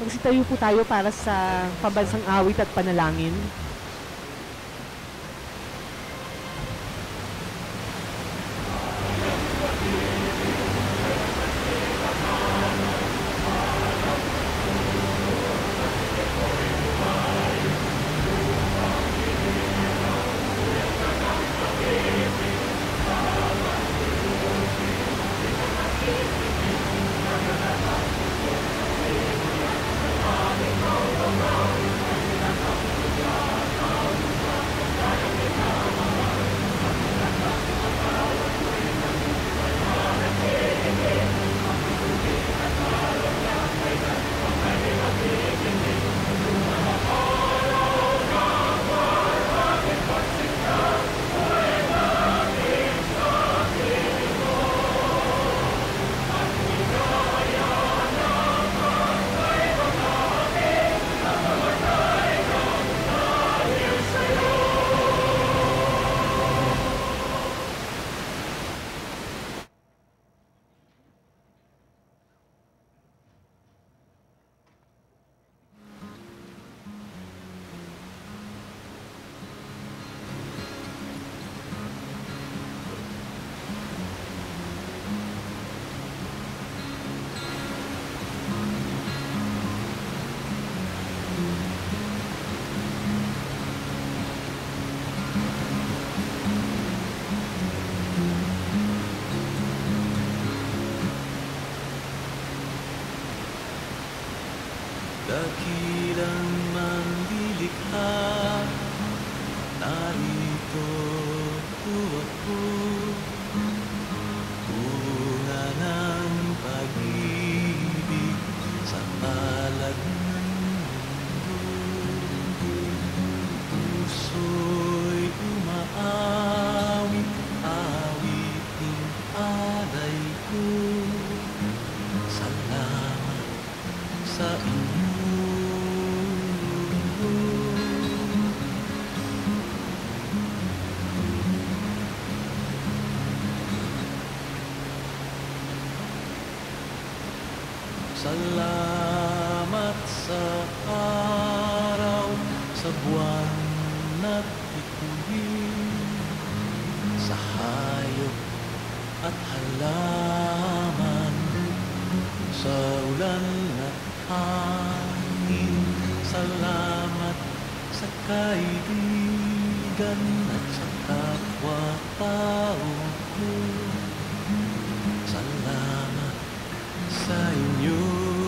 Magsitayo po tayo para sa pambansang awit at panalangin. Dakilang manlilikha, narito po ako, bunga ng pag-ibig sa palad ng mundo. Puso'y umaawit, awiting alay ko, salamat sa inyo. Salamat sa araw, sa buwan at bituin, sa hayop at halaman, sa ulan at hangin. Salamat sa kaibigan at sa kapwa-tao ko. Salamat sa inyo.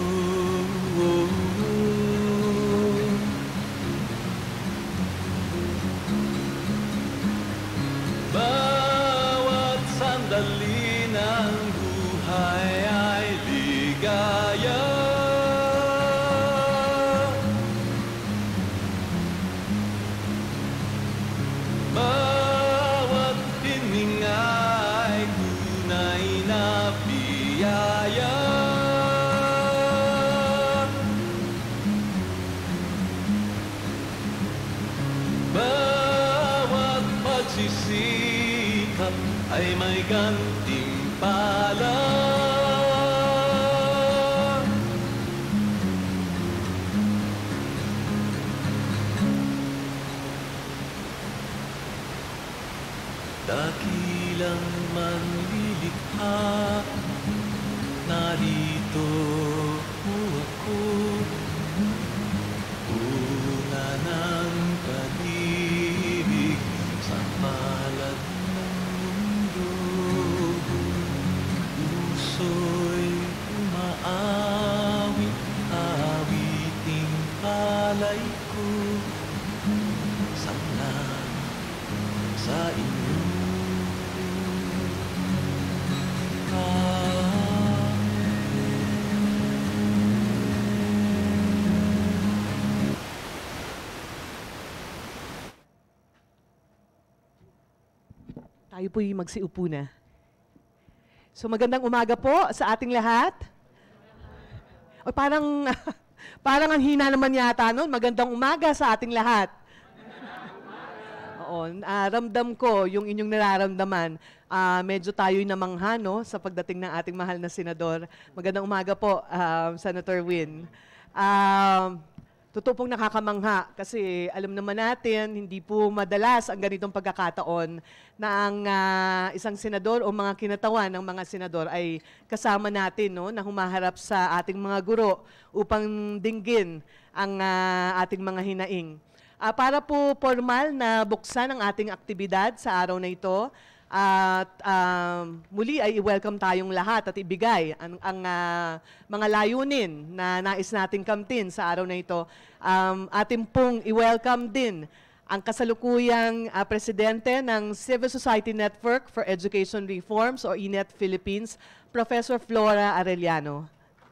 Bawat sandali ng buhay ay ligaya. Bawat hininga ay tunay na biyaya. Bawat pagsisikap ay may gantimpala. Dakilang manlilikha, narito po ako, bunga ng pag-ibig sa palad ng mundo. Puso'y umaawit, awiting palay ko, salamat sa inyo. Tayo po'y magsiupo na. So magandang umaga po sa ating lahat. O parang, parang ang hina naman yata nun. Magandang umaga sa ating lahat. Oo, ramdam ko yung inyong nararamdaman. Medyo tayo'y namangha, no, sa pagdating ng ating mahal na senador. Magandang umaga po, Senator Win. Totoo pong nakakamangha kasi alam naman natin, hindi po madalas ang ganitong pagkakataon na ang isang senador o mga kinatawan ng mga senador ay kasama natin, no, na humaharap sa ating mga guro upang dinggin ang ating mga hinaing. Para po formal na buksan ang ating aktibidad sa araw na ito, at muli ay i-welcome tayong lahat at ibigay ang mga layunin na nais nating kamtin sa araw na ito. Ating pong i-welcome din ang kasalukuyang presidente ng Civil Society Network for Education Reforms o INET Philippines, Professor Flora Arellano.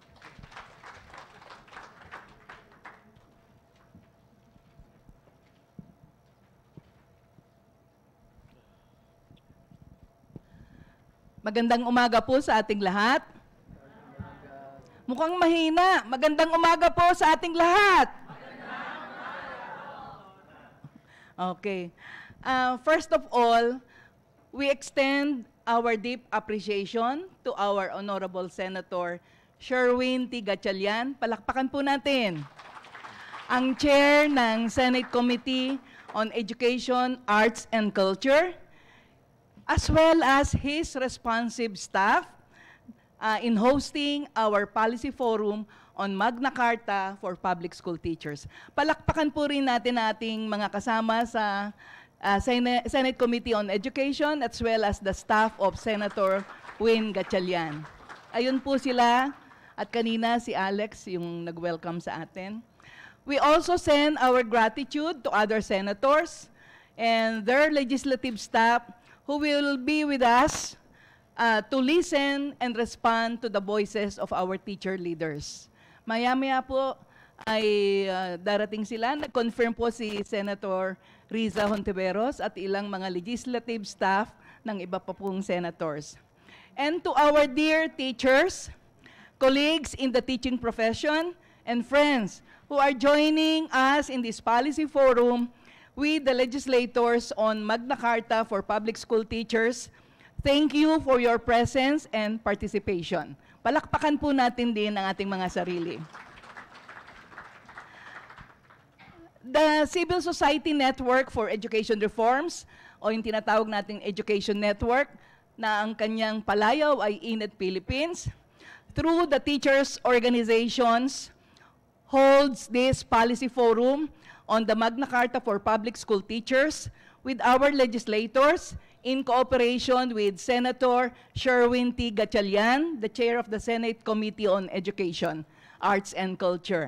Magandang umaga po sa ating lahat. Mukhang mahina. Magandang umaga po sa ating lahat. Okay. First of all, we extend our deep appreciation to our Honorable Senator Sherwin T. Gatchalian. Palakpakan po natin. Ang Chair ng Senate Committee on Education, Arts, and Culture, as well as his responsive staff in hosting our policy forum on Magna Carta for public school teachers. Palakpakan po rin natin ating mga kasama sa Senate Committee on Education as well as the staff of Senator Win Gatchalian. Ayun po sila at kanina si Alex yung nag-welcome sa atin. We also send our gratitude to other senators and their legislative staff who will be with us to listen and respond to the voices of our teacher leaders. Maya-maya po ay darating sila. Nag-confirm po si Senator Riza Hontiveros at ilang mga legislative staff ng iba pa pong senators. And to our dear teachers, colleagues in the teaching profession, and friends who are joining us in this policy forum with the legislators on Magna Carta for public school teachers, thank you for your presence and participation. Palakpakan po natin din ang ating mga sarili. The Civil Society Network for Education Reforms, o yung tinatawag nating Education Network, na ang kanyang palayaw ay INET Philippines, through the teachers' organizations, holds this policy forum on the Magna Carta for public school teachers with our legislators in cooperation with Senator Sherwin T. Gatchalian, the chair of the Senate Committee on Education, Arts, and Culture.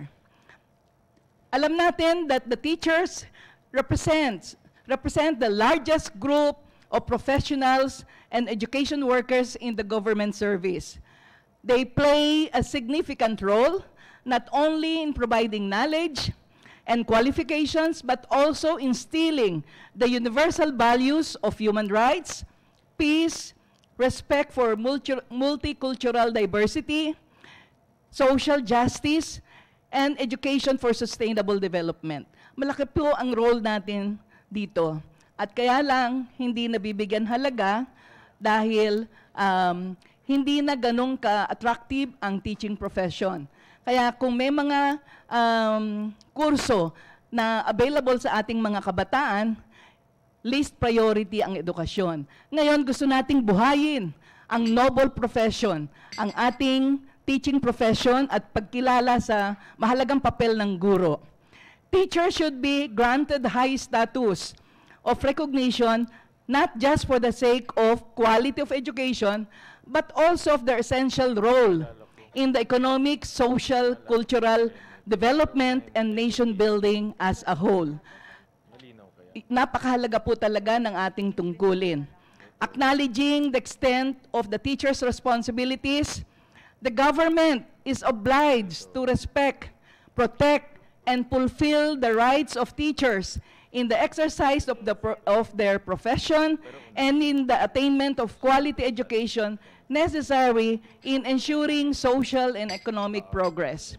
Alam natin that the teachers represent the largest group of professionals and education workers in the government service. They play a significant role not only in providing knowledge and qualifications, but also instilling the universal values of human rights, peace, respect for multicultural diversity, social justice, and education for sustainable development. Malaki po ang role natin dito. At kaya lang, hindi nabibigyan halaga dahil hindi na ganun ka-attractive ang teaching profession. Kaya kung may mga kurso na available sa ating mga kabataan, least priority ang edukasyon. Ngayon, gusto nating buhayin ang noble profession, ang ating teaching profession at pagkilala sa mahalagang papel ng guro. Teachers should be granted high status of recognition not just for the sake of quality of education, but also of their essential role in the economic, social, cultural development, and nation building as a whole. Napakahalaga po talaga ng ating tungkulin. Acknowledging the extent of the teacher's responsibilities, the government is obliged to respect, protect, and fulfill the rights of teachers in the exercise of their profession and in the attainment of quality education necessary in ensuring social and economic progress.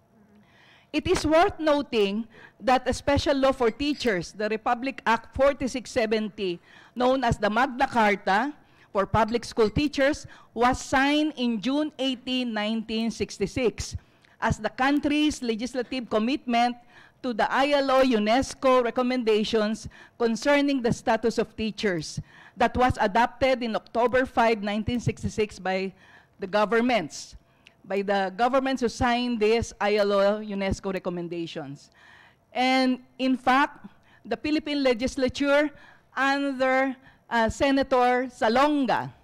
It is worth noting that a special law for teachers, the Republic Act 4670, known as the Magna Carta for public school teachers, was signed in June 18, 1966. as the country's legislative commitment to the ILO UNESCO recommendations concerning the status of teachers that was adopted in October 5, 1966 by the governments who signed these ILO UNESCO recommendations. And in fact, the Philippine legislature under Senator Salonga,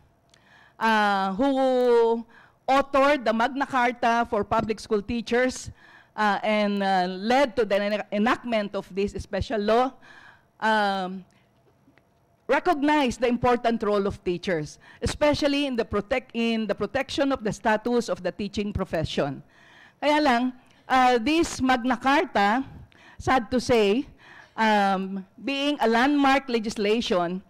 who authored the Magna Carta for public school teachers and led to the enactment of this special law, recognized the important role of teachers, especially in the protection of the status of the teaching profession. Kaya lang, this Magna Carta, sad to say, being a landmark legislation,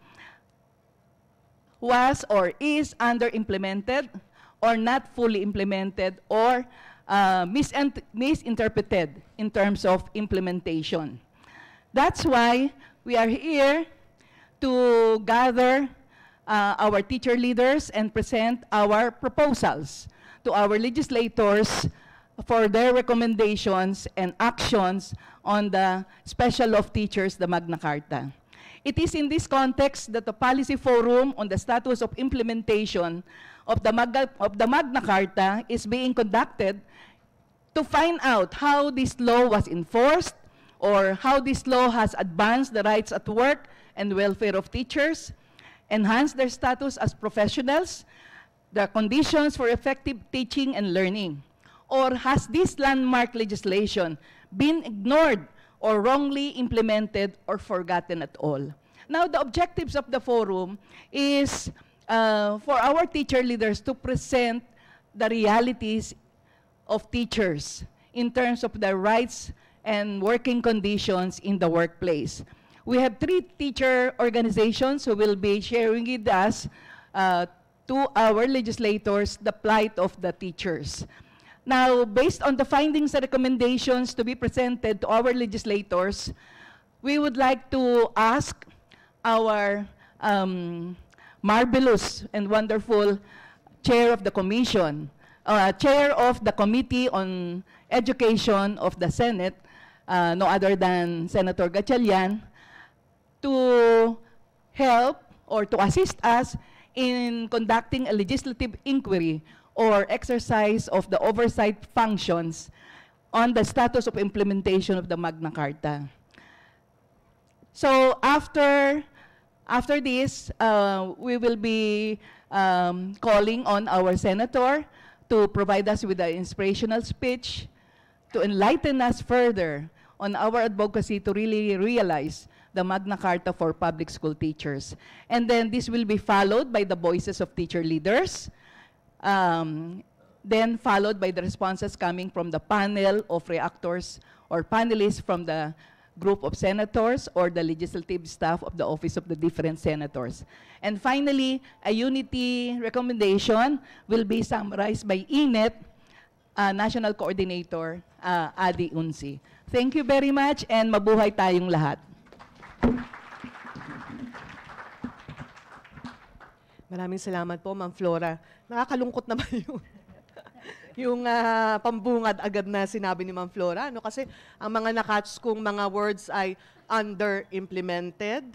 was or is under-implemented or not fully implemented or misinterpreted in terms of implementation. That's why we are here to gather our teacher leaders and present our proposals to our legislators for their recommendations and actions on the special law of teachers, the Magna Carta. It is in this context that the Policy Forum on the status of implementation of the Magna Carta is being conducted to find out how this law was enforced or how this law has advanced the rights at work and welfare of teachers, enhanced their status as professionals, the conditions for effective teaching and learning. Or has this landmark legislation been ignored or wrongly implemented or forgotten at all? Now, the objectives of the forum is for our teacher leaders to present the realities of teachers in terms of their rights and working conditions in the workplace. We have 3 teacher organizations who will be sharing with us, to our legislators, the plight of the teachers. Now, based on the findings and recommendations to be presented to our legislators, we would like to ask our marvelous and wonderful chair of the commission, chair of the Committee on Education of the Senate, no other than Senator Gatchalian, to help or to assist us in conducting a legislative inquiry or exercise of the oversight functions on the status of implementation of the Magna Carta. So after this, we will be calling on our senator to provide us with an inspirational speech to enlighten us further on our advocacy to really realize the Magna Carta for public school teachers. And then this will be followed by the voices of teacher leaders, then followed by the responses coming from the panel of reactors or panelists from the group of senators or the legislative staff of the office of the different senators. And finally, a unity recommendation will be summarized by INET, National Coordinator, Adi Unsi. Thank you very much and mabuhay tayong lahat. Maraming salamat po, Ma'am Flora. Nakakalungkot naman yung pambungad agad na sinabi ni Ma'am Flora. No? Kasi ang mga nakatch kong mga words ay under-implemented,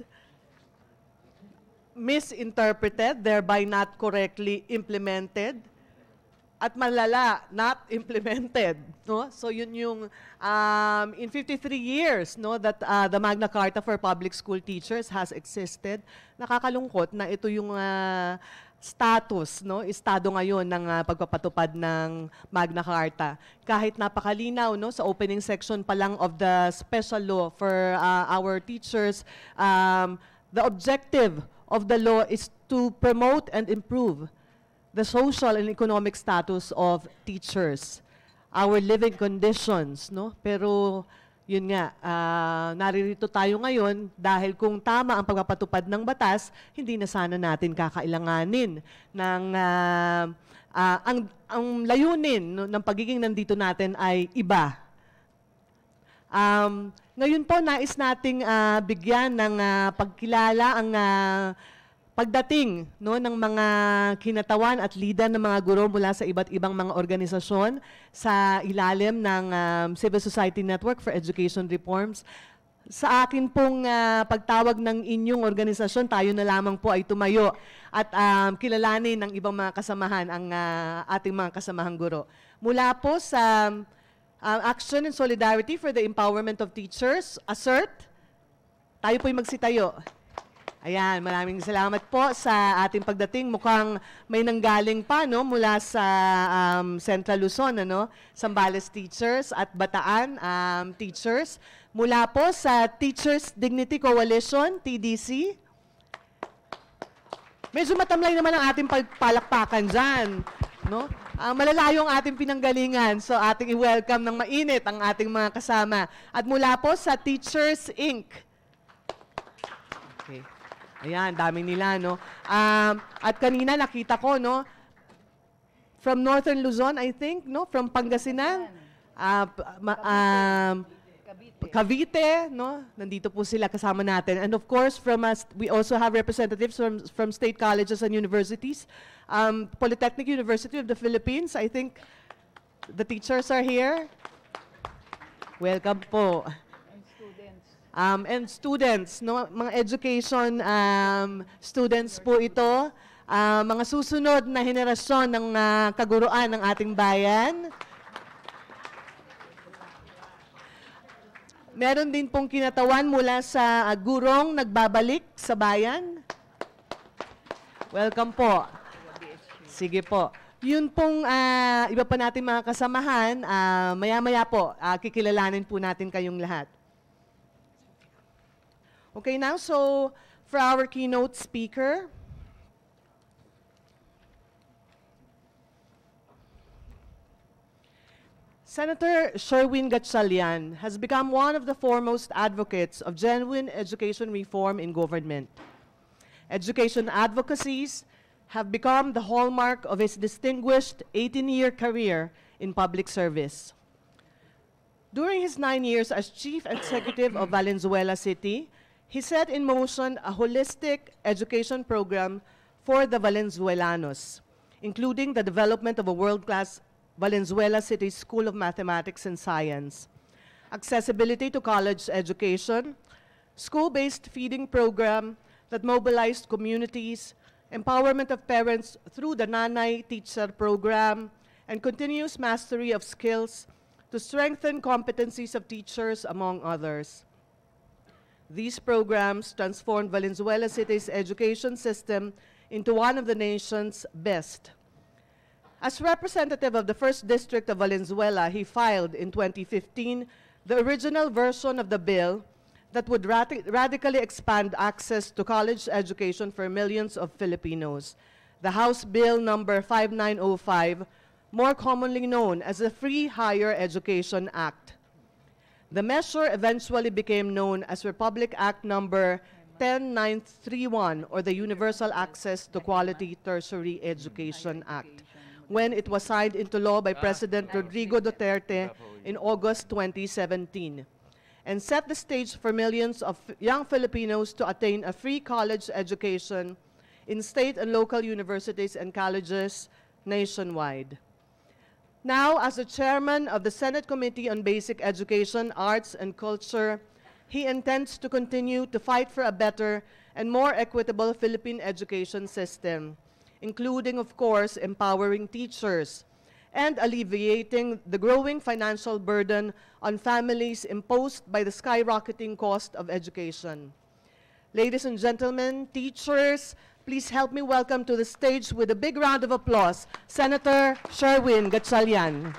misinterpreted, thereby not correctly implemented, at malala, not implemented. No? So yun yung in 53 years no, that the Magna Carta for public school teachers has existed, nakakalungkot na ito yung status, no, estado ngayon ng pagpapatupad ng Magna Carta. Kahit napakalinaw no, sa opening section pa lang of the special law for our teachers, the objective of the law is to promote and improve the social and economic status of teachers, our living conditions, no? Pero yun nga, naririto tayo ngayon dahil kung tama ang pagpapatupad ng batas, hindi na sana natin kakailanganin ng ang layunin no, ng pagiging nandito natin ay iba. Ngayon po, nais nating bigyan ng pagkilala ang pagdating no, ng mga kinatawan at leader ng mga guro mula sa iba't ibang mga organisasyon sa ilalim ng Civil Society Network for Education Reforms. Sa akin pong pagtawag ng inyong organisasyon, tayo na lamang po ay tumayo at kilalanin ng ibang mga kasamahan ang ating mga kasamahang guro. Mula po sa Action and Solidarity for the Empowerment of Teachers, ASSERT, tayo po'y magsitayo. Ayan, maraming salamat po sa ating pagdating. Mukhang may nanggaling pa no, mula sa Central Luzon, ano, Zambales Teachers at Bataan Teachers. Mula po sa Teachers Dignity Coalition, TDC. Medyo matamlay naman ang ating palakpakan dyan. No? Malalayo ang ating pinanggalingan. So ating i-welcome ng mainit ang ating mga kasama. At mula po sa Teachers Inc. Okay. Ayan, dami nila, no? At kanina nakita ko, no? From Northern Luzon, I think, no? From Pangasinan. Cavite, no? Nandito po sila kasama natin. And of course, from us, we also have representatives from state colleges and universities. Polytechnic University of the Philippines, I think the teachers are here. Welcome po. And students, no, mga education students po ito, mga susunod na henerasyon ng kaguruan ng ating bayan. Meron din pong kinatawan mula sa gurong nagbabalik sa bayan. Welcome po. Sige po. Yun pong iba pa natin mga kasamahan, maya-maya po, kikilalanin po natin kayong lahat. Okay, now, so for our keynote speaker, Senator Sherwin Gatchalian has become one of the foremost advocates of genuine education reform in government. Education advocacies have become the hallmark of his distinguished 18-year career in public service. During his 9 years as Chief Executive of Valenzuela City, he set in motion a holistic education program for the Valenzuelanos, including the development of a world-class Valenzuela City School of Mathematics and Science, accessibility to college education, school-based feeding program that mobilized communities, empowerment of parents through the Nanay Teacher program, and continuous mastery of skills to strengthen competencies of teachers, among others. These programs transformed Valenzuela City's education system into one of the nation's best. As representative of the 1st District of Valenzuela, he filed in 2015 the original version of the bill that would radically expand access to college education for millions of Filipinos, the House Bill number 5905, more commonly known as the Free Higher Education Act. The measure eventually became known as Republic Act number 10931, or the Universal Access to Quality Tertiary Education Act, when it was signed into law by President Rodrigo Duterte in August 2017, and set the stage for millions of young Filipinos to attain a free college education in state and local universities and colleges nationwide. Now, as the chairman of the Senate Committee on Basic Education, Arts, and Culture, he intends to continue to fight for a better and more equitable Philippine education system, including, of course, empowering teachers and alleviating the growing financial burden on families imposed by the skyrocketing cost of education. Ladies and gentlemen, teachers, please help me welcome to the stage with a big round of applause, Senator Sherwin Gatchalian.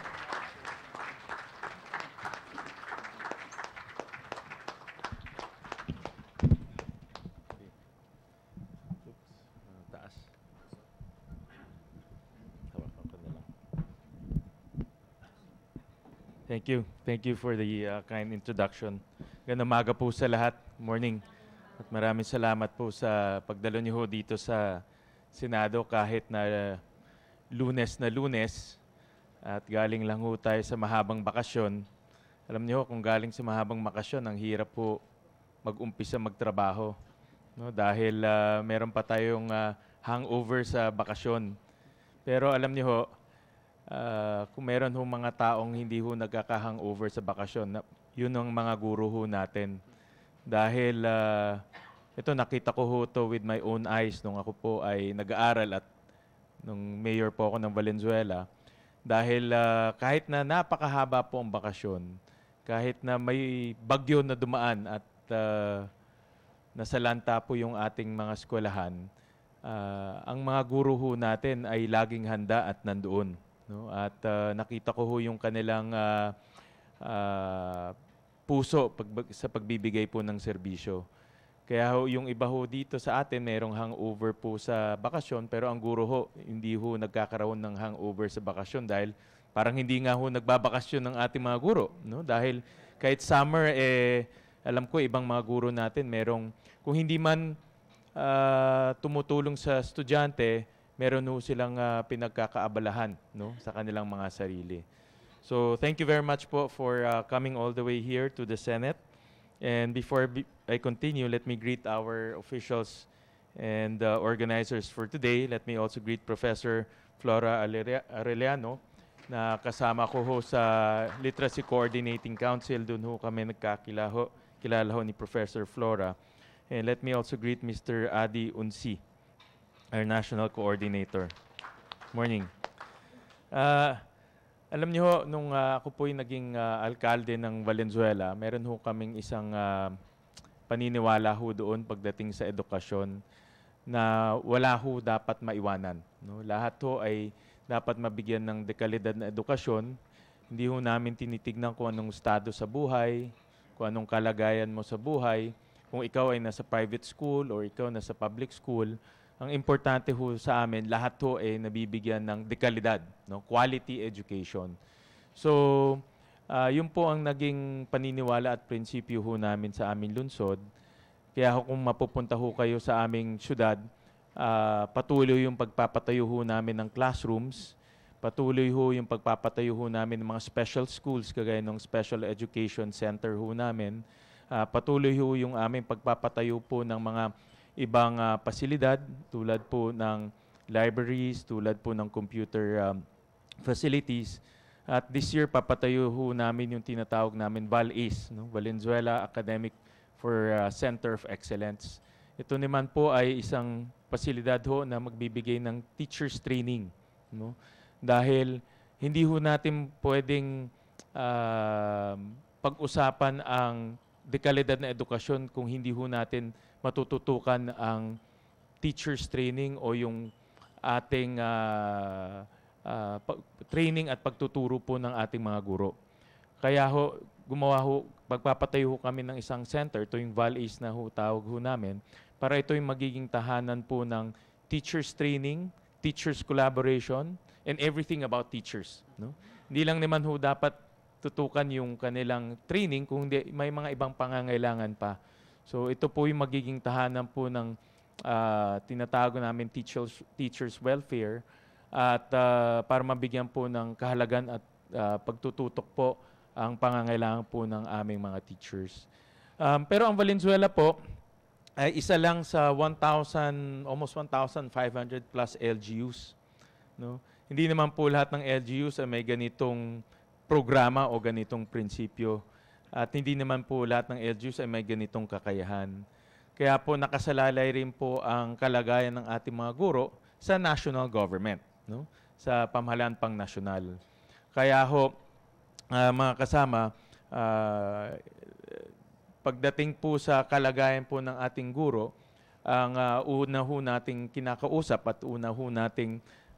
Thank you. Thank you for the kind introduction. Gandang umaga po sa lahat. Morning. At maraming salamat po sa pagdalo niyo ho dito sa Senado kahit na Lunes na Lunes at galing lang ho tayo sa mahabang bakasyon. Alam niyo ho, kung galing sa mahabang bakasyon, ang hirap po mag-umpisa magtrabaho. no? Dahil meron pa tayong hangover sa bakasyon. Pero alam niyo ho, kung meron ho mga taong hindi ho nagkaka-hangover sa bakasyon, yun ang mga guro ho natin. Dahil ito nakita ko ho to with my own eyes nung ako po ay nag-aaral at nung mayor po ako ng Valenzuela. Dahil kahit na napakahaba po ang bakasyon, kahit na may bagyo na dumaan at nasalanta po yung ating mga eskwelahan, ang mga guro ho natin ay laging handa at nandoon. No? At nakita ko ho yung kanilang puso sa pagbibigay po ng serbisyo. Kaya ho, yung iba ho dito sa atin, merong hangover po sa bakasyon, pero ang guro ho, hindi ho nagkakaroon ng hangover sa bakasyon dahil parang hindi nga ho nagbabakasyon ng ating mga guro. No? Dahil kahit summer, alam ko ibang mga guro natin, merong, kung hindi man tumutulong sa estudyante, meron ho silang pinagkakaabalahan, no? Sa kanilang mga sarili. So thank you very much po for coming all the way here to the Senate. And before I continue, let me greet our officials and organizers for today. Let me also greet Professor Flora Arellano, na kasama ko ho sa Literacy Coordinating Council. Doon ho kami kilala ho ni Professor Flora. And let me also greet Mr. Adi Unsi, our National Coordinator. Morning. Alam niyo ho, nung ako po'y naging alkalde ng Valenzuela, meron ho kaming isang paniniwala ho doon pagdating sa edukasyon na wala ho dapat maiwanan. No? Lahat ho ay dapat mabigyan ng dekalidad na edukasyon. Hindi ho namin tinitignan kung anong estado sa buhay, kung anong kalagayan mo sa buhay, kung ikaw ay nasa private school or ikaw nasa public school. Ang importante ho sa amin, lahat ho ay nabibigyan ng dekalidad, no? Quality education. So, yun po ang naging paniniwala at prinsipyo ho namin sa aming lungsod. Kaya ho, kung mapupunta ho kayo sa aming syudad, patuloy yung pagpapatayo ho namin ng classrooms, patuloy ho yung pagpapatayo ho namin ng mga special schools, kagaya ng Special Education Center ho namin. Patuloy ho yung aming pagpapatayo po ng mga ibang pasilidad tulad po ng libraries, tulad po ng computer facilities. At this year, papatayo ho namin yung tinatawag namin VAL-ACE, no? Valenzuela Academic for Center of Excellence. Ito naman po ay isang pasilidad ho na magbibigay ng teachers training. No? Dahil hindi ho natin pwedeng pag-usapan ang dekalidad na edukasyon kung hindi ho natin matututukan ang teachers training o yung ating training at pagtuturo po ng ating mga guro. Kaya ho, pagpapatayo ho kami ng isang center, ito yung VAL-ACE na ho, tawag ho namin, para ito yung magiging tahanan po ng teachers training, teachers collaboration, and everything about teachers. No? Hindi lang naman ho dapat tutukan yung kanilang training, kung hindi, may mga ibang pangangailangan pa. So ito po yung magiging tahanan po ng tinatago namin teachers welfare at para mabigyan po ng kahalagan at pagtututok po ang pangangailangan po ng aming mga teachers. Pero ang Valenzuela po ay isa lang sa almost 1,500 plus LGUs. No? Hindi naman po lahat ng LGUs ay may ganitong programa o ganitong prinsipyo. At hindi naman po lahat ng LGUs ay may ganitong kakayahan. Kaya po nakasalalay rin po ang kalagayan ng ating mga guro sa national government, no? Sa pamahalaan pang nasyonal. Kaya ho, mga kasama, pagdating po sa kalagayan po ng ating guro, ang una ho nating kinakausap at una ho nating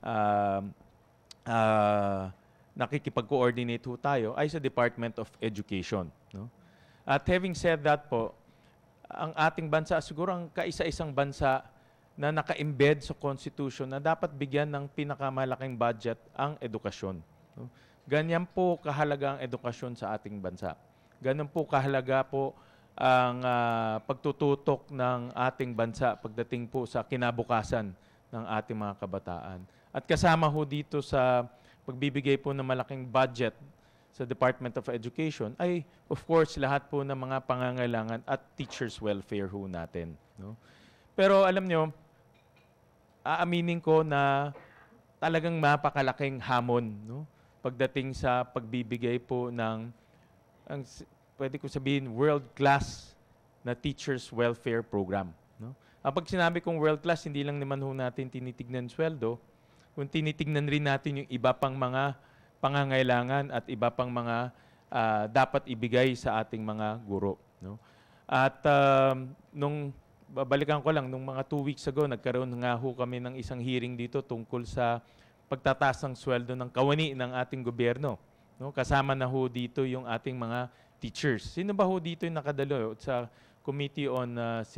nakikipag-coordinate ho tayo ay sa Department of Education. No? At having said that po, ang ating bansa, siguro ang kaisa-isang bansa na naka-embed sa Constitution na dapat bigyan ng pinakamalaking budget ang edukasyon. No? Ganyan po kahalaga ang edukasyon sa ating bansa. Ganyan po kahalaga po ang pagtututok ng ating bansa pagdating po sa kinabukasan ng ating mga kabataan. At kasama ho dito sa pagbibigay po ng malaking budget sa Department of Education ay, of course, lahat po ng mga pangangailangan at teachers' welfare ho natin. No? Pero alam nyo, aaminin ko na talagang mapakalaking hamon, no? Pagdating sa pagbibigay po ng, pwede ko sabihin, world-class na teachers welfare program. No? Pag sinabi kong world-class, hindi lang naman ho natin tinitignan sweldo, kung tinitignan rin natin yung iba pang mga pangangailangan at iba pang mga dapat ibigay sa ating mga guro. No? At babalikan ko lang, nung mga 2 weeks ago, nagkaroon nga ho kami ng isang hearing dito tungkol sa pagtataas ng sweldo ng kawani ng ating gobyerno. No? Kasama na ho dito yung ating mga teachers. Sino ba ho dito yung nakadalo sa Committee on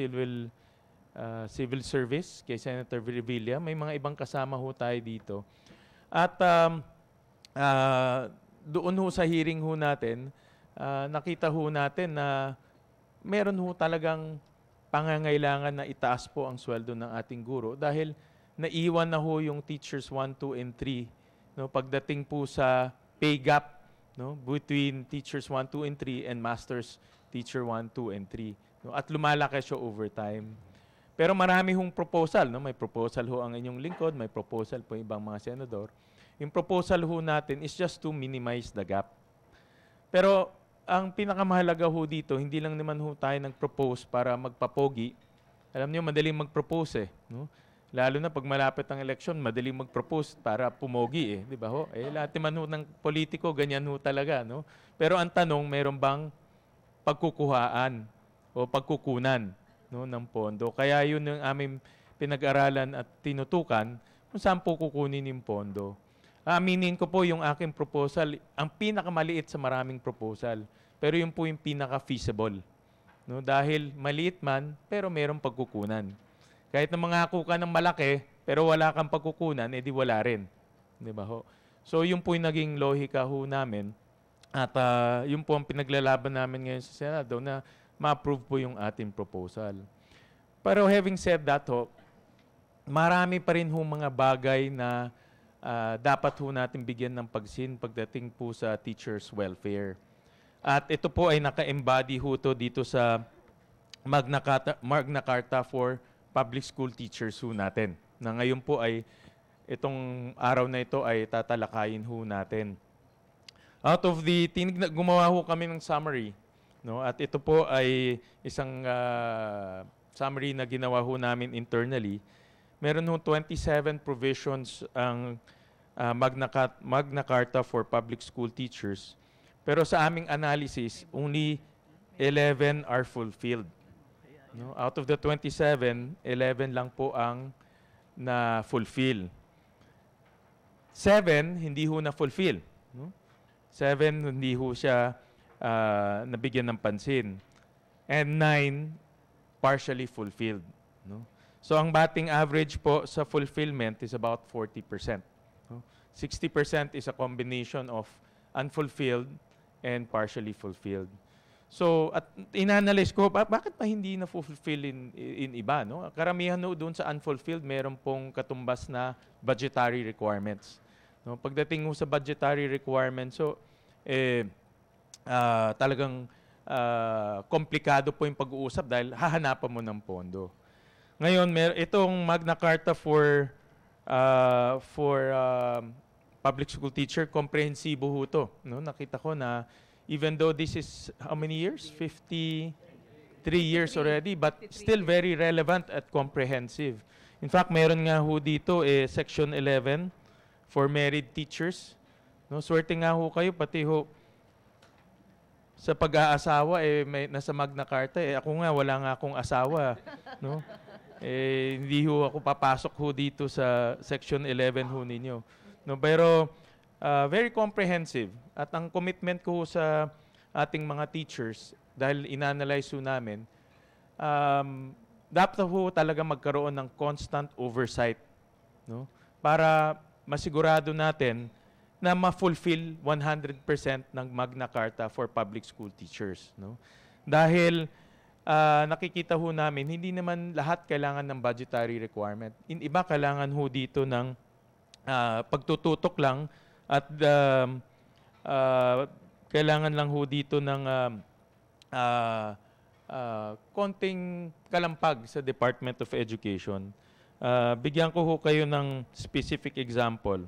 Civil Service kay Senator Revilla? May mga ibang kasama ho tayo dito. At doon ho sa hearing ho natin, nakita ho natin na meron ho talagang pangangailangan na itaas po ang sweldo ng ating guro dahil naiwan na ho yung teachers 1, 2, and 3. No, pagdating po sa pay gap, no, between teachers 1, 2, and 3 and masters teacher 1, 2, and 3. No, at lumalaki siya over time. Pero marami hong proposal. No? May proposal ho ang inyong lingkod, may proposal po ibang mga senador. Yung proposal ho natin is just to minimize the gap. Pero ang pinakamahalaga ho dito, hindi lang naman ho tayo nag-propose para magpapogi. Alam niyo, madaling mag-propose eh. No? Lalo na pag malapit ang eleksyon, madaling mag-propose para pumogi eh. Di ba ho? Lahat naman ho ng politiko, ganyan ho talaga. No? Pero ang tanong, meron bang pagkukuhaan o pagkukunan, no, ng pondo? Kaya yun ang aming pinag-aralan at tinutukan kung saan po kukunin yung pondo. Aminin ko po yung aking proposal, ang pinakamaliit sa maraming proposal. Pero yun po yung pinaka-feasible. No? Dahil maliit man, pero mayroong pagkukunan. Kahit na mangako ka ng malaki, pero wala kang pagkukunan, edi wala rin. Di ba ho? So yun po yung naging lohika ho namin. At yun po ang pinaglalaban namin ngayon sa Senado na ma-approve po yung ating proposal. Pero having said that ho, marami pa rin ho mga bagay na dapat ho natin bigyan ng pagsin pagdating po sa teachers' welfare. At ito po ay naka-embody ho to dito sa Magna Carta for Public School Teachers ho natin. Na ngayon po ay itong araw na ito ay tatalakayin ho natin. Out of the, gumawa ho kami ng summary. No? At ito po ay isang summary na ginawa ho namin internally. Meron ho 27 provisions ang Magna Carta for Public School Teachers. Pero sa aming analysis, only 11 are fulfilled. No? Out of the 27, 11 lang po ang na-fulfill. 7, hindi ho na-fulfill. No? 7, hindi ho siya nabigyan ng pansin. And 9, partially fulfilled. No? So ang batting average po sa fulfillment is about 40%. No? 60% is a combination of unfulfilled and partially fulfilled. So, at inanalyze ko, bakit pa hindi na-fulfill in iba? No? Karamihan no, doon sa unfulfilled, meron pong katumbas na budgetary requirements. No? Pagdating mo sa budgetary requirements, so, talagang komplikado po yung pag-uusap dahil hahanapan mo ng pondo. Ngayon, itong Magna Carta for public school teacher, komprehensibo ho to. No? Nakita ko na even though this is how many years? 53 years already, but still very relevant at comprehensive. In fact, meron nga ho dito Section 11 for married teachers. No, swerte nga ho kayo, pati ho sa pag-aasawa, nasa Magna Carta. Ako nga, wala nga akong asawa. No? Hindi ho ako papasok ho dito sa Section 11 ho ninyo. No, pero very comprehensive. At ang commitment ko sa ating mga teachers, dahil inanalyze ho namin, dapat ho talaga magkaroon ng constant oversight. No? Para masigurado natin na ma-fulfill 100% ng Magna Carta for public school teachers. No? Dahil nakikita ho namin, hindi naman lahat kailangan ng budgetary requirement. In iba, kailangan ho dito ng pagtututok lang at kailangan lang ho dito ng konting kalampag sa Department of Education. Bigyan ko ho kayo ng specific example.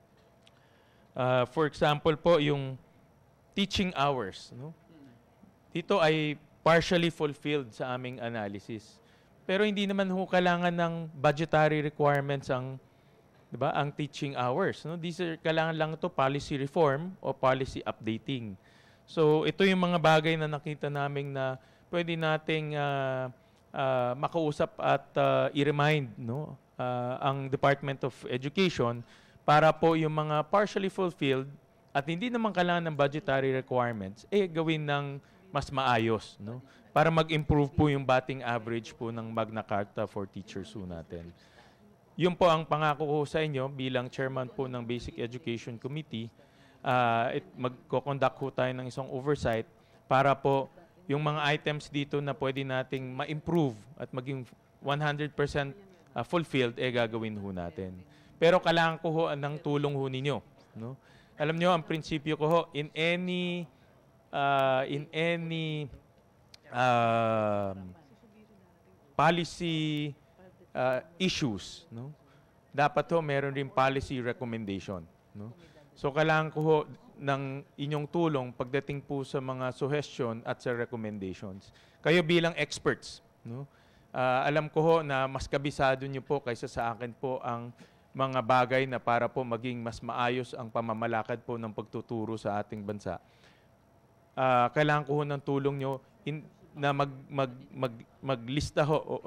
For example po, yung teaching hours. No? Dito ay partially fulfilled sa aming analysis. Pero hindi naman ho kailangan ng budgetary requirements ang, di ba, ang teaching hours. No? Kailangan lang ito policy reform o policy updating. So ito yung mga bagay na nakita namin na pwede nating makausap at i-remind, no, ang Department of Education para po yung mga partially fulfilled at hindi naman kailangan ng budgetary requirements, gawin ng mas maayos, no? Para mag-improve po yung batting average po ng Magna Carta for teachers po natin. Yun po ang pangako ko sa inyo bilang chairman po ng Basic Education Committee. Magko-conduct po tayo ng isang oversight para po yung mga items dito na pwede nating ma-improve at maging 100% fulfilled, gagawin ho natin. Pero kailangan ko ho ng tulong ho ninyo. No? Alam nyo, ang prinsipyo ko ho, in any policy issues, no? Dapat ho meron rin policy recommendation. No? So kailangan ko ho ng inyong tulong pagdating po sa mga suggestion at sa recommendations. Kayo bilang experts, no? Alam ko ho na mas kabisado niyo po kaysa sa akin po ang mga bagay na para po maging mas maayos ang pamamalakad po ng pagtuturo sa ating bansa. Kailangan ko ho ng tulong niyo na maglista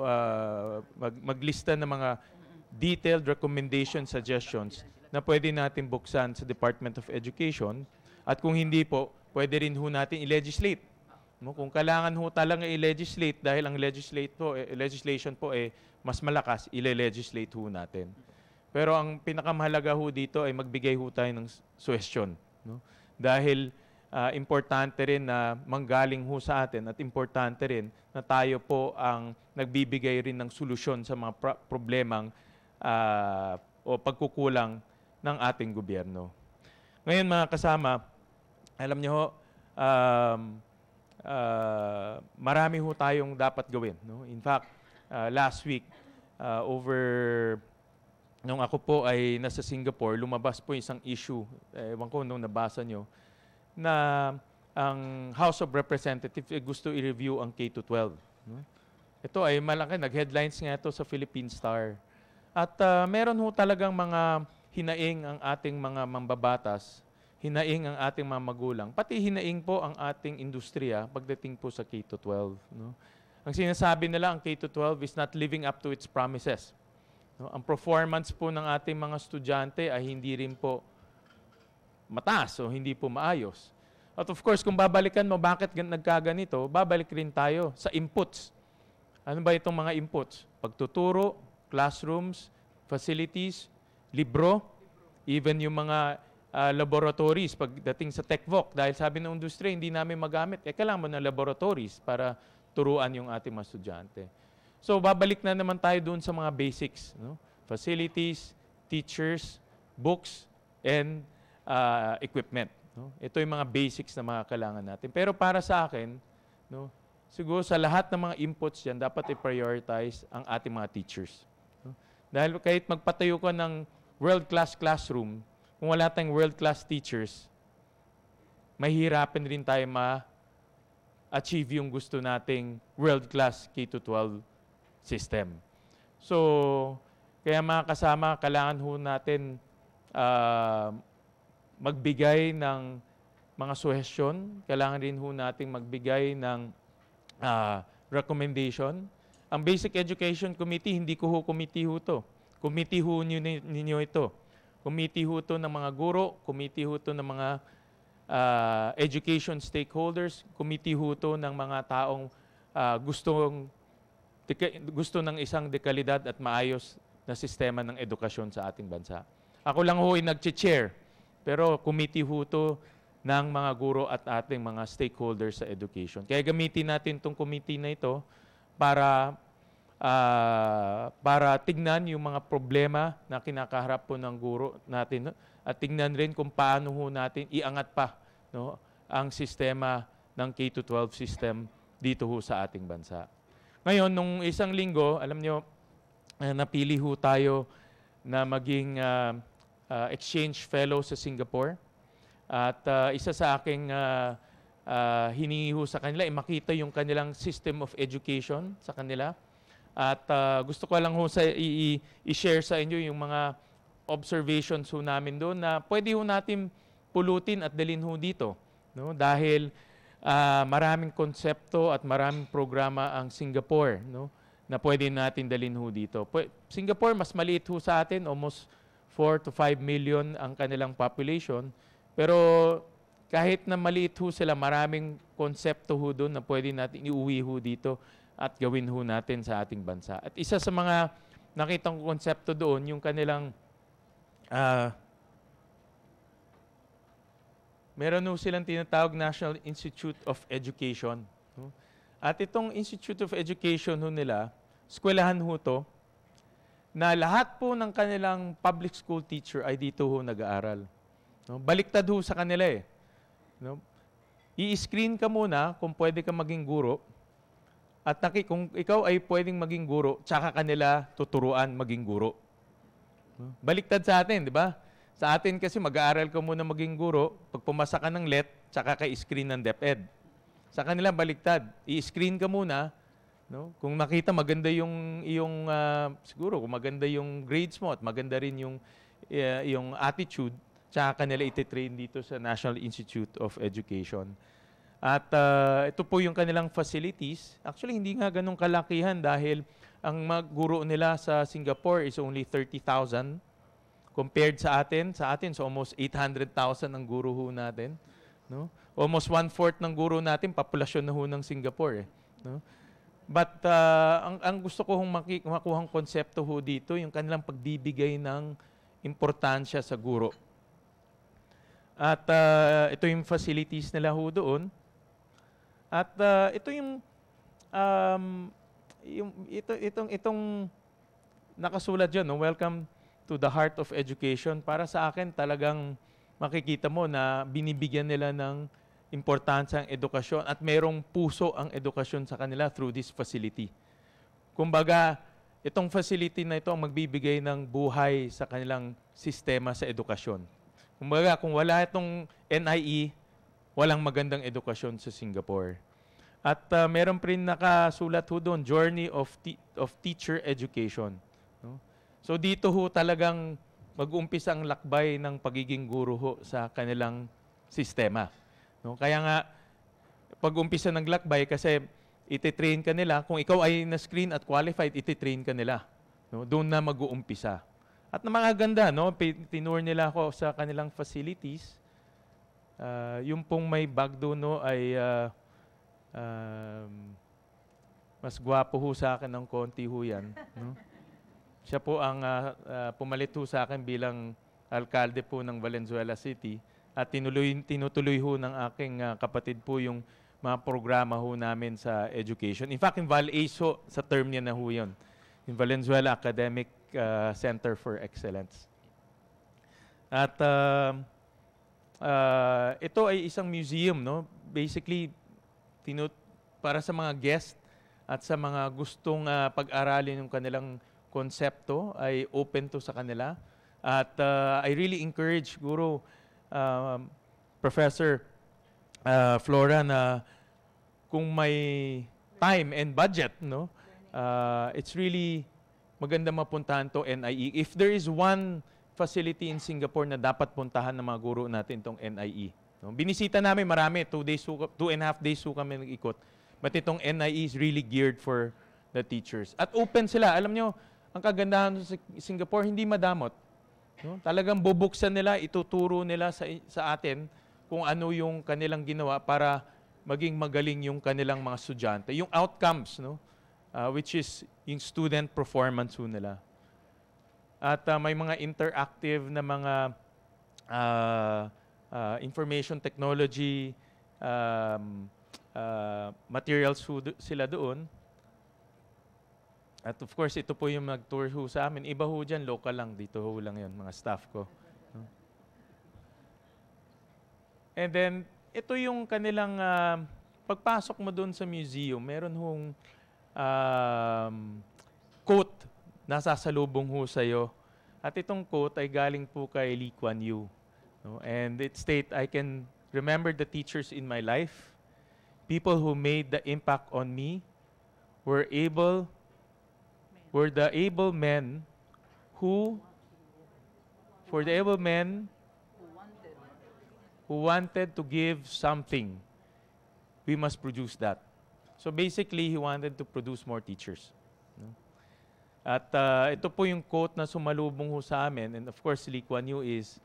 ng mga detailed recommendation suggestions na pwede natin buksan sa Department of Education at kung hindi po, pwede rin ho natin i-legislate. No? Kung kailangan ho talagang i-legislate dahil ang legislation po mas malakas, i-legislate ho natin. Pero ang pinakamahalaga ho dito ay magbigay ho tayo ng suggestion. No? Dahil importante rin na manggaling ho sa atin at importante rin na tayo po ang nagbibigay rin ng solusyon sa mga problemang o pagkukulang ng ating gobyerno. Ngayon mga kasama, alam niyo ho, marami ho tayong dapat gawin. No? In fact, last week, nung ako po ay nasa Singapore, lumabas po isang issue, ewan ko nung nabasa nyo, na ang House of Representatives gusto i-review ang K-12. No? Ito ay malaki, nag-headlines nga ito sa Philippine Star. At meron ho talagang mga hinaing ang ating mga mambabatas, hinaing ang ating mga magulang, pati hinaing po ang ating industriya pagdating po sa K-12. No? Ang sinasabi nila, ang K-12 is not living up to its promises. No? Ang performance po ng ating mga estudyante ay hindi rin po mataas o hindi po maayos. At of course, kung babalikan mo bakit nagkaganito, babalik rin tayo sa inputs. Ano ba itong mga inputs? Pagtuturo, classrooms, facilities, libro, even yung mga laboratories pagdating sa TechVoc. Dahil sabi ng industriya, hindi namin magamit. Kailangan mo ng laboratories para turuan yung ating mga estudyante. So, babalik na naman tayo doon sa mga basics. No? Facilities, teachers, books, and equipment. No? Ito yung mga basics na mga kailangan natin. Pero para sa akin, no, siguro sa lahat ng mga inputs yan, dapat i-prioritize ang ating mga teachers. No? Dahil kahit magpatayo ka ng world-class classroom, kung wala tayong world-class teachers, mahihirapan rin tayo ma-achieve yung gusto nating world-class K-12 system. So, kaya mga kasama, kailangan ho natin magbigay ng mga suhestyon. Kailangan rin ho natin magbigay ng recommendation. Ang Basic Education Committee, hindi ko ho committee ho to. Committee ho ninyo ito. Committee ho to ng mga guro, committee ho to ng mga education stakeholders, committee ho to ng mga taong gusto ng isang dekalidad at maayos na sistema ng edukasyon sa ating bansa. Ako lang ho ay nag-chair, pero committee ho to ng mga guro at ating mga stakeholders sa education. Kaya gamitin natin itong committee na ito para tignan yung mga problema na kinakaharap po ng guro natin, no? At tignan rin kung paano ho natin iangat pa, no, ang sistema ng K-12 system dito ho sa ating bansa. Ngayon, nung isang linggo, alam nyo, napili ho tayo na maging exchange fellow sa Singapore. At isa sa aking hiningi ho sa kanila, makita yung kanilang system of education sa kanila. At gusto ko lang ho i-share sa inyo yung mga observations ho namin doon na pwede ho natin pulutin at dalhin ho dito. No? Dahil maraming konsepto at maraming programa ang Singapore, no? Na pwede natin dalhin ho dito. Singapore, mas maliit ho sa atin, almost 4 to 5 million ang kanilang population. Pero kahit na maliit ho sila, maraming konsepto ho doon na pwede natin iuwi ho dito at gawin ho natin sa ating bansa. At isa sa mga nakitang konsepto doon, yung kanilang meron ho silang tinatawag National Institute of Education. No? At itong Institute of Education ho nila, eskwelahan ho to, na lahat po ng kanilang public school teacher ay dito ho nag-aaral. No? Baliktad ho sa kanila eh. No? I-screen ka muna kung pwede ka maging guro, at kung ikaw ay pwedeng maging guro, tsaka kanila tuturuan maging guro. No? Baliktad sa atin, di ba? Sa atin kasi mag-aaral ka muna maging guro, pag pumasa ka ng LET, tsaka ka i-screen ng DepEd. Sa kanila baliktad, i-screen ka muna, no? Kung nakita maganda yung siguro kung maganda yung grades mo at maganda rin yung attitude, tsaka kanila iti-train dito sa National Institute of Education. At ito po yung kanilang facilities. Actually, hindi nga ganun kalakihan dahil ang guro nila sa Singapore is only 30,000 compared sa atin so almost 800,000 ang guro ho natin, no? Almost 1/4 ng guro natin populasyon na ho ng Singapore, no? But ang gusto ko makuhang konsepto ho dito, yung kanilang pagbibigay ng importansya sa guro. At ito yung facilities nila ho doon. At ito yung itong nakasulat diyan, no? Welcome to the heart of education. Para sa akin talagang makikita mo na binibigyan nila ng importansya ang edukasyon at merong puso ang edukasyon sa kanila through this facility. Kumbaga, itong facility na ito ang magbibigay ng buhay sa kanilang sistema sa edukasyon. Kumbaga, kung wala itong NIE, walang magandang edukasyon sa Singapore. At meron pa rin nakasulat ho doon, Journey of Teacher Education. No? So dito ho talagang mag-uumpisa ang lakbay ng pagiging guro ho sa kanilang sistema. No? Kaya nga, pag-umpisa ng lakbay kasi ititrain ka nila, kung ikaw ay na-screen at qualified, ititrain ka nila. No? Doon na mag-uumpisa. At na mga ganda, no? Tinur nila ako sa kanilang facilities. Yung pong may bag doon, no, ay mas gwapo ho sa akin ng konti ho yan. No? Siya po ang pumalit ho sa akin bilang alkalde po ng Valenzuela City. At tinutuloy ho ng aking kapatid po yung mga programa ho namin sa education. In fact, in Val-Ace ho, sa term niya na ho yun. In Valenzuela Academic Center for Excellence. At ito ay isang museum, no? Basically, para sa mga guest at sa mga gustong pag-aralin yung kanilang konsepto, ay open to sa kanila. At I really encourage, Guru, Professor Flora, na kung may time and budget, no, it's really maganda mapuntahan to NIE. If there is one facility in Singapore na dapat puntahan ng mga guro natin itong NIE. No? Binisita namin marami, 2.5 days kami nag-ikot. But itong NIE is really geared for the teachers. At open sila. Alam nyo, ang kagandahan sa Singapore, hindi madamot. No? Talagang bubuksan nila, ituturo nila sa atin kung ano yung kanilang ginawa para maging magaling yung kanilang mga estudyante. Yung outcomes, no? Which is yung student performance nila. At may mga interactive na mga information technology materials sila doon. At of course, ito po yung nag-tour ho sa amin. Iba ho dyan, local lang. Dito ho lang yan, mga staff ko. And then, ito yung kanilang pagpasok mo doon sa museum, meron hong quote na sasalubong ho sa'yo. At itong quote ay galing po kay Lee Kuan Yew. No? And it state, I can remember the teachers in my life, people who made the impact on me, were the able men who wanted to give something. We must produce that. So basically, he wanted to produce more teachers. No? At ito po yung quote na sumalubong ho sa amin. And of course, Lee Kuan Yew is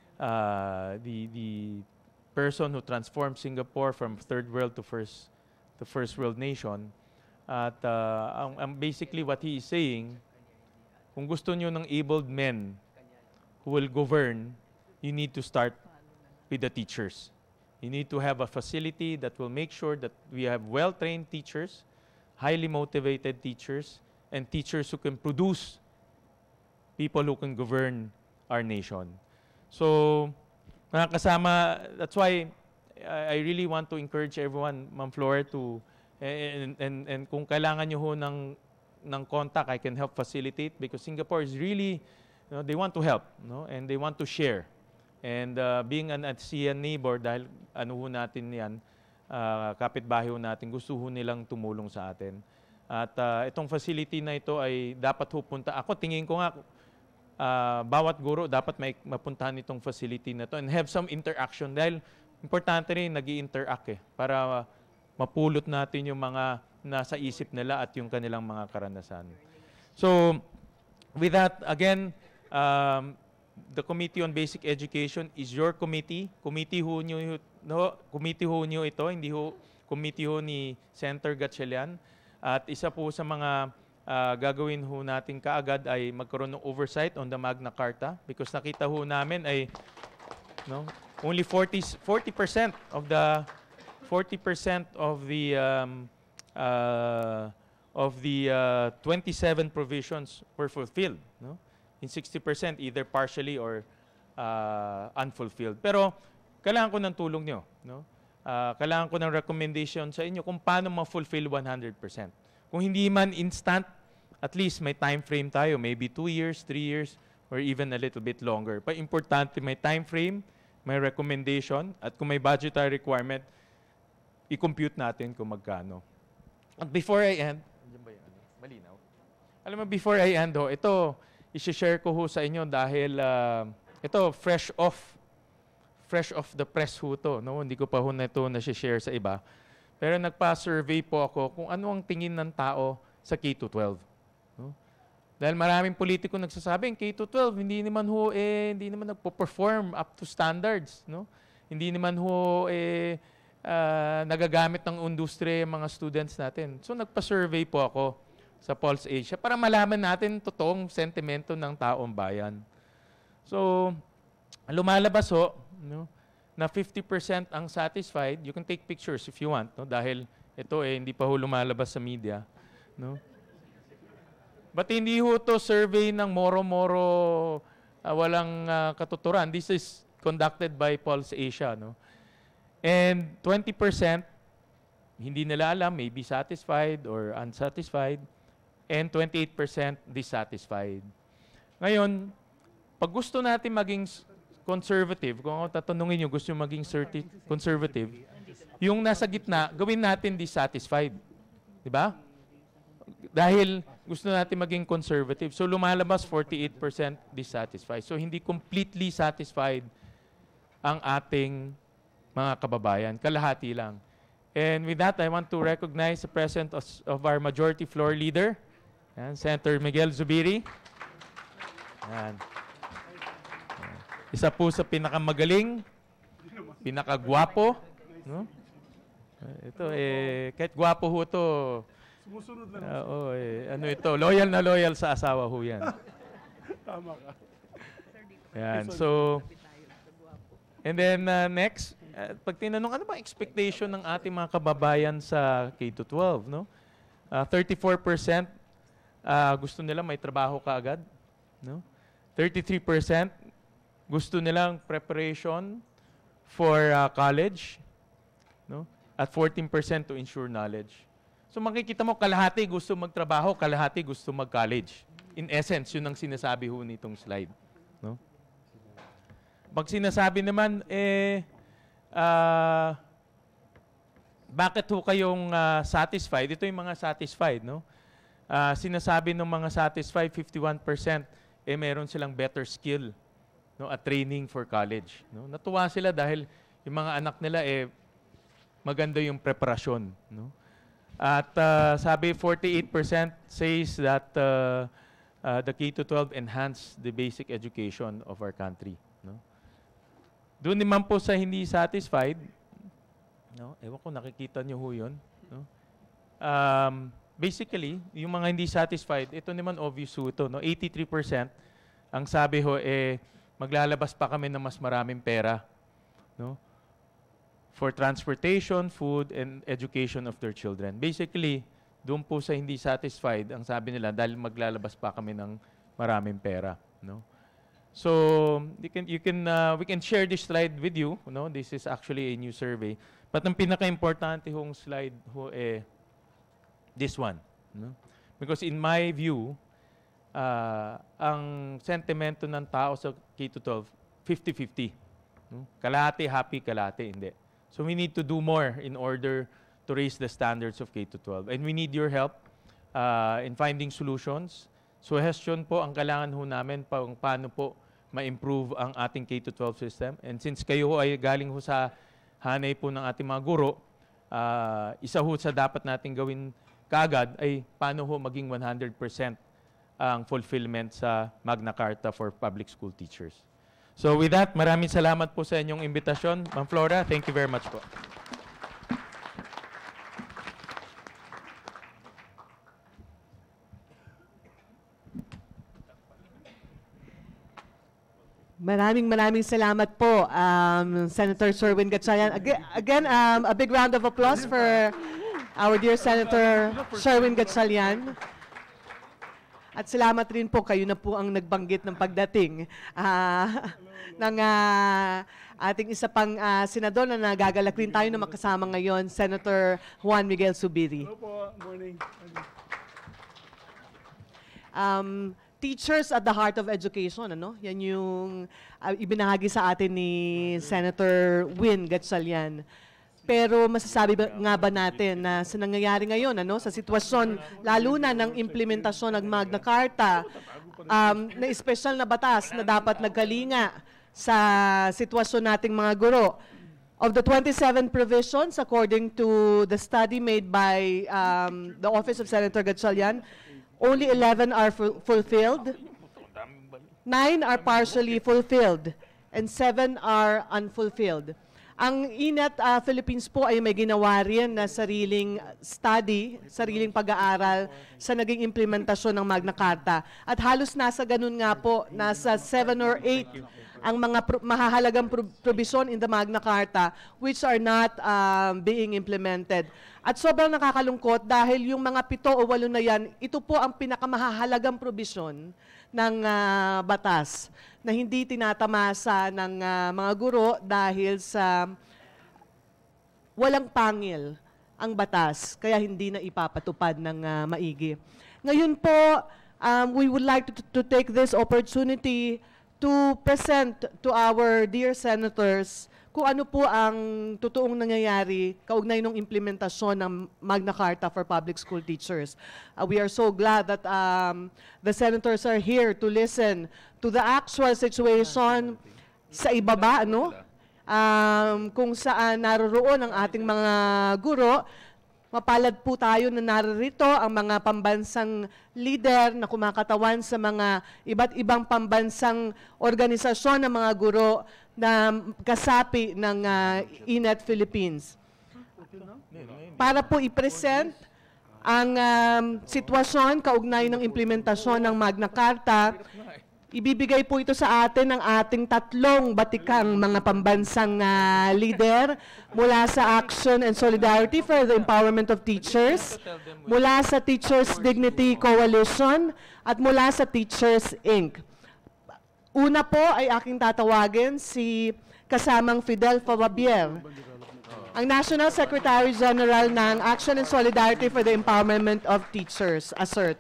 the person who transformed Singapore from third world to first world nation. At basically what he is saying, kung gusto nyo ng abled men who will govern, you need to start with the teachers. You need to have a facility that will make sure that we have well-trained teachers, highly motivated teachers, and teachers who can produce people who can govern our nation. So, mga kasama, that's why I really want to encourage everyone, Ma'am Flora, to, and kung kailangan nyo ho ng contact, I can help facilitate because Singapore is really, they want to help, no? And they want to share. And being an ASEAN neighbor, dahil ano ho natin yan, kapitbahay ho natin, gusto ho nilang tumulong sa atin. At itong facility na ito ay dapat ho punta. Ako tingin ko nga, bawat guro dapat may mapuntahan itong facility na to and have some interaction dahil importante rin nag-i-interact para mapulot natin yung mga nasa isip nila at yung kanilang mga karanasan. So, with that, again, the Committee on Basic Education is your committee. Committee ho nyo ito, hindi ho committee ho ni Senator Gatchalian. At isa po sa mga gagawin ho natin kaagad ay magkaroon ng oversight on the Magna Carta because nakita ho namin ay only 40% of the 27 provisions were fulfilled. No? In 60% either partially or unfulfilled. Pero kailangan ko ng tulong nyo. No? Kailangan ko ng recommendation sa inyo kung paano ma-fulfill 100%. Kung hindi man instant, at least may time frame tayo. Maybe 2 years, 3 years, or even a little bit longer. Pa importante may time frame, may recommendation, at kung may budgetary requirement, i-compute natin kung magkano. At before I end, malinaw. Alam mo, before I end, ito, i-share ko ho sa inyo dahil ito, fresh off the press ho to. No? Hindi ko pa ho na ito na-share sa iba. Pero nagpa-survey po ako kung ano ang tingin ng tao sa K-12. No? Dahil maraming politiko nagsasabing K-12, hindi naman nagpo-perform up to standards. No? Hindi naman ho nagagamit ng industriya yung mga students natin. So nagpa-survey po ako sa Pulse Asia para malaman natin totoong sentimento ng taong bayan. So, lumalabas ho, na 50% ang satisfied. You can take pictures if you want, dahil ito hindi pa ho lumalabas sa media. No? But hindi ho to survey ng moro-moro, walang katuturan. This is conducted by Pulse Asia. No? And 20%, hindi nila alam, maybe satisfied or unsatisfied. And 28% dissatisfied. Ngayon, pag gusto natin maging conservative, kung ako tatanungin nyo, gusto nyo maging conservative, yung nasa gitna, gawin natin dissatisfied. Diba? Dahil gusto natin maging conservative. So lumalabas 48% dissatisfied. So hindi completely satisfied ang ating mga kababayan. Kalahati lang. And with that, I want to recognize the presence of our majority floor leader, Senator Miguel Zubiri. Yan. Isa po sa pinakamagaling, pinakagwapo. No? Ito, kahit gwapo ho ito. Sumusunod lang. Ano ito, loyal na loyal sa asawa ho yan. Tama ka. Yan, so, and then next, pag tinanong, ano ba expectation ng ating mga kababayan sa K-12, no? 34% gusto nila may trabaho kaagad, no? 33% gusto nilang preparation for college, no? at 14% to ensure knowledge. So makikita mo, kalahati gusto magtrabaho, kalahati gusto mag-college. In essence, yun ang sinasabi ho nitong slide. No? Pag sinasabi naman, bakit ho kayong satisfied? Ito yung mga satisfied, no? Sinasabi ng mga satisfied, 51%, meron silang better skill, no, at training for college. No? Natuwa sila dahil yung mga anak nila, maganda yung preparasyon. No? At sabi, 48% says that the K-12 enhance the basic education of our country. No? Doon naman po sa hindi satisfied, no? Ewan ko, nakikita nyo ho yun. No? Basically, yung mga hindi satisfied, ito naman obvious ho ito. No? 83%, ang sabi ho, maglalabas pa kami ng mas maraming pera, no? For transportation, food, and education of their children. Basically, doon po sa hindi satisfied, ang sabi nila, dahil maglalabas pa kami ng maraming pera. No? So, we can share this slide with you. No? This is actually a new survey. But ang pinaka-importante hong slide ho, this one. No? Because in my view, ang sentimento ng tao sa K-12, 50-50. No? Kalahati happy, kalahati hindi. So we need to do more in order to raise the standards of K-12. And we need your help in finding solutions. Suggestion po ang kailangan ho namin paano po ma-improve ang ating K-12 system. And since kayo ay galing ho sa hanay po ng ating mga guro, isa ho sa dapat natin gawin kaagad ay paano ho maging 100% ang fulfillment sa Magna Carta for public school teachers. So with that, maraming salamat po sa inyong imbitasyon. Ma'am Flora, thank you very much po. Maraming salamat po, Senator Sherwin Gatchalian. Again, a big round of applause for our dear Senator Sherwin Gatchalian. At salamat rin po, kayo na po ang nagbanggit ng pagdating ng ating isa pang senador na nagagalak rin tayo na makasama ngayon, Senator Juan Miguel Zubiri. Hello po, morning. Teachers at the heart of education, ano? Yan yung ibinahagi sa atin ni Senator Win Gatchalian. Pero masasabi nga ba natin na sa nangyayari ngayon, ano, sa sitwasyon, lalo na ng implementasyon ng Magna Carta, na espesyal na batas na dapat nagkalinga sa sitwasyon nating mga guro. Of the 27 provisions, according to the study made by the Office of Senator Gatchalian, only 11 are fulfilled, 9 are partially fulfilled, and 7 are unfulfilled. Ang INET Philippines po ay may ginawa rin na sariling study, sariling pag-aaral sa naging implementasyon ng Magna Carta. At halos nasa ganun nga po, nasa 7 or 8 ang mga mahahalagang provision in the Magna Carta which are not being implemented. At sobrang nakakalungkot dahil yung mga 7 o 8 na yan, ito po ang pinakamahahalagang provision ng batas na hindi tinatamasa ng mga guro dahil sa walang pangil ang batas, kaya hindi na ipapatupad ng maigi. Ngayon po, we would like to take this opportunity to present to our dear senators kung ano po ang totoong nangyayari kaugnay ng implementasyon ng Magna Carta for public school teachers. We are so glad that the senators are here to listen to the actual situation sa ibaba, no? Kung saan naroroon ang ating mga guro. Mapalad po tayo na narito ang mga pambansang leader na kumakatawan sa mga iba't ibang pambansang organisasyon ng mga guro na kasapi ng INET Philippines. Para po i-present ang sitwasyon kaugnay ng implementasyon ng Magna Carta, ibibigay po ito sa atin ng ating 3 batikang mga pambansang leader mula sa Action and Solidarity for the Empowerment of Teachers, mula sa Teachers Dignity Coalition, at mula sa Teachers Inc. Una po ay aking tatawagin si kasamang Fidel Fababier. ang National Secretary General ng Action and Solidarity for the Empowerment of Teachers, assert.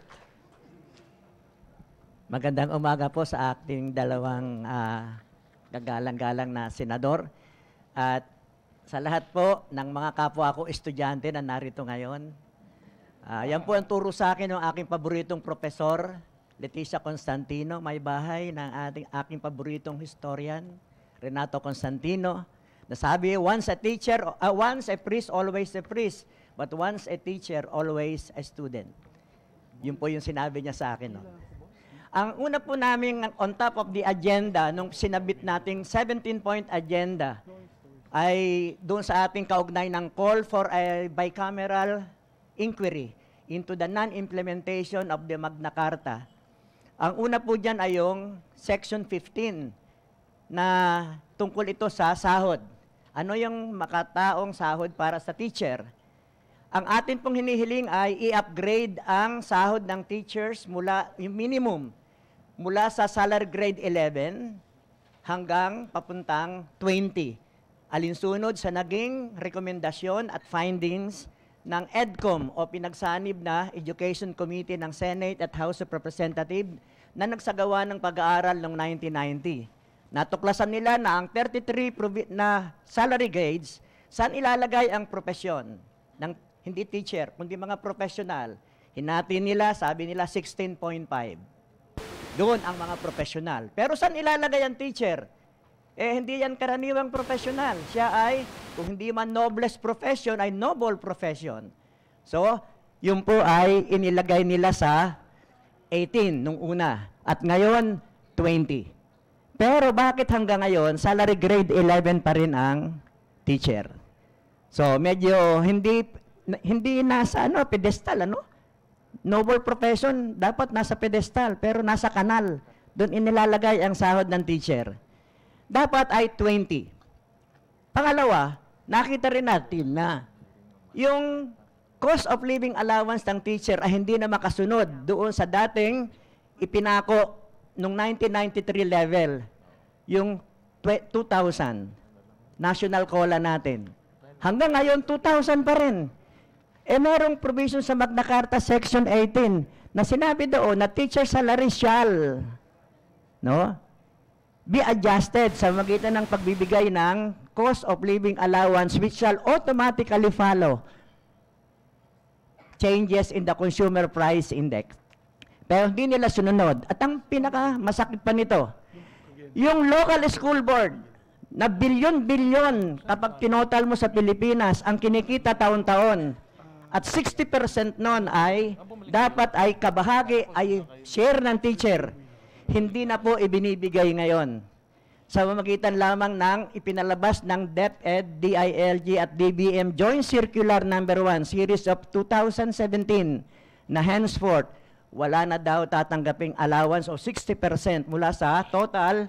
Magandang umaga po sa ating dalawang gagalang-galang na senador. At sa lahat po ng mga kapwa ko estudyante na narito ngayon, yan po ang turo sa akin ng aking paboritong profesor, Leticia Constantino, may bahay ng aking paboritong historian, Renato Constantino, nasabi, once a priest, always a priest, but once a teacher, always a student. Yun po yung sinabi niya sa akin. No? Ang una po namin on top of the agenda, nung sinabit nating 17-point agenda, ay doon sa ating kaugnay ng call for a bicameral inquiry into the non-implementation of the Magna Carta. Ang una po dyan ay yung Section 15 na tungkol ito sa sahod. Ano yung makataong sahod para sa teacher? Ang atin pong hinihiling ay i-upgrade ang sahod ng teachers mula, yung minimum, mula sa salary grade 11 hanggang papuntang 20. Alinsunod sa naging rekomendasyon at findings ng EDCOM o pinagsanib na Education Committee ng Senate at House of Representatives na nagsagawa ng pag-aaral noong 1990. Natuklasan nila na ang 33 na salary grades, saan ilalagay ang profesyon ng hindi teacher, kundi mga professional. Hinati nila, sabi nila 16.5. Doon ang mga professional. Pero saan ilalagay ang teacher? Hindi yan karaniwang professional. Siya ay, kung hindi man noblest profession, ay noble profession. So, yun po ay inilagay nila sa 18 nung una. At ngayon, 20. Pero bakit hanggang ngayon, salary grade 11 pa rin ang teacher? So, medyo hindi nasa pedestal, Noble profession, dapat nasa pedestal, pero nasa kanal. Doon inilalagay ang sahod ng teacher. Dapat ay 20. Pangalawa, nakita rin natin na yung cost of living allowance ng teacher ay hindi na makasunod doon sa dating ipinako nung 1993 level, yung 2,000, national COLA natin. Hanggang ngayon, 2,000 pa rin. Merong provision sa Magna Carta Section 18 na sinabi doon na teacher salary shall be adjusted sa magitan ng pagbibigay ng cost of living allowance which shall automatically follow changes in the consumer price index. Pero hindi nila sununod. At ang pinakamasakit pa nito, yung local school board na bilyon-bilyon kapag tinotal mo sa Pilipinas ang kinikita taon-taon at 60% nun ay dapat ay kabahagi ay share ng teacher, hindi na po ibinibigay ngayon. Sa pamamagitan lamang ng ipinalabas ng DepEd, DILG at DBM Joint Circular No. 1 Series of 2017 na henceforth wala na daw tatanggaping allowance o 60% mula sa total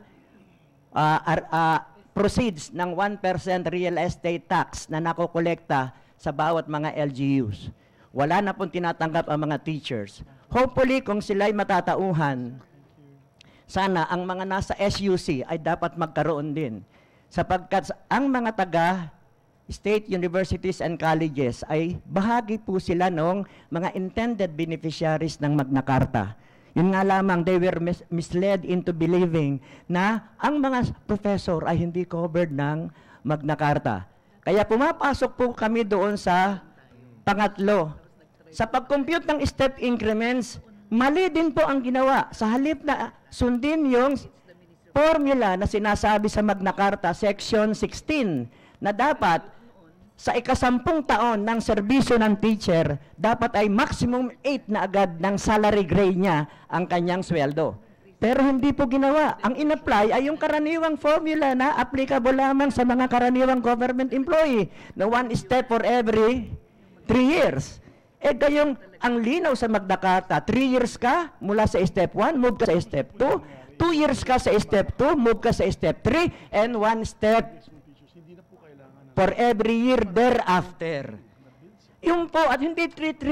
proceeds ng 1% real estate tax na nakokolekta sa bawat mga LGUs. Wala na pong tinatanggap ang mga teachers. Hopefully, kung sila'y matatauhan, sana ang mga nasa SUC ay dapat magkaroon din. Sapagkat ang mga state universities and colleges ay bahagi po sila ng mga intended beneficiaries ng Magna Carta. Yun nga lamang, they were misled into believing na ang mga professor ay hindi covered ng Magna Carta. Kaya pumapasok po kami doon sa pangatlo. Sa pag-compute ng step increments, mali din po ang ginawa. Sa halip na sundin yung formula na sinasabi sa Magna Carta, Section 16, na dapat sa ika-10 taon ng serbisyo ng teacher, dapat ay maximum 8 na agad ng salary grade niya ang kanyang sweldo. Pero hindi po ginawa. Ang in-apply ay yung karaniwang formula na applicable lamang sa mga karaniwang government employee na 1 step for every 3 years. Gayong ang linaw sa Magna Carta, 3 years ka mula sa step 1, move ka sa step 2, 2 years ka sa step 2, move ka sa step 3, and 1 step for every year thereafter. Yun po, at hindi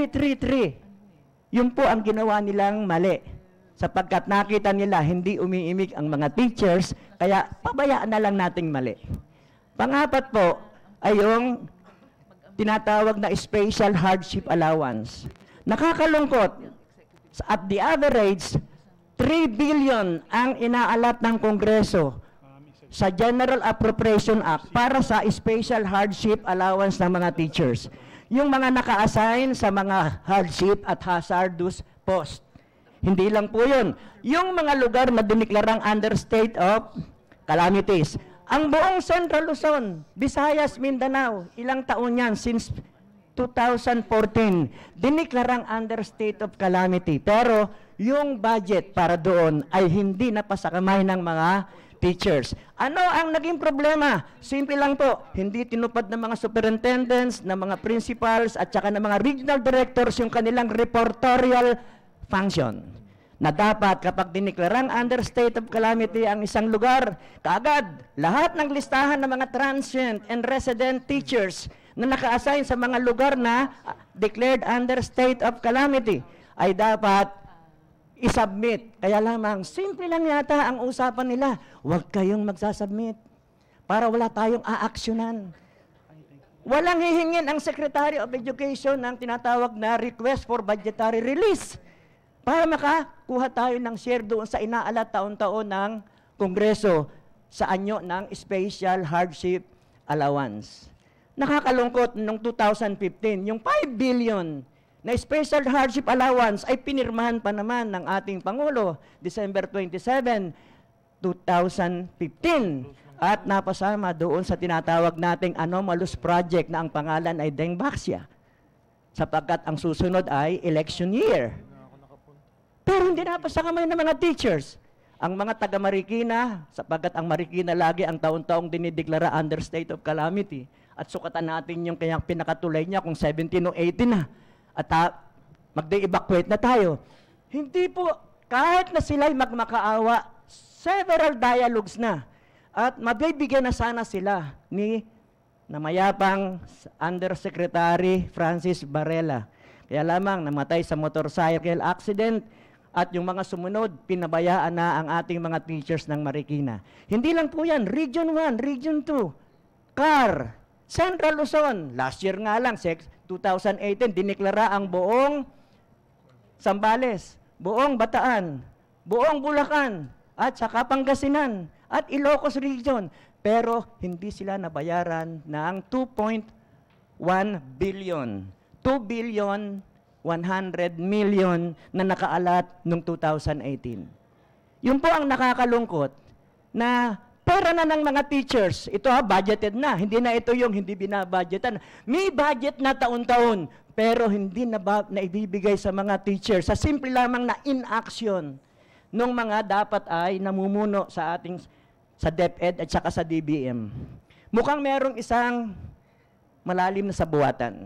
3. Yun po ang ginawa nilang mali. Sapagkat nakita nila hindi umiimik ang mga teachers, kaya pabayaan na lang nating mali. Pangapat po ay yung tinatawag na special hardship allowance. Nakakalungkot, at the average, 3 billion ang inaalat ng Kongreso sa General Appropriation Act para sa special hardship allowance ng mga teachers. Yung mga naka-assign sa mga hardship at hazardous post. Hindi lang po yun. Yung mga lugar na diniklarang under state of calamities. Ang buong Central Luzon, Visayas, Mindanao, ilang taon yan since 2014, diniklarang under state of calamity. Pero yung budget para doon ay hindi napasakamay ng mga teachers. Ano ang naging problema? Simple lang po, hindi tinupad ng mga superintendents, ng mga principals, at saka ng mga regional directors yung kanilang reportorial function. Na dapat kapag diniklarang under state of calamity ang isang lugar, kaagad lahat ng listahan ng mga transient and resident teachers na naka-assign sa mga lugar na declared under state of calamity ay dapat isubmit. Kaya lamang, simple lang yata ang usapan nila. Huwag kayong magsasubmit para wala tayong aaksyonan. Walang hihingin ang Secretary of Education ng tinatawag na request for budgetary release para makakuha tayo ng share doon sa inaalat taon-taon ng Kongreso sa anyo ng Special Hardship Allowance. Nakakalungkot noong 2015, yung 5 billion na Special Hardship Allowance ay pinirmahan pa naman ng ating Pangulo, December 27, 2015. At napasama doon sa tinatawag nating anomalous project na ang pangalan ay Dengbaxia. Sapagkat ang susunod ay election year. Pero hindi napasakamay ng mga teachers. Ang mga taga Marikina, sapagkat ang Marikina lagi ang taon-taong dinideklara under state of calamity. At sukatan natin yung kanyang pinakatulay niya kung 17 o 18 na. At mag-de-evacuate na tayo. Hindi po, kahit na sila'y magmakaawa, several dialogues na. At mabibigyan na sana sila ni namayapang Undersecretary Francis Barrela. Kaya lamang namatay sa motorcycle accident at yung mga sumunod, pinabayaan na ang ating mga teachers ng Marikina. Hindi lang po yan, Region 1, Region 2, CAR, Central Luzon. Last year nga lang, 2018, diniklara ang buong Zambales, buong Bataan, buong Bulacan, at saka Pangasinan, at Ilocos Region. Pero hindi sila nabayaran ng 2.1 billion. 2 billion 100 million na nakaalat noong 2018. Yun po ang nakakalungkot na pera na ng mga teachers. Ito budgeted na. Hindi na ito yung hindi binabudgetan. May budget na taon-taon, pero hindi na ibibigay sa mga teachers. Sa simple lamang na inaction nung mga dapat ay namumuno sa ating sa DepEd at saka sa DBM. Mukhang merong isang malalim na sabuatan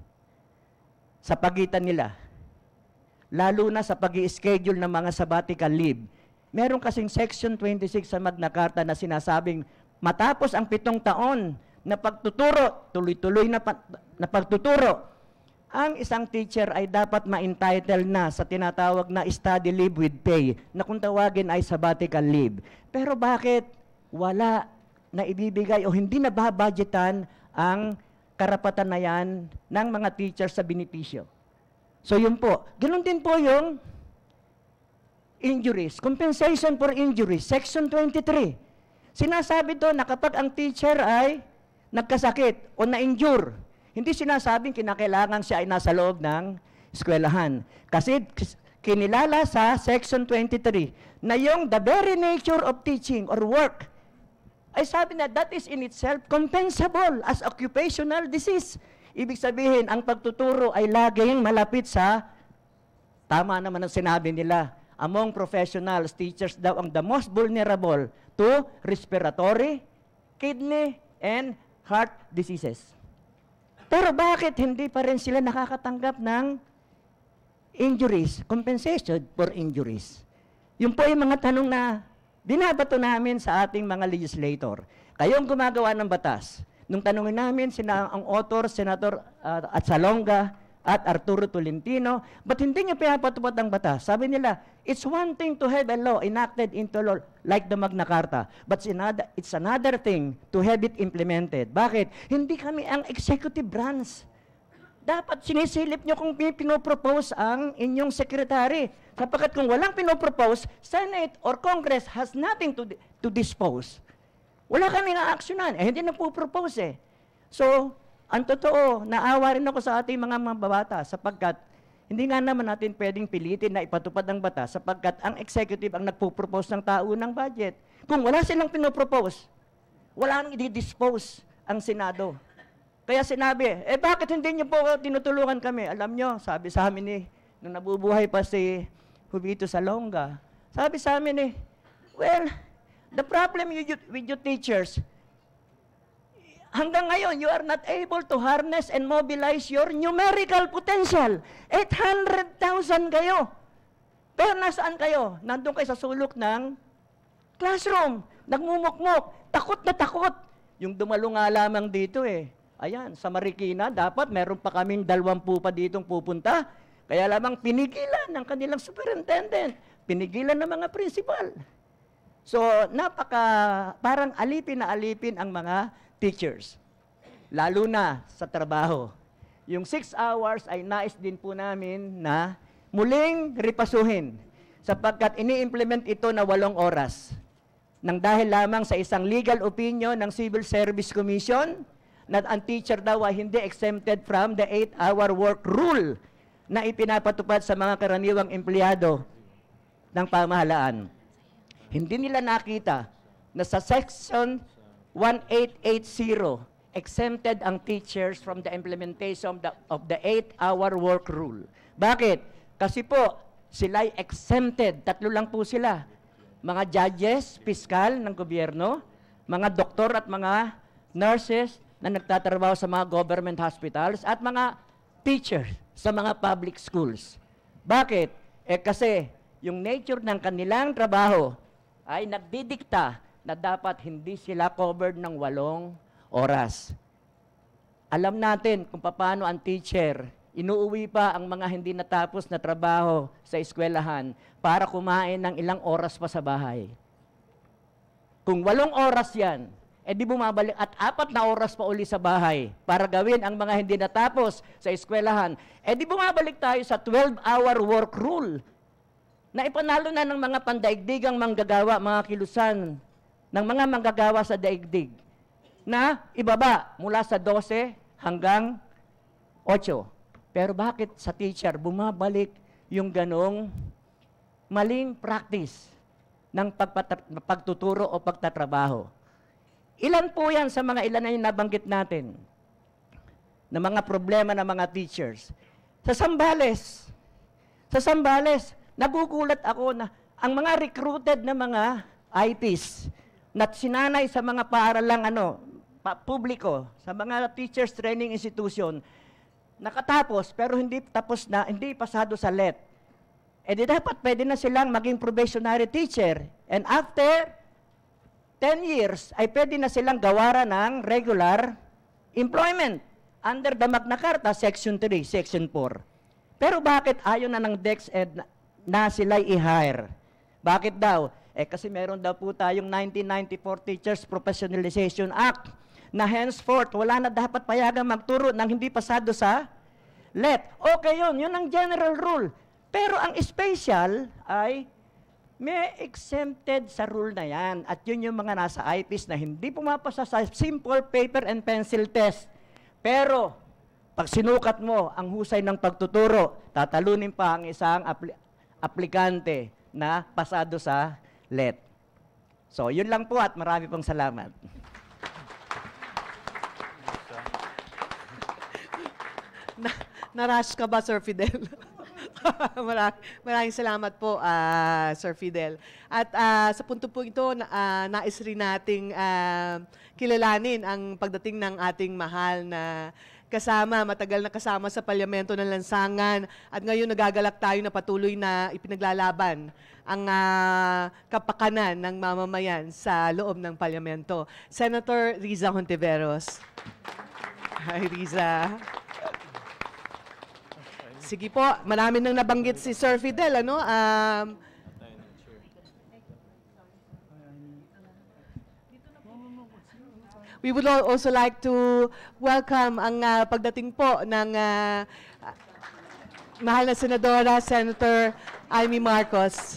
sa pagitan nila, lalo na sa pag-i-schedule ng mga sabbatical leave. Meron kasing Section 26 sa Magna Carta na sinasabing matapos ang 7 taon na pagtuturo, tuloy-tuloy na pagtuturo, ang isang teacher ay dapat ma-entitle na sa tinatawag na study leave with pay, na kung tawagin ay sabbatical leave. Pero bakit wala na ibibigay o hindi na babudgetan ang karapatan na yan ng mga teachers sa benepisyo? So yun po. Ganun din po yung injuries, compensation for injuries, Section 23. Sinasabi to na kapag ang teacher ay nagkasakit o na-injure, hindi sinasabing kinakailangan siya ay nasa loob ng eskwelahan. Kasi kinilala sa Section 23 na yung the very nature of teaching or work ay sabi na that is in itself compensable as occupational disease. Ibig sabihin, ang pagtuturo ay laging malapit sa, tama naman ang sinabi nila, among professionals, teachers daw ang the most vulnerable to respiratory, kidney, and heart diseases. Pero bakit hindi pa rin sila nakakatanggap ng injuries, compensation for injuries? Yun po yung mga tanong na binabato namin sa ating mga legislator. Kayong gumagawa ng batas. Nung tanongin namin ang author, Senator at Salonga at Arturo Tolentino, ba't hindi niyo pinapatupad ang batas? Sabi nila, it's one thing to have a law enacted into law like the Magna Carta, but it's another thing to have it implemented. Bakit? Hindi kami ang executive branch. Dapat sinisilip nyo kung pinopropose ang inyong secretary. Sapagkat kung walang pinopropose, Senate or Congress has nothing to dispose. Wala kami na-actionan. Hindi nagpo-propose eh. So, ang totoo, naawa rin ako sa ating mga mababata sapagkat hindi nga naman natin pwedeng pilitin na ipatupad ang batas sapagkat ang executive ang nagpo-propose ng taunang budget. Kung wala silang pinopropose, wala nang i-dispose ang Senado. Kaya sinabi, bakit hindi niyo po tinutulungan kami? Alam niyo, sabi sa amin nung nabubuhay pa si Jubito Salonga, sabi sa amin well, the problem with you teachers, hanggang ngayon, you are not able to harness and mobilize your numerical potential. 800,000 kayo. Pero nasaan kayo? Nandun kayo sa sulok ng classroom. Nagmumukmok. Takot na takot. Yung dumalo nga lamang dito Ayan, sa Marikina, dapat meron pa kaming 20 pa ditong pupunta. Kaya lamang pinigilan ng kanilang superintendent. Pinigilan ng mga principal. So, parang alipin na alipin ang mga teachers. Lalo na sa trabaho. Yung 6 hours ay nais din po namin na muling ripasuhin. Sapagkat ini-implement ito na 8 oras. Nang dahil lamang sa isang legal opinion ng Civil Service Commission, na ang teacher daw ay hindi exempted from the 8-hour work rule na ipinapatupad sa mga karaniwang empleyado ng pamahalaan. Hindi nila nakita na sa Section 1880, exempted ang teachers from the implementation of the 8-hour work rule. Bakit? Kasi po, sila'y exempted. 3 lang po sila. Mga judges, piskal ng gobyerno, mga doktor at mga nurses na nagtatrabaho sa mga government hospitals at mga teachers sa mga public schools. Bakit? Kasi yung nature ng kanilang trabaho ay nagdidikta na dapat hindi sila covered ng 8 oras. Alam natin kung paano ang teacher, inuuwi pa ang mga hindi natapos na trabaho sa eskwelahan para kumain ng ilang oras pa sa bahay. Kung 8 oras yan, di bumabalik at 4 na oras pa uli sa bahay para gawin ang mga hindi natapos sa eskwelahan, di bumabalik tayo sa 12-hour work rule na ipanalo na ng mga pandaigdigang manggagawa, mga kilusan ng mga manggagawa sa daigdig na ibaba mula sa 12 hanggang 8. Pero bakit sa teacher bumabalik yung ganong maling practice ng pagtuturo o pagtatrabaho? Ilan po yan sa mga ilan na yung nabanggit natin na mga problema ng mga teachers? Sa Sambales, nagugulat ako na ang mga recruited na mga IPs na sinanay sa mga paaralang publiko, sa mga teachers training institution, nakatapos pero hindi tapos na, hindi pasado sa LET. Di dapat pwede na silang maging probationary teacher. And after 10 years, ay pwede na silang gawaran ng regular employment under the Magna Carta, Section 3, Section 4. Pero bakit ayaw na ng DepEd na sila i-hire? Bakit daw? Kasi meron daw po tayong 1994 Teachers Professionalization Act na henceforth, wala na dapat payagang magturo ng hindi pasado sa LET. Okay yun ang general rule. Pero ang special ay may exempted sa rule na yan. At yun yung mga nasa IPs na hindi pumapasa sa simple paper and pencil test. Pero, pag sinukat mo ang husay ng pagtuturo, tatalunin pa ang isang aplikante na pasado sa LET. So, yun lang po at marami pong salamat. Narash ka ba, Sir Fidel? Maraming salamat po, Sir Fidel. At sa punto po ito, nais rin nating kilalanin ang pagdating ng ating mahal na kasama, matagal na kasama sa Parlamento ng Lansangan. At ngayon nagagalak tayo na patuloy na ipinaglalaban ang kapakanan ng mamamayan sa loob ng Parlamento. Senator Riza Hontiveros. Hi, Riza. Sige po, marami nang nabanggit si Sir Fidel, ano? We would also like to welcome ang pagdating po ng mahal na Senadora, Senator Amy Marcos.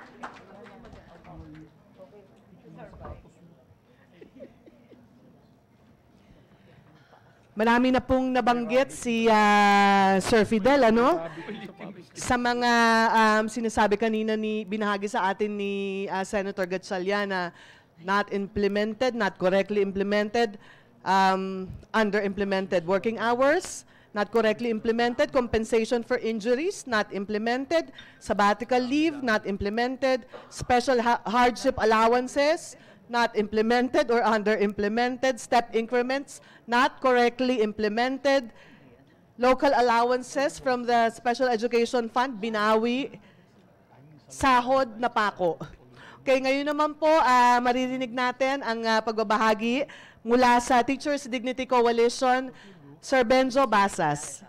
Marami na pong nabanggit si Sir Fidel, ano? Sa mga sinasabi kanina binahagi sa atin ni Senator Gatchalian na not implemented, not correctly implemented, under-implemented working hours, not correctly implemented, compensation for injuries, not implemented, sabbatical leave, not implemented, special hardship allowances, not implemented or under-implemented, step increments, not correctly implemented, local allowances from the Special Education Fund, binawi, sahod na pako. Okay, ngayon naman po, maririnig natin ang pagbabahagi mula sa Teachers Dignity Coalition, Sir Benjo Basas.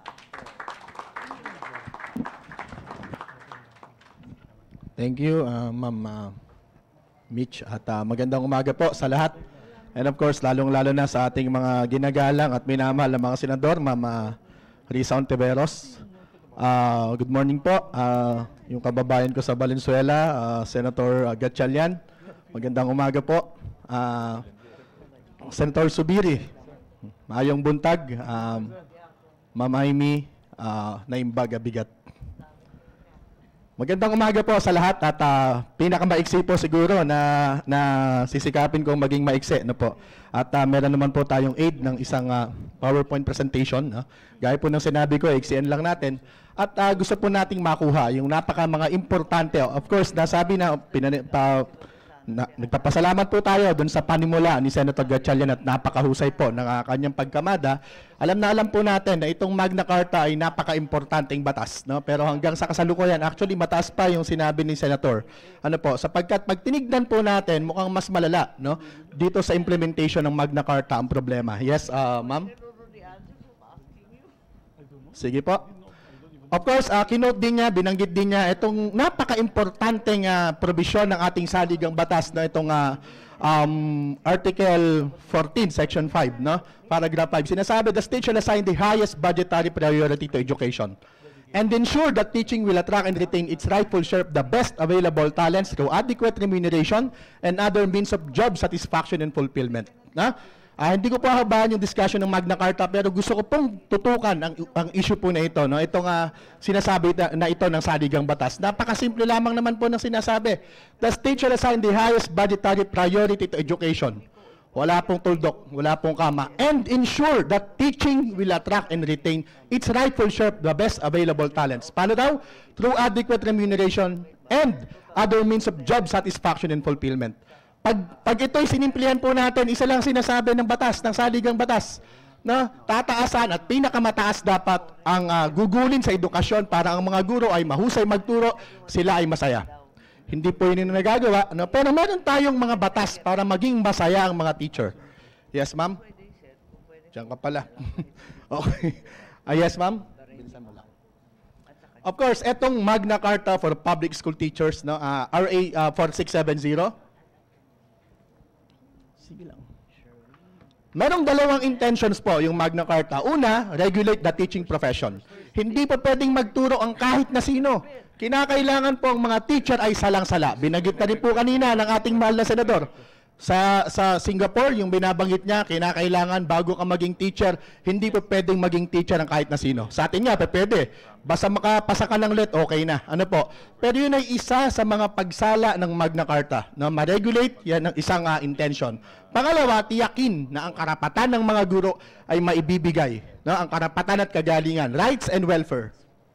Thank you, Ma'am Mitch, at magandang umaga po sa lahat. And of course, lalong-lalo na sa ating mga ginagalang at minamahal na mga senador, Ma'am Risa Ontiveros. Good morning po. Yung kababayan ko sa Valenzuela, Senator Gatchalian. Magandang umaga po. Senator Subiri, maayong buntag. Ma'am Amy, naimbag abigat. Magandang umaga po sa lahat at pinakamaiksi po siguro na sisikapin kong maging maiksi, no po. At meron naman po tayong aid ng isang PowerPoint presentation, no? Gaya po ng sinabi ko, iksiin lang natin. At gusto po nating makuha yung mga importante. Of course, nasabi na nagpapasalamat po tayo doon sa panimula ni Senator Gatchalian at napakahusay po ng kanyang pagkamada. Alam po natin na itong Magna Carta ay napaka-importanteng batas, no? Pero hanggang sa kasalukuyan, actually mataas pa yung sinabi ni Senator. Ano po, sapagkat pag tinignan po natin, mukhang mas malala, no? Dito sa implementation ng Magna Carta ang problema. Yes, ma'am? Sige po. Of course, kinote din niya, binanggit din niya itong napaka-importanteng provision ng ating saligang batas na itong Article 14, Section 5, no? Paragraph 5. Sinasabi, the state shall assign the highest budgetary priority to education and ensure that teaching will attract and retain its rightful share of the best available talents through adequate remuneration and other means of job satisfaction and fulfillment. No? Hindi ko po hahabaan yung discussion ng Magna Carta, pero gusto ko pong tutukan ang issue po na ito, no? Itong sinasabi na ito ng saligang batas. Napakasimple lamang naman po ng sinasabi. The state shall assign the highest budgetary priority to education. Wala pong tuldok, wala pong kama. And ensure that teaching will attract and retain its rightful share of the best available talents. Paano daw? Through adequate remuneration and other means of job satisfaction and fulfillment. Pag ito'y sinimplihan po natin, isa lang sinasabi ng batas, ng saligang batas, na tataasan at pinakamataas dapat ang gugulin sa edukasyon para ang mga guro ay mahusay magturo, sila ay masaya. Hindi po yun yung nagagawa, no? Pero meron tayong mga batas para maging masaya ang mga teacher. Yes, ma'am? Diyan ka pala. Okay. Yes, ma'am? Of course, etong Magna Carta for Public School Teachers, no? RA 4670. Sige lang. Merong dalawang intentions po yung Magna Carta. Una, regulate the teaching profession. Hindi pa pwedeng magturo ang kahit na sino. Kinakailangan po ang mga teacher ay salang-sala. Binanggit na rin po kanina ng ating mahal na senador. Sa Singapore, yung binabanggit niya, kinakailangan bago ka maging teacher, hindi pa pwedeng maging teacher ang kahit na sino. Sa atin nga, pwede. Basta makapasa ka ng let, okay na. Ano po? Pero yun ay isa sa mga pagsala ng Magna Carta. No? Ma-regulate, yan ang isang intention. Pangalawa, tiyakin na ang karapatan ng mga guro ay maibibigay. No? Ang karapatan at kagalingan, rights and welfare.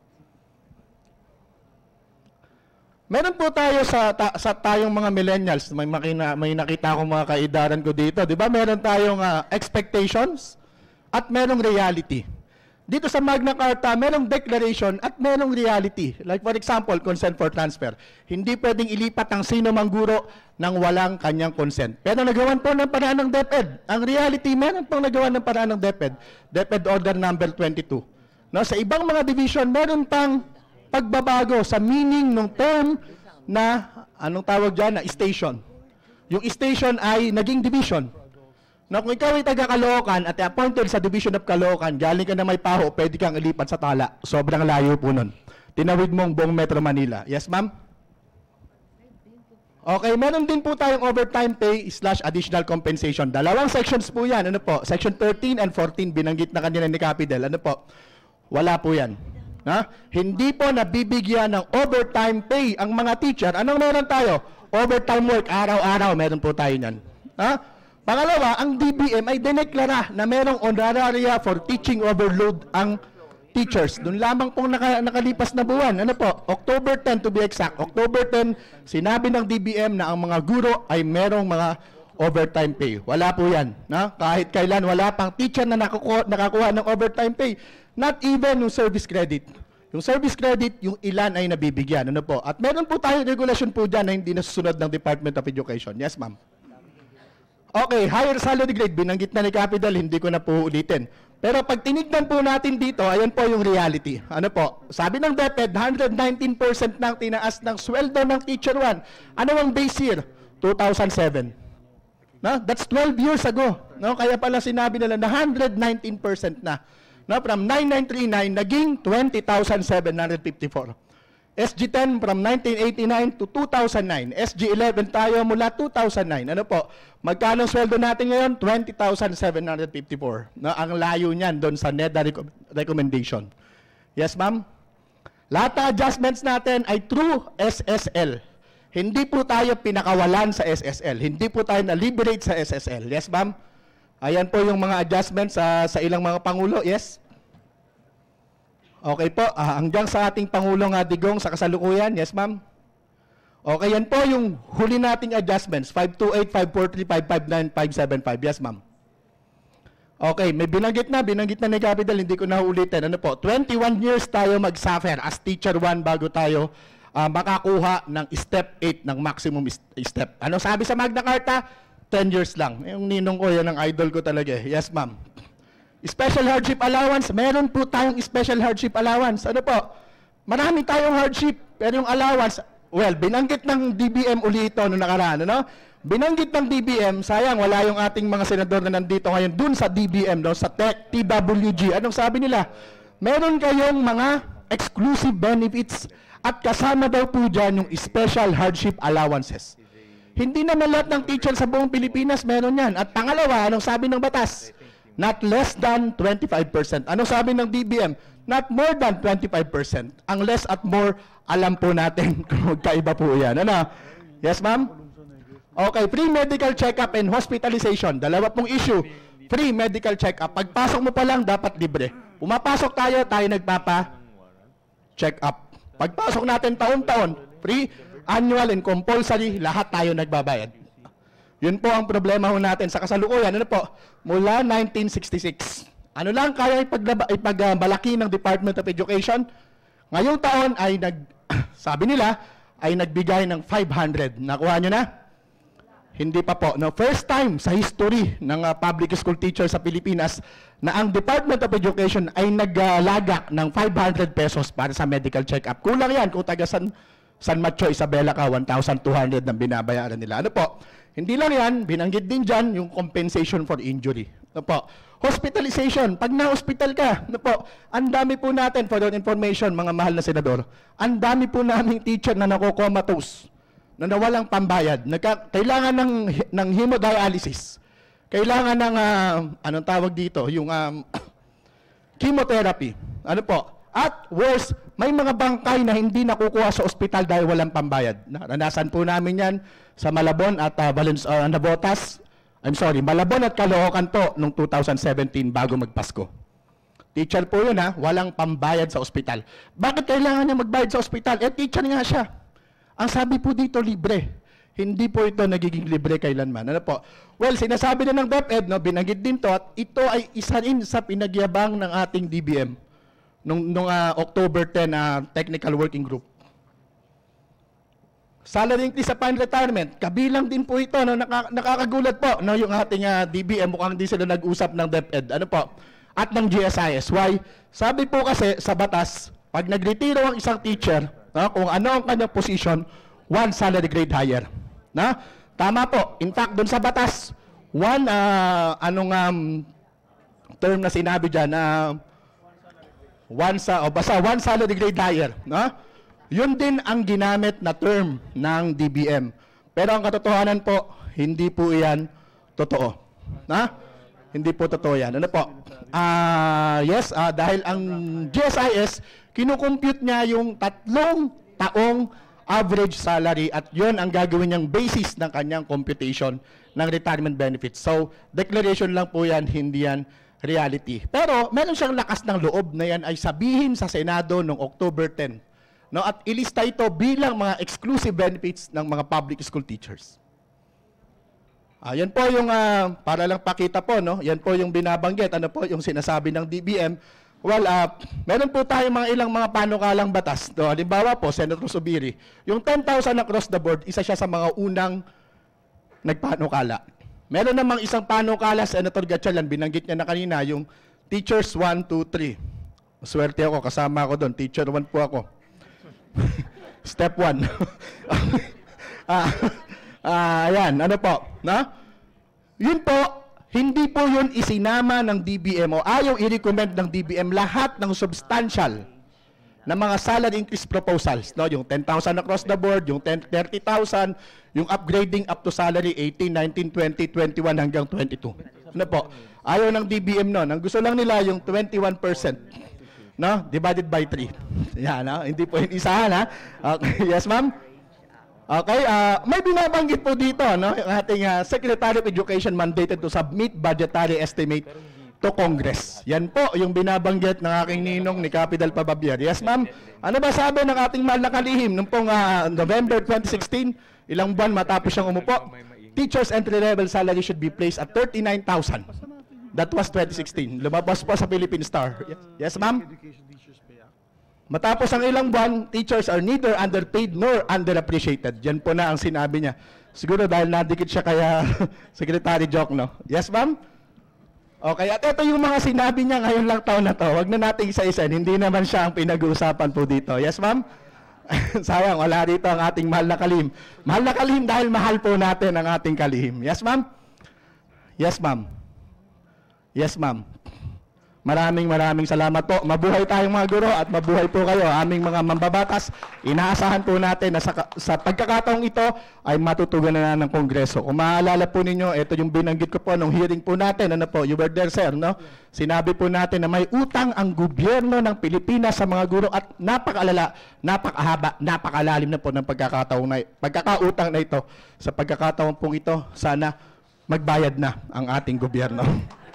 Meron po tayo sa tayong mga millennials, may nakita akong mga kaidaran ko dito, di ba? Meron tayong expectations at merong reality. Dito sa Magna Carta, merong declaration at merong reality. Like for example, consent for transfer. Hindi pwedeng ilipat ang sino mang guro nang walang kanyang consent. Pero nagawan po ng paraan ng DepEd. Ang reality, meron pong nagawan ng paraan ng DepEd. DepEd Order number 22. No, sa ibang mga division, meron pang pagbabago sa meaning ng term na, anong tawag dyan, na station. Yung station ay naging division. No, kung ikaw ay taga Caloocan at appointed sa Division of Caloocan, galing ka na may paho, pwede kang ilipat sa Tala. Sobrang layo po nun. Tinawid mong buong Metro Manila. Yes, ma'am? Okay, meron din po tayong overtime pay / additional compensation. Dalawang sections po yan. Ano po? Section 13 and 14, binanggit na kanina ni Capidel. Ano po? Wala po yan. Ha? Hindi po nabibigyan ng overtime pay ang mga teacher. Anong meron tayo? Overtime work, araw-araw, meron po tayo yan. Ha? Pangalawa, ang DBM ay dineklara na merong honoraria for teaching overload ang teachers. Doon lamang pong nakalipas na buwan. Ano po? October 10 to be exact. October 10, sinabi ng DBM na ang mga guro ay merong mga overtime pay. Wala po yan. Na? Kahit kailan, wala pang teacher na nakakuha ng overtime pay. Not even yung service credit. Yung service credit, yung ilan ay nabibigyan. Ano po? At meron po tayong regulation po dyan na hindi nasusunod ng Department of Education. Yes, ma'am. Okay, higher salary grade, binanggit na ni Capital, hindi ko na po ulitin. Pero pag tinignan po natin dito, ayan po yung reality. Ano po? Sabi ng DepEd, 119% nang tinaas ng sweldo ng Teacher 1. Ano ang base year? 2007. No? That's 12 years ago. No? Kaya pala sinabi nila na 119% na. No? From 9939, naging 20,754. SG10 from 1989 to 2009. SG11 tayo mula 2009. Ano po? Magkano sweldo natin ngayon? 20,754. No, ang layo niyan doon sa NEDA recommendation. Yes, ma'am? Lahat ng adjustments natin ay through SSL. Hindi po tayo pinakawalan sa SSL. Hindi po tayo na-liberate sa SSL. Yes, ma'am? Ayan po yung mga adjustments sa ilang mga pangulo. Yes? Okay po, hanggang sa ating Pangulong Digong sa kasalukuyan. Yes, ma'am? Okay, yan po yung huli nating adjustments. 528, 543, 559, 575. Yes, ma'am? Okay, may binanggit na ni Capital, hindi ko na ulitin. Ano po? 21 years tayo mag-suffer as Teacher 1 bago tayo makakuha ng Step 8 ng maximum step. Ano sabi sa Magna Carta? 10 years lang. Yung ninong ko, yan ang idol ko talaga. Yes, ma'am? Special hardship allowance, meron po tayong special hardship allowance. Ano po? Marami tayong hardship, pero yung allowance, well, binanggit ng DBM uli ito noong nakaraan, ano? Binanggit ng DBM, sayang wala yung ating mga senador na nandito ngayon dun sa DBM, no? Sa TWG. Anong sabi nila? Meron kayong mga exclusive benefits at kasama daw po dyan yung special hardship allowances. Hindi naman lahat ng teacher sa buong Pilipinas meron yan. At pangalawa, anong sabi ng batas? Not less than 25%. Ano sabi ng DBM? Not more than 25%. Ang less at more, alam po natin kung magkaiba po yan. Ano? Yes, ma'am? Okay, free medical check-up and hospitalization. Dalawa pong issue. Free medical check-up. Pagpasok mo pa lang, dapat libre. Pumapasok tayo nagpapa-check-up. Pagpasok natin taon-taon, free, annual and compulsory, lahat tayo nagbabayad. Yun po ang problema ho natin sa kasalukuyan. Ano po? Mula 1966. Ano lang kaya ipagmalaki ng Department of Education? Ngayong taon ay sabi nila, ay nagbigay ng 500. Nakuha nyo na? Hindi pa po. No, first time sa history ng public school teacher sa Pilipinas na ang Department of Education ay naglagak ng 500 pesos para sa medical check-up. Kulang yan kung taga San Mateo, Isabela ka, 1,200 ang binabayaran nila. Ano po? Hindi lang yan, binanggit din dyan yung compensation for injury. Ano po? Hospitalization. Pag na-hospital ka, ano po? Ang dami po natin, for your information, mga mahal na senador, ang dami po naming teacher na nakocomatose, na nawalang pambayad, kailangan ng hemodialysis, kailangan ng, anong tawag dito, yung chemotherapy. Ano po? At worse, may mga bangkay na hindi nakukuha sa ospital dahil walang pambayad. Naranasan po namin yan sa Malabon at Navotas. Malabon at Caloocan po noong 2017 bago magpasko. Teacher po yun walang pambayad sa ospital. Bakit kailangan niya magbayad sa ospital? Teacher nga siya. Ang sabi po dito, libre. Hindi po ito nagiging libre kailanman. Ano po? Well, sinasabi na ng DepEd, binanggit din to, at ito ay isa rin sa pinagyabang ng ating DBM nung October 10 Technical Working Group. Salary increase sa retirement, kabilang din po ito, nakakagulat po, yung ating DBM, mukhang di sila nag-usap ng DepEd. Ano po? at ng GSIS. Why? Sabi po kasi sa batas, pag nagretiro ang isang teacher, kung ano ang kanyang position, 1 salary grade higher. Tama po. In fact, doon sa batas, term na sinabi dyan, basta 1 salary grade higher. Yun din ang ginamit na term ng DBM. Pero ang katotohanan po, hindi po yan totoo. Hindi po totoo yan. Ano po? Yes, dahil ang GSIS, kinukompute niya yung 3 taong average salary at yun ang gagawin niyang basis ng kanyang computation ng retirement benefits. So, declaration lang po yan, hindi yan reality. Pero, meron siyang lakas ng loob na yan ay sabihin sa Senado noong October 10. At ilista ito bilang mga exclusive benefits ng mga public school teachers. Yan po yung, para lang pakita po, yan po yung binabanggit, ano po yung sinasabi ng DBM. Well, meron po tayo ilang mga panukalang batas. Halimbawa po, Senator Subiri, yung 10,000 across the board, isa siya sa mga unang nagpanukala. Meron namang isang panukala, Senator Gatchalian, binanggit niya na kanina, yung teachers 1, 2, 3. Swerte ako, kasama ako doon, teacher 1 po ako. Step 1. Ayan, ano po? Yun po, hindi po yun isinama ng DBM o ayaw i-recommend ng DBM lahat ng substantial na mga salary increase proposals. Yung 10,000 across the board, yung 30,000, yung upgrading up to salary 18, 19, 20, 21 hanggang 22. Ano po? Ayaw ng DBM nun. Ang gusto lang nila yung 21%. Divided by 3. Yan, hindi po yung isahan, Okay, yes, ma'am? Okay, may binabanggit po dito, yung ating Secretary of Education mandated to submit budgetary estimate to Congress. Yan po yung binabanggit ng aking ninong ni Capital Pababier. Yes, ma'am? Ano ba sabi ng ating mahal na kalihim nung pong November 2016, ilang buwan matapos siyang umupo? Teachers entry-level salary should be placed at 39,000. That was 2016. Lumabas po sa Philippine Star. Yes, ma'am? Matapos ang ilang buwan, teachers are neither underpaid nor underappreciated. Yan po na ang sinabi niya. Siguro dahil nadikit siya kaya Secretary Joke, Yes, ma'am? Okay, at ito yung mga sinabi niya ngayon lang taon na to. Huwag na natin isa-isa. Hindi naman siya ang pinag-uusapan po dito. Yes, ma'am? Sayang, wala rito ang ating mahal na kalihim. Mahal na kalihim dahil mahal po natin ang ating kalihim. Yes, ma'am? Yes, ma'am. Yes, ma'am. Maraming salamat po. Mabuhay tayong mga guro at mabuhay po kayo, aming mga mambabatas. Inaasahan po natin na sa pagkakataong ito ay matutugan na ng Kongreso. Kung maaalala po ninyo, ito yung binanggit ko po nung hearing po natin. Ano po, you were there, sir, Sinabi po natin na may utang ang gobyerno ng Pilipinas sa mga guro at napakaalala, napakahaba, napakalalim na po ng pagkakautang na ito. Sa pagkakataong pong ito, sana magbayad na ang ating gobyerno.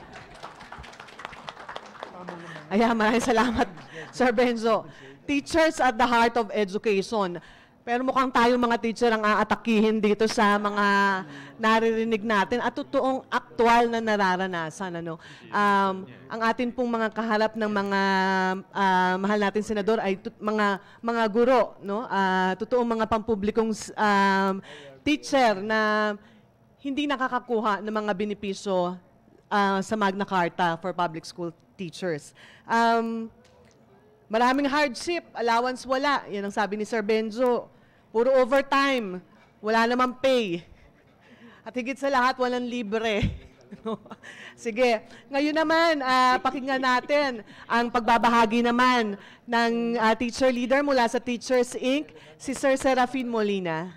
Ayan, maraming salamat, Sir Benzo. Teachers at the heart of education. Pero mukhang tayo mga teacher ang aatakihin dito sa mga naririnig natin at totoong aktual na nararanasan. Ang atin pong mga kaharap ng mga mahal natin senador ay mga guro, totoong mga pampublikong teacher na hindi nakakakuha ng mga benepisyo sa Magna Carta for public school teachers. Maraming hardship, allowance wala. Yan ang sabi ni Sir Benzo. Puro overtime, wala namang pay. At higit sa lahat, walang libre. Sige, ngayon naman, pakinggan natin ang pagbabahagi naman ng teacher leader mula sa Teachers Inc., si Sir Serafin Molina.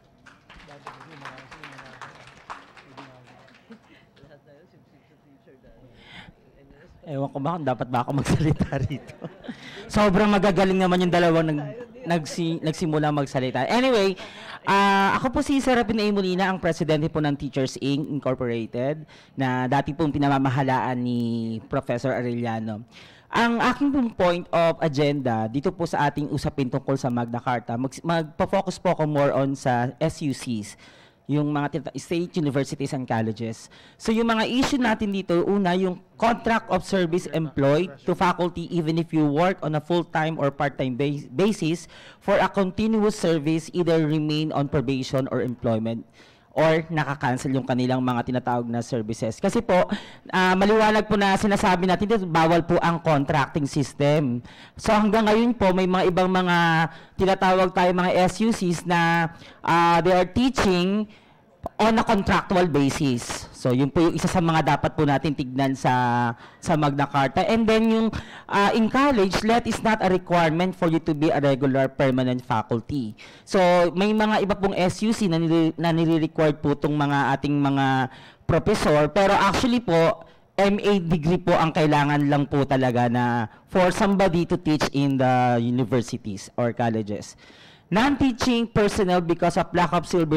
Ewan ko ba kung dapat ba ako magsalita rito. Sobrang magagaling naman yung dalawang nagsimula magsalita. Anyway, ako po si Serafin A. Molina, ang presidente po ng Teachers Inc. Incorporated, na dati pong pinamamahalaan ni Professor Arellano. Ang aking pong point of agenda dito po sa ating usapin tungkol sa Magna Carta, magpa-focus po ako more on sa SUCs, yung mga state universities and colleges. So yung mga issue natin dito, una, yung contract of service employed to faculty even if you work on a full-time or part-time basis for a continuous service, either remain on probation or employment or nakakancel yung kanilang mga tinatawag na services. Kasi po, maliwanag po na sinasabi natin dito, bawal po ang contracting system. So hanggang ngayon po, may mga ibang mga tinatawag tayo mga SUCs na they are teaching on a contractual basis. So, yun po yung isa sa mga dapat po natin tignan sa Magna Carta. And then yung in college, let is not a requirement for you to be a regular permanent faculty. So, may mga iba pong SUC na nire-required po itong mga ating mga professor. Pero actually po, MA degree po ang kailangan lang po talaga na for somebody to teach in the universities or colleges. Non-teaching personnel because of lack of civil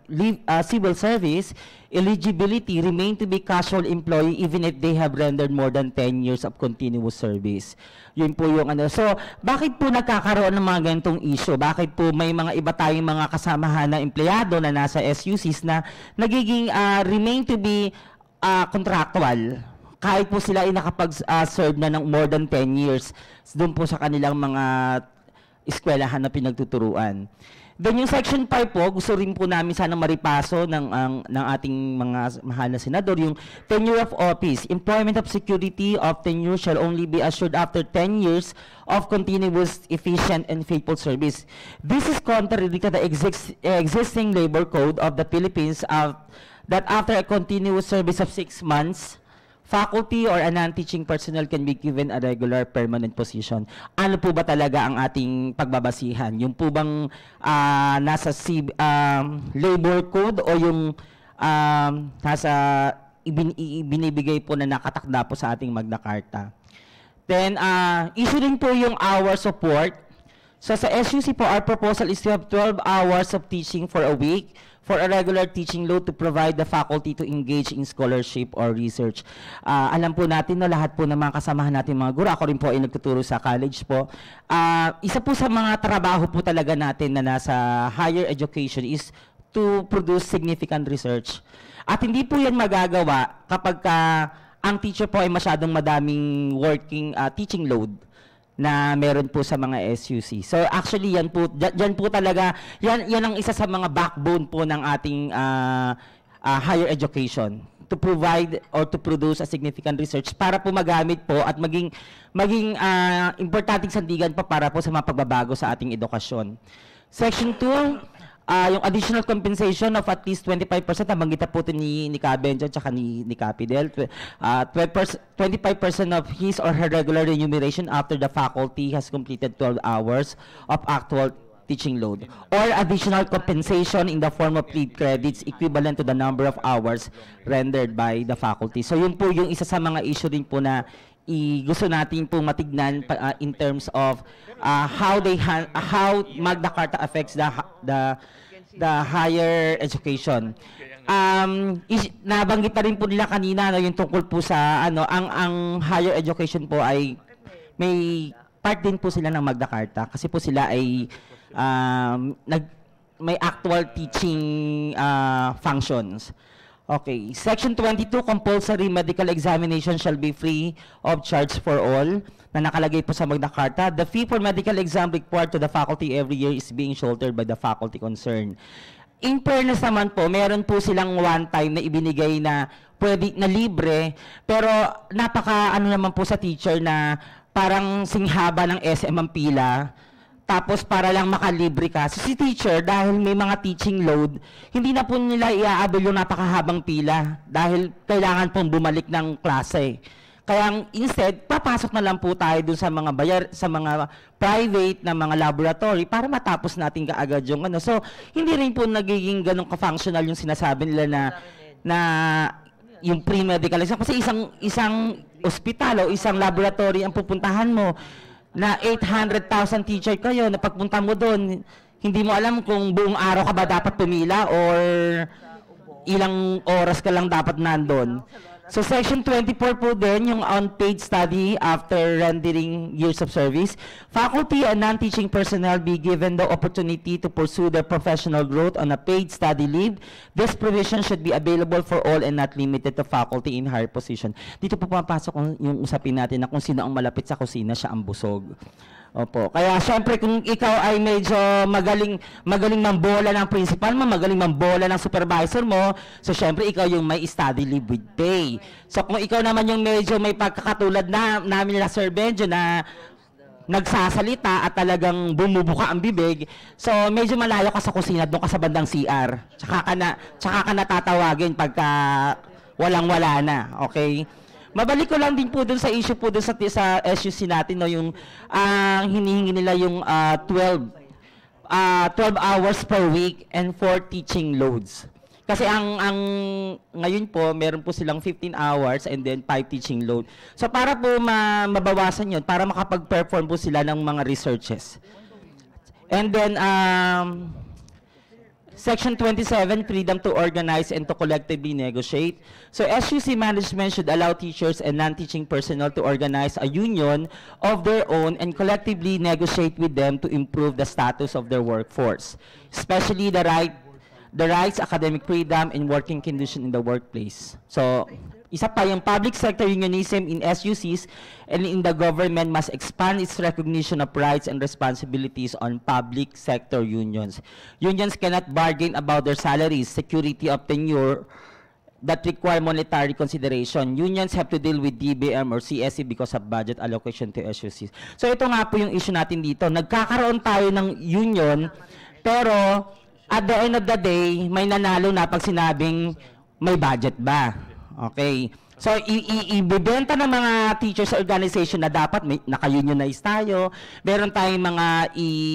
service eligibility remain to be casual employee even if they have rendered more than 10 years of continuous service. Yun po yung ano. So, bakit po nagkakaroon ng mga ganitong issue? Bakit po may mga iba tayong mga kasamahan na empleyado na nasa SUCs na nagiging remain to be contractual? Kahit po sila ay nakapag-serve na ng more than 10 years doon po sa kanilang mga eskwelahan na pinagtuturuan. Then yung section 5 po, gusto rin po namin sana maripaso ng ating mga mahal na senador, yung tenure of office. Employment of security of tenure shall only be assured after 10 years of continuous, efficient, and faithful service. This is contrary to the existing labor code of the Philippines that after a continuous service of 6 months, faculty or a non-teaching personnel can be given a regular permanent position. Ano po ba talaga ang ating pagbabasihan? Yung po bang nasa labor code o yung nasa binibigay po na nakatakda po sa ating Magna Carta? Then, issue rin po yung hours of work. So sa SUC po, our proposal is to have 12 hours of teaching for a week for a regular teaching load to provide the faculty to engage in scholarship or research. Alam po natin na lahat po ng mga kasamahan natin mga guro, ako rin po ay nagtuturo sa college po. Isa po sa mga trabaho po talaga natin na nasa higher education is to produce significant research. At hindi po yan magagawa kapag ang teacher po ay masyadong madaming working teaching load na meron po sa mga SUC. So actually yan po, dyan po talaga, yan ang isa sa mga backbone po ng ating higher education to provide or to produce a significant research para po magamit po at maging importanteng sandigan pa para po sa mga pagbabago sa ating edukasyon. Section 2, yung additional compensation of at least 25%, nabanggit po ito ni Cabenjo at ni Capidel, 25% of his or her regular remuneration after the faculty has completed 12 hours of actual teaching load, or additional compensation in the form of leave credits equivalent to the number of hours rendered by the faculty. So yun po yung isa sa mga issue din po na gusto natin po matignan in terms of how Magna Carta affects the higher education. Nabanggit na rin po nila kanina yung tungkol po sa ang higher education po ay may part din po sila ng Magna Carta kasi po sila ay may actual teaching functions. Okay, Section 22, compulsory medical examination shall be free of charge for all, na nakalagay po sa Magna Carta. The fee for medical exam required to the faculty every year is being shouldered by the faculty concerned. In fairness naman po, meron po silang one time na ibinigay na pwede na libre, pero napaka naman po sa teacher na parang singhaba ng SM ang pila. Tapos para lang makalibre ka. So si teacher, dahil may mga teaching load, hindi na po nila iaabol yung napakahabang pila dahil kailangan pong bumalik ng klase. Kaya instead, papasok na lang po tayo dun sa mga sa mga private na mga laboratory para matapos natin kaagad yung So, hindi rin po nagiging ganun ka-functional yung sinasabi nila na yung pre-medical exam. Kasi isang ospital o isang laboratory ang pupuntahan mo na 800,000 teacher kayo, na pagpunta mo doon, hindi mo alam kung buong araw ka ba dapat pumila or ilang oras ka lang dapat nandun. So Section 24 po din, yung unpaid study after rendering years of service. Faculty and non-teaching personnel be given the opportunity to pursue their professional growth on a paid study leave. This provision should be available for all and not limited to faculty in higher position. Dito po pumapasok yung usapin natin na kung sino ang malapit sa kusina, siya ang busog. Opo. Kaya syempre kung ikaw ay medyo magaling mambola ng principal mo, magaling mambola ng supervisor mo, so syempre ikaw yung may study leave with pay. So kung ikaw naman yung medyo may pagkakatulad na namin na Sir Benjo na nagsasalita at talagang bumubuka ang bibig, so medyo malayo ka sa kusina, doon ka sa bandang CR. Tsaka ka natatawagin pagka walang-wala na, okay? Mabalik ko lang din po dun sa issue po dun sa SUC natin, no, yung hinihingi nila yung 12 hours per week and 4 teaching loads. Kasi ang ngayon po, meron po silang 15 hours and then 5 teaching load. So para po mabawasan yun, para makapag-perform po sila ng mga researches. And then, Section 27, freedom to organize and to collectively negotiate. So SUC management should allow teachers and non-teaching personnel to organize a union of their own and collectively negotiate with them to improve the status of their workforce, especially the rights, academic freedom, and working condition in the workplace. So, isa pa, yung public sector unionism in SUCs and in the government must expand its recognition of rights and responsibilities on public sector unions. Unions cannot bargain about their salaries, security of tenure that require monetary consideration. Unions have to deal with DBM or CSE because of budget allocation to SUCs. So ito nga po yung issue natin dito. Nagkakaroon tayo ng union, pero at the end of the day, may nanalo na pag sinabing may budget ba? Okay. So, ibibenta ng mga teachers organization na dapat naka-unionize tayo. Meron tayong mga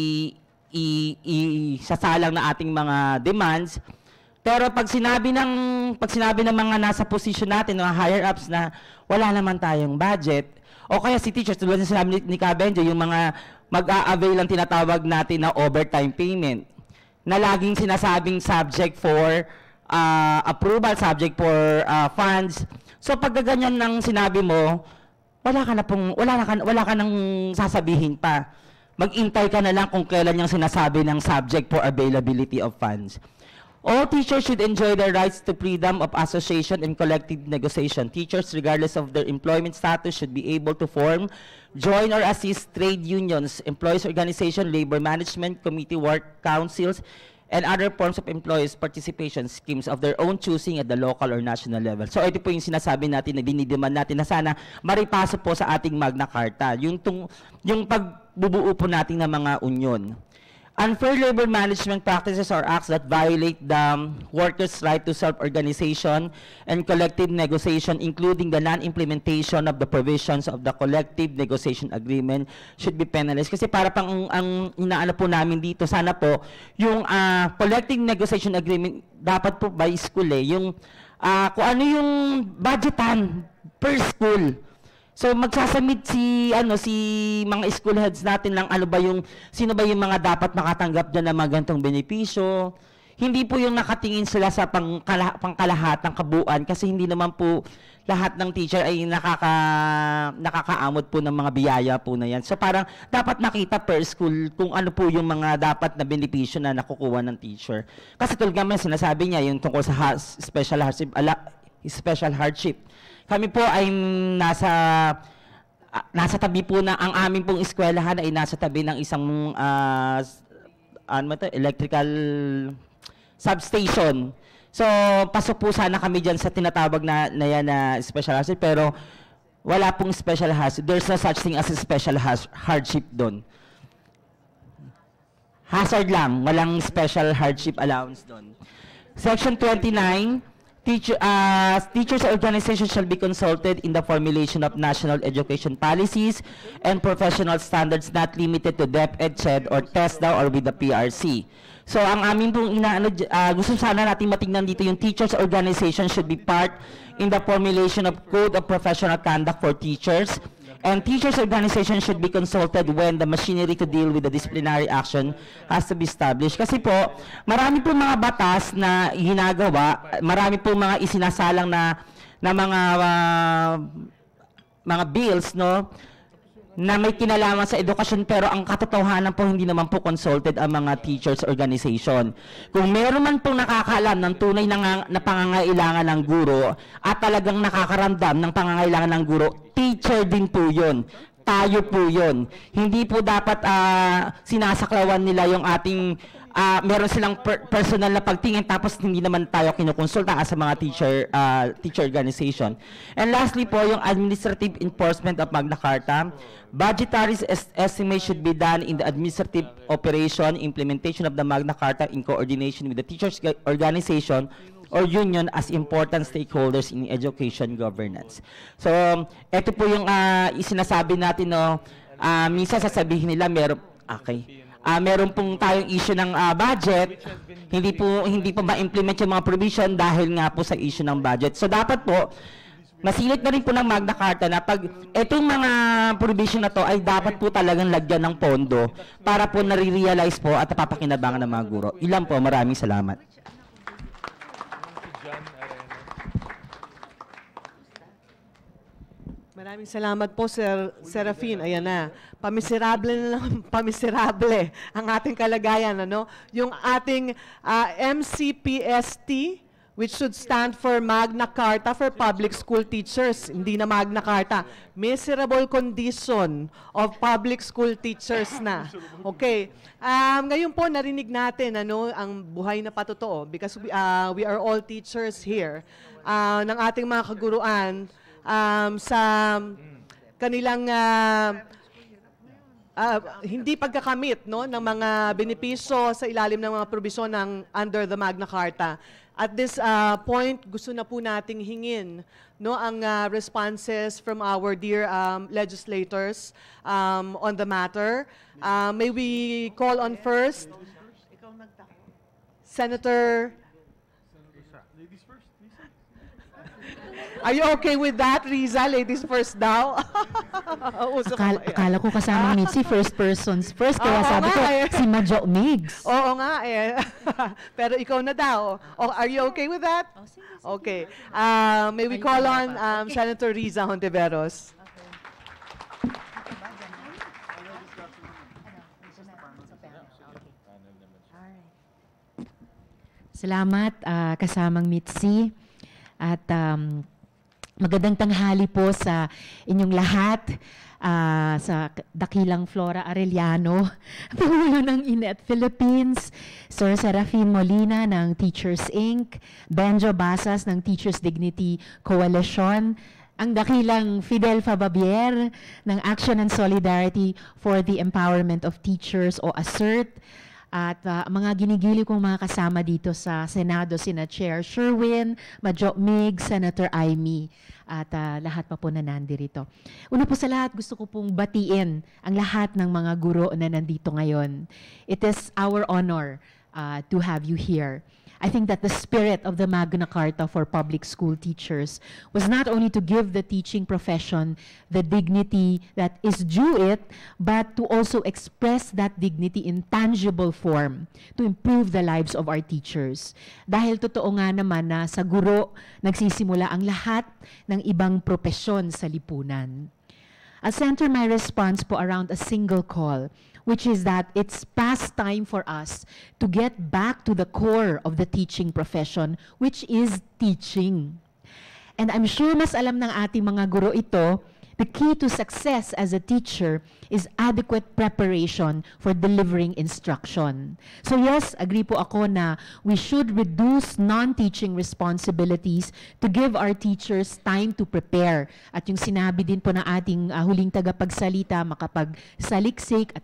sasalang na ating mga demands. Pero pag sinabi ng mga nasa position natin, mga higher ups na wala naman tayong budget, o kaya si teachers, tulad ng sinabi ni Kabenjo, yung mga mag-a-avail ang tinatawag natin na overtime payment, na laging sinasabing subject for approval, subject for funds. So pag ganyan nang sinabi mo, wala ka nang sasabihin pa. Mag-intay ka na lang kung kailan yung sinasabi ng subject for availability of funds. All teachers should enjoy their rights to freedom of association and collective negotiation. Teachers, regardless of their employment status, should be able to form, join or assist trade unions, employees organization, labor management, committee work councils, and other forms of employees' participation schemes of their own choosing at the local or national level. So ito po yung sinasabi natin na dinidiman natin na sana maripasok po sa ating Magna Carta, yung pagbubuo po natin ng mga union. Unfair labor management practices or acts that violate the workers' right to self-organization and collective negotiation, including the non-implementation of the provisions of the collective negotiation agreement, should be penalized. Kasi para pang ang inaano po namin dito, sana po, yung collective negotiation agreement, dapat po by school yung kung ano yung budgetan per school. So magsasubmit si mga school heads natin lang sino ba yung mga dapat makatanggap diyan ng mga ganitong benepisyo. Hindi po yung nakatingin sila sa pangkalahatang kabuuan kasi hindi naman po lahat ng teacher ay nakakaamot po ng mga biyaya po na yan. So parang dapat nakita per school kung ano po yung mga dapat na benepisyo na nakukuha ng teacher. Kasi tulad nga sinasabi niya yung tungkol sa special hardship. Kami po ay nasa tabi po ang aming pong eskwelahan ay nasa tabi ng isang electrical substation. So, pasok po sana kami dyan sa tinatawag na yan na special hardship, pero wala pong special hardship. There's no such thing as a special hardship doon. Hazard lang, walang special hardship allowance doon. Section 29, teachers' organizations shall be consulted in the formulation of national education policies and professional standards not limited to DepEd, CHED, or TESDA or with the PRC. So, ang amin pong gusto sana natin matingnan dito yung teachers' organization should be part in the formulation of code of professional conduct for teachers, and teachers' organization should be consulted when the machinery to deal with the disciplinary action has to be established. Kasi po, marami po mga batas na ginagawa, marami po mga isinasalang na mga bills, no, na may kinalaman sa edukasyon, pero ang katotohanan po hindi naman po consulted ang mga teachers' organization. Kung meron man pong nakakaalam ng tunay na pangangailangan ng guro at talagang nakakaramdam ng pangangailangan ng guro, teacher din po yun. tayo po yun. Hindi po dapat sinasaklawan nila yung ating, meron silang personal na pagtingin tapos hindi naman tayo kinukonsulta sa mga teacher organization. And lastly po, yung administrative enforcement of Magna Carta. Budgetary estimate should be done in the administrative operation, implementation of the Magna Carta in coordination with the teachers organization or union as important stakeholders in education governance. So, ito po yung isinasabi natin, no, minsan sasabihin nila, meron pong tayong issue ng budget, hindi po ma-implement yung mga provision dahil nga po sa issue ng budget. So, dapat po, nasilip na rin po ng Magna Carta na pag itong mga provision na to ay dapat po talagang lagyan ng pondo para po nare-realize po at napapakinabangan ng mga guro. Ilan po, maraming salamat. Maraming salamat po, Sir Serafin. Ayan na. Pamiserable na lang, pamiserable ang ating kalagayan. Ano? Yung ating MCPST, which should stand for Magna Carta for Public School Teachers. Hindi na Magna Carta. Miserable condition of public school teachers na. Okay. Ngayon po, narinig natin ang buhay na patotoo because we are all teachers here ng ating mga kaguruan sa kanilang hindi pagkakamit ng mga benepisyo sa ilalim ng mga probisyon ng under the Magna Carta. At this point, gusto na po nating hingin ang responses from our dear legislators on the matter. May we call on first Senator. Are you okay with that, Riza? Ladies first daw? Akala ko kasama ni si first persons first, kaya sabi ko, si Majo Migs. Oo nga eh. Pero ikaw na daw. Are you okay with that? Okay. May we call on Senator Riza Hontiveros. Salamat, kasamang Mitzi. At magandang tanghali po sa inyong lahat, sa dakilang Flora Arellano, Pangulo ng INET Philippines, Sir Serafin Molina ng Teachers Inc., Benjo Basas ng Teachers Dignity Coalition, ang dakilang Fidel Fababier ng Action and Solidarity for the Empowerment of Teachers o ASSERT, at mga ginigili kong mga kasama dito sa Senado, sina Chair Sherwin, Majo Mig, Senator Aimee, at lahat pa po na nandirito. Una po sa lahat, gusto ko pong batiin ang lahat ng mga guro na nandito ngayon. It is our honor to have you here. I think that the spirit of the Magna Carta for public school teachers was not only to give the teaching profession the dignity that is due it, but to also express that dignity in tangible form to improve the lives of our teachers. Dahil totoo nga naman na sa guro nagsisimula ang lahat ng ibang propesyon sa lipunan. I'll center my response po around a single call, which is that it's past time for us to get back to the core of the teaching profession, which is teaching. And I'm sure mas alam ng ating mga guro ito, the key to success as a teacher is adequate preparation for delivering instruction. So yes, agree po ako na we should reduce non-teaching responsibilities to give our teachers time to prepare. At yung sinabi din po ng ating huling tagapagsalita, makapagsaliksik at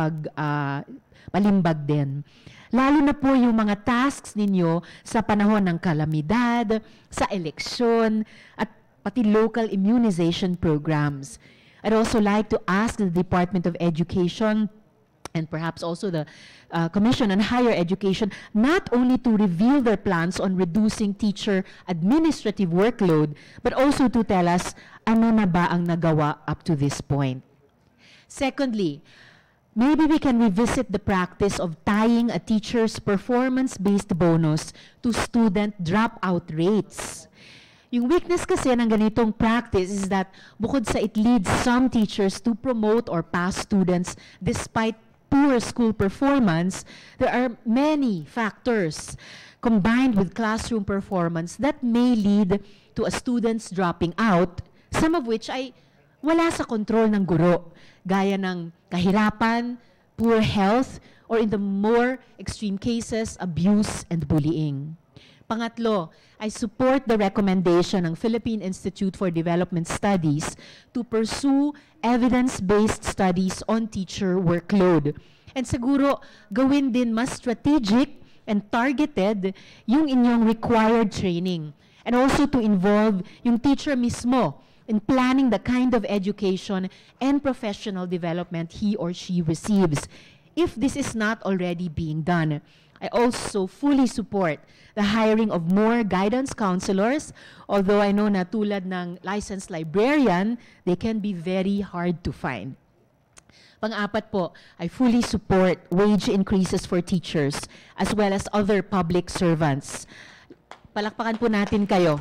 palimbag din. Lalo na po yung mga tasks ninyo sa panahon ng kalamidad, sa eleksyon, at pati local immunization programs. I'd also like to ask the Department of Education and perhaps also the Commission on Higher Education not only to reveal their plans on reducing teacher administrative workload, but also to tell us ano na ba ang nagawa up to this point. Secondly, maybe we can revisit the practice of tying a teacher's performance-based bonus to student dropout rates. Yung weakness kasi ng ganitong practice is that bukod sa it leads some teachers to promote or pass students despite poor school performance, there are many factors combined with classroom performance that may lead to a students dropping out, some of which ay wala sa kontrol ng guro, gaya ng kahirapan, poor health, or in the more extreme cases, abuse and bullying. Pangatlo, I support the recommendation ng Philippine Institute for Development Studies to pursue evidence-based studies on teacher workload. And siguro, gawin din mas strategic and targeted yung inyong required training. And also to involve yung teacher mismo in planning the kind of education and professional development he or she receives, if this is not already being done. I also fully support the hiring of more guidance counselors, although I know na tulad ng licensed librarian, they can be very hard to find. Pang-apat po, I fully support wage increases for teachers as well as other public servants. Palakpakan po natin kayo.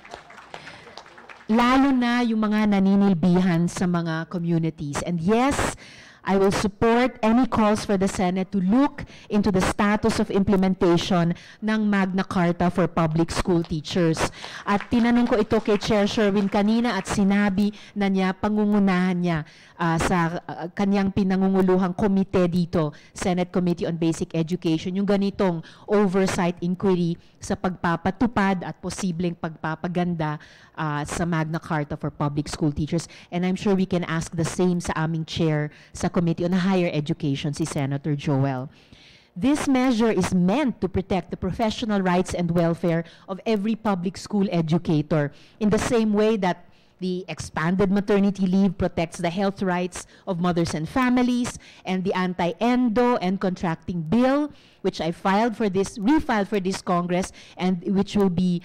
Lalo na yung mga naninilbihan sa mga communities. And yes, I will support any calls for the Senate to look into the status of implementation ng Magna Carta for public school teachers. At tinanong ko ito kay Chair Sherwin kanina at sinabi na niya, pangungunahan niya sa kanyang pinangunguluhang komite dito, Senate Committee on Basic Education, yung ganitong oversight inquiry sa pagpapatupad at posibleng pagpapaganda sa Magna Carta for public school teachers. And I'm sure we can ask the same sa aming chair sa Committee on Higher Education, si Senator Joel. This measure is meant to protect the professional rights and welfare of every public school educator in the same way that the expanded maternity leave protects the health rights of mothers and families, and the anti-endo and contracting bill, which I refiled for this Congress, and which will be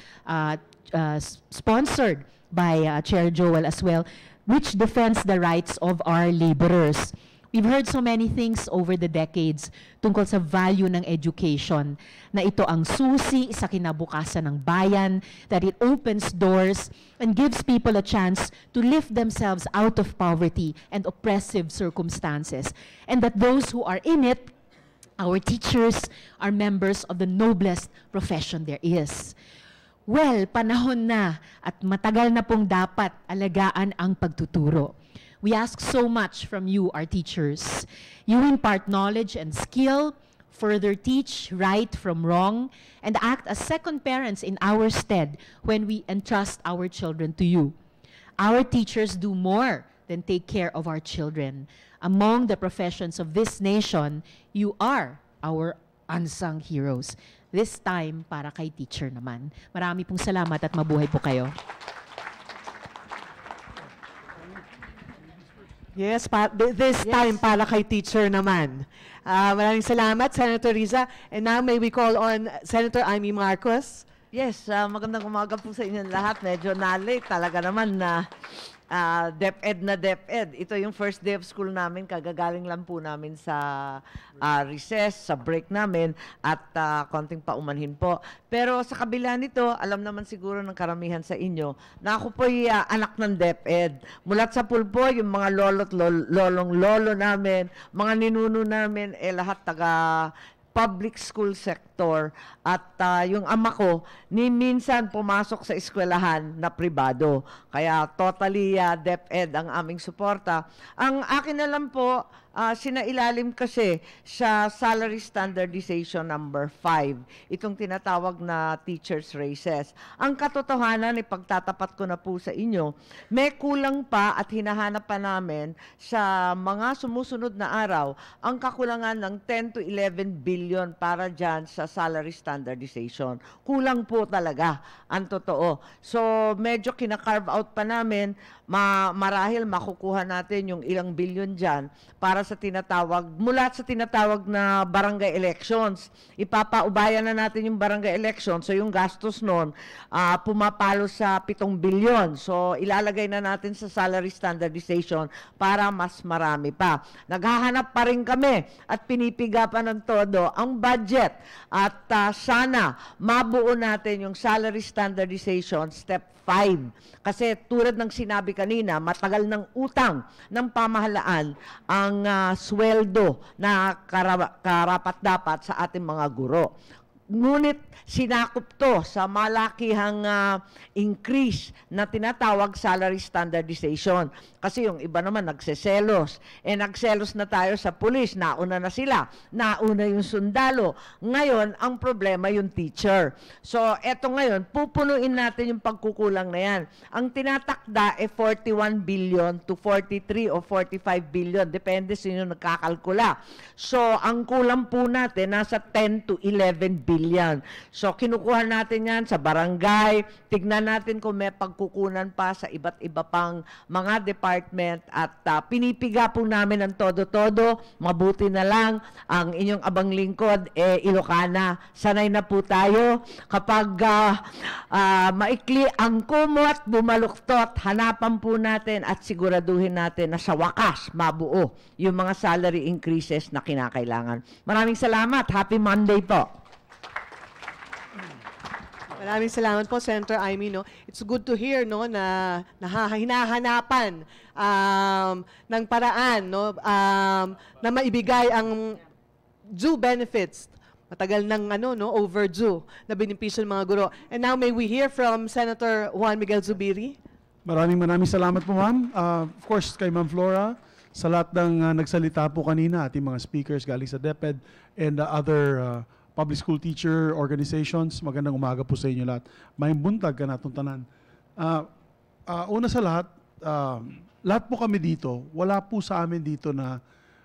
sponsored by Chair Joel as well, which defends the rights of our laborers. We've heard so many things over the decades tungkol sa value ng education, na ito ang susi sa kinabukasan ng bayan, that it opens doors and gives people a chance to lift themselves out of poverty and oppressive circumstances, and that those who are in it, our teachers, are members of the noblest profession there is. Well, panahon na at matagal na pong dapat alagaan ang pagtuturo. We ask so much from you, our teachers. You impart knowledge and skill, further teach right from wrong, and act as second parents in our stead when we entrust our children to you. Our teachers do more than take care of our children. Among the professions of this nation, you are our unsung heroes. This time, para kay teacher naman. Marami pong salamat at mabuhay po kayo. Yes, this time para kay teacher naman. Maraming salamat, Senator Riza. And now may we call on Senator Amy Marcos. Yes, magandang umaga po sa inyong lahat. Medyo na-late talaga naman na DepEd na DepEd. Ito yung first day of school namin. Kagagaling lang po namin sa recess, sa break namin, at konting paumanhin po. Pero sa kabila nito, alam naman siguro ng karamihan sa inyo na ako po'y anak ng DepEd. Mulat sa pulpo, yung mga lolo't lolong-lolo namin, mga ninuno namin, lahat taga public school sector, at yung ama ko ni minsan pumasok sa eskwelahan na pribado. Kaya totally DepEd ang aming suporta. Ang akin na lang po, sinailalim kasi sa Salary Standardization number 5, itong tinatawag na teachers' raises. Ang katotohanan, ipagtatapat ko na po sa inyo, may kulang pa at hinahanap pa namin sa mga sumusunod na araw ang kakulangan ng 10 to 11 billion para dyan sa salary standardization. Kulang po talaga, ang totoo. So medyo kina-carve out pa namin, marahil makukuha natin yung ilang billion dyan para sa tinatawag, mula sa tinatawag na barangay elections. Ipapaubayan na natin yung barangay elections, so yung gastos nun, pumapalo sa 7 billion. So ilalagay na natin sa salary standardization para mas marami pa. Naghahanap pa rin kami at pinipiga pa ng todo ang budget, at sana mabuo natin yung salary standardization step 5. Kasi tulad ng sinabi kanina, matagal ng utang ng pamahalaan ang sweldo na karapat-dapat sa ating mga guro. Ngunit sinakop to sa malakihang increase na tinatawag salary standardization. Kasi yung iba naman nagseselos. Nagselos na tayo sa pulis, nauna na sila, nauna yung sundalo. Ngayon, ang problema yung teacher. So, eto ngayon, pupunuin natin yung pagkukulang na yan. Ang tinatakda 41 billion to 43 o 45 billion. Depende sa inyo nagkakalkula. So, ang kulang po natin nasa 10 to 11 billion. So, kinukuha natin yan sa barangay. Tignan natin kung may pagkukunan pa sa iba't iba pang mga department at pinipiga po namin ang todo-todo. Mabuti na lang ang inyong abang lingkod, Ilocana. Sanay na po tayo. Kapag maikli ang kumot, bumaluktot, hanapan po natin at siguraduhin natin na sa wakas mabuo yung mga salary increases na kinakailangan. Maraming salamat. Happy Monday po. Maraming salamat po, Senator Amy. No? It's good to hear no, na hinahanapan ng paraan no, na maibigay ang due benefits. Matagal ng overdue na benepisyo ng mga guro. And now may we hear from Senator Juan Miguel Zubiri. Maraming salamat po, ma'am. Of course, kay Ma'am Flora, sa lahat ng nagsalita po kanina, ating mga speakers galing sa DepEd and other public school teacher organizations. Magandang umaga po sa inyo lahat. May buntag ka natong tanan. Una sa lahat po kami dito, wala po sa amin dito na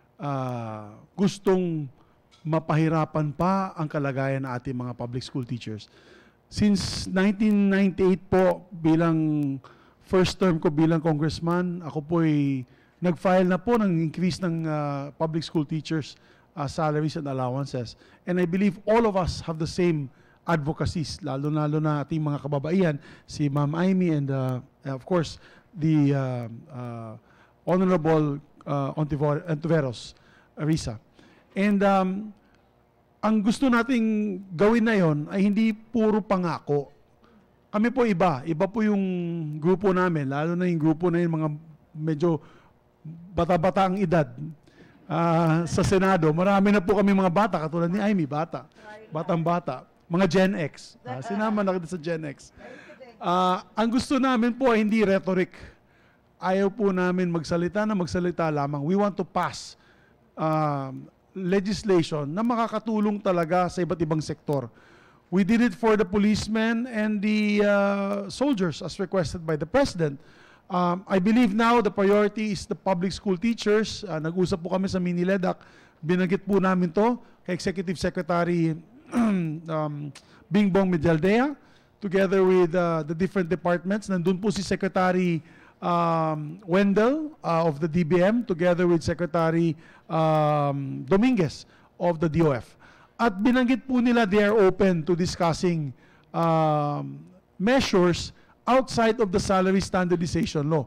gustong mapahirapan pa ang kalagayan ng ating mga public school teachers. Since 1998 po, bilang first term ko bilang congressman, ako po ay nag-file na po ng increase ng public school teachers salaries and allowances. And I believe all of us have the same advocacies, lalo na ating mga kababaihan, si Ma'am Amy and of course, the Honorable Ontiveros Risa. And ang gusto nating gawin na yon ay hindi puro pangako. Kami po iba po yung grupo namin, lalo na yung grupo na yung mga medyo bata-bata ang edad. Sa Senado, marami na po kami mga bata, katulad ni Amy, batang-bata, mga Gen X. Sinama na kita sa Gen X. Ang gusto namin po ay hindi rhetoric. Ayaw po namin magsalita lamang. We want to pass legislation na makakatulong talaga sa iba't ibang sektor. We did it for the policemen and the soldiers as requested by the President. I believe now the priority is the public school teachers. Nag-usap po kami sa Miniledak. Binanggit po namin to kay Executive Secretary Bingbong Medialdea together with the different departments. Nandun po si Secretary Wendell of the DBM together with Secretary Dominguez of the DOF. At binanggit po nila they are open to discussing measures outside of the salary standardization law.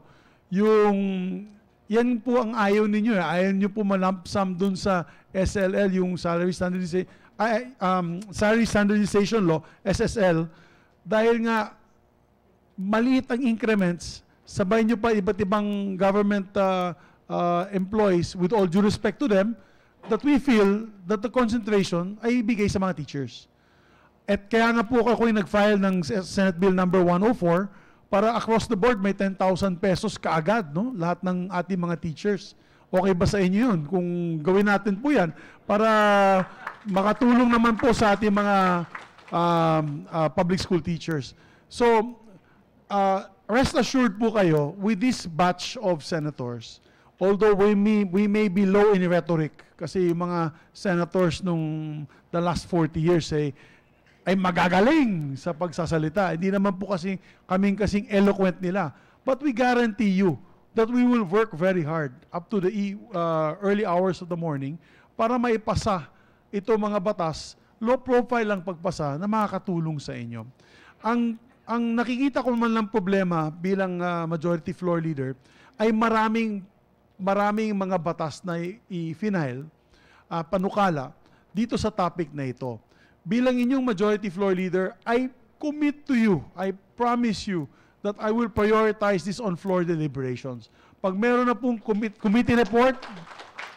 Yan po ang ayaw ninyo. Ayaw nyo po malump sum dun sa SLL, yung salary standardization law, SSL, dahil nga maliit ang increments, sabay nyo pa iba't ibang government employees, with all due respect to them, that we feel that the concentration ay ibigay sa mga teachers. At kaya nga po ako yung nag-file ng Senate Bill number 104 para across the board may 10,000 pesos kaagad, no? Lahat ng ating mga teachers. Okay ba sa inyo yun? Kung gawin natin po yan para makatulong naman po sa ating mga public school teachers. So, rest assured po kayo, with this batch of senators, although we may be low in rhetoric, kasi yung mga senators nung the last 40 years ay magagaling sa pagsasalita. Hindi naman po kasing eloquent nila. But we guarantee you that we will work very hard up to the early hours of the morning para maipasa ito mga batas, low profile lang pagpasa na makakatulong sa inyo. Ang nakikita ko man lang problema bilang majority floor leader ay maraming mga batas na i-file, panukala, dito sa topic na ito. Bilang inyong majority floor leader, I commit to you, I promise you, that I will prioritize this on floor deliberations. Pag meron na pong committee report,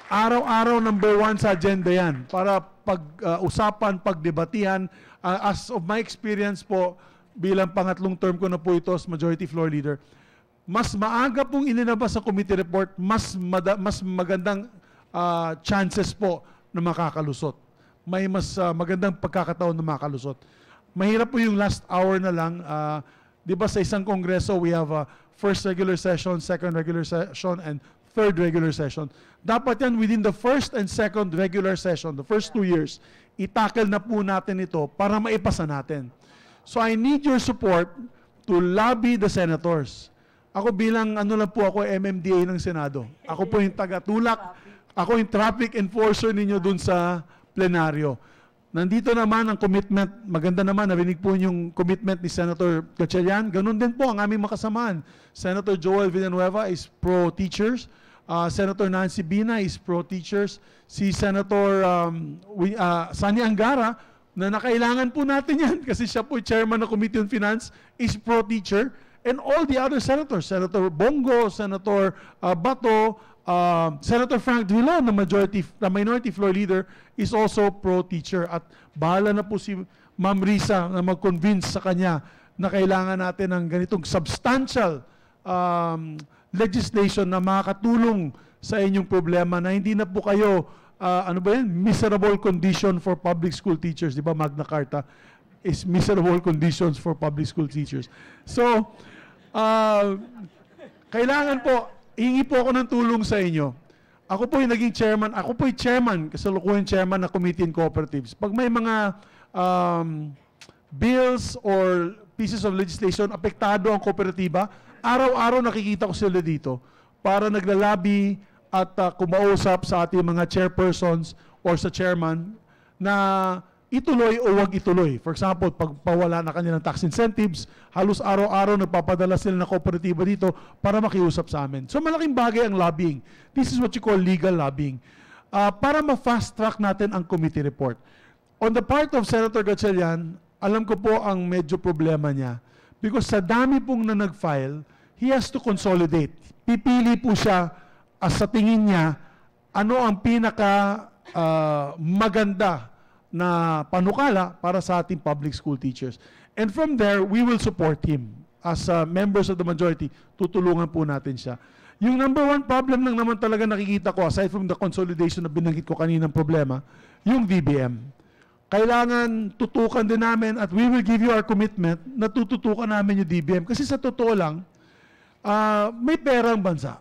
araw-araw number 1 sa agenda yan para pag-usapan, pagdebatihan. As of my experience po, bilang pangatlong term ko na po ito as Majority Floor Leader, mas maaga pong ilinabas sa committee report, mas magandang chances po na makakalusot. May mas magandang pagkakataon na makalusot. Mahirap po yung last hour na lang. Di ba sa isang kongreso, we have first regular session, second regular session, and third regular session. Dapat yan within the first and second regular session, the first 2 years, itackle na po natin ito para maipasa natin. So I need your support to lobby the senators. Ako bilang ano lang po ako MMDA ng Senado. Ako po yung taga-tulak. Ako yung traffic enforcer ninyo dun sa plenaryo. Nandito naman ang commitment. Maganda naman, narinig po yung commitment ni Senator Gatchalian. Ganun din po ang aming makasamaan. Senator Joel Villanueva is pro-teachers. Senator Nancy Bina is pro-teachers. Si Senator Sani Angara, na nakailangan po natin yan kasi siya po chairman ng Committee on Finance, is pro-teacher. And all the other senators, Senator Bongo, Senator Bato, Senator Frank Drilon, na minority floor leader, is also pro-teacher. At bahala na po si Ma'am Risa na mag-convince sa kanya na kailangan natin ng ganitong substantial legislation na makakatulong sa inyong problema na hindi na po kayo, miserable condition for public school teachers. Di ba Magna Carta is miserable conditions for public school teachers. So, kailangan po, hingi po ako ng tulong sa inyo. Ako po yung naging chairman, kasalukuyan chairman ng Committee on Cooperatives. Pag may mga bills or pieces of legislation, apektado ang kooperatiba, araw-araw nakikita ko sila dito para naglalabi at kumausap sa ating mga chairpersons or sa chairman na ituloy o wag ituloy. For example, pag pawala na kanilang tax incentives, halos araw-araw nagpapadala sila ng kooperatiba dito para makiusap sa amin. So malaking bagay ang lobbying. This is what you call legal lobbying. Para ma-fast track natin ang committee report. On the part of Senator Gatchalian, alam ko po ang medyo problema niya. Because sa dami pong na nag-file, he has to consolidate. Pipili po siya sa tingin niya ano ang pinaka maganda na panukala para sa ating public school teachers. And from there, we will support him. As members of the majority, tutulungan po natin siya. Yung number 1 problem lang naman talaga nakikita ko, aside from the consolidation na binanggit ko kaninang problema, yung DBM. Kailangan tutukan din namin at we will give you our commitment na tututukan namin yung DBM. Kasi sa totoo lang, may pera ang bansa.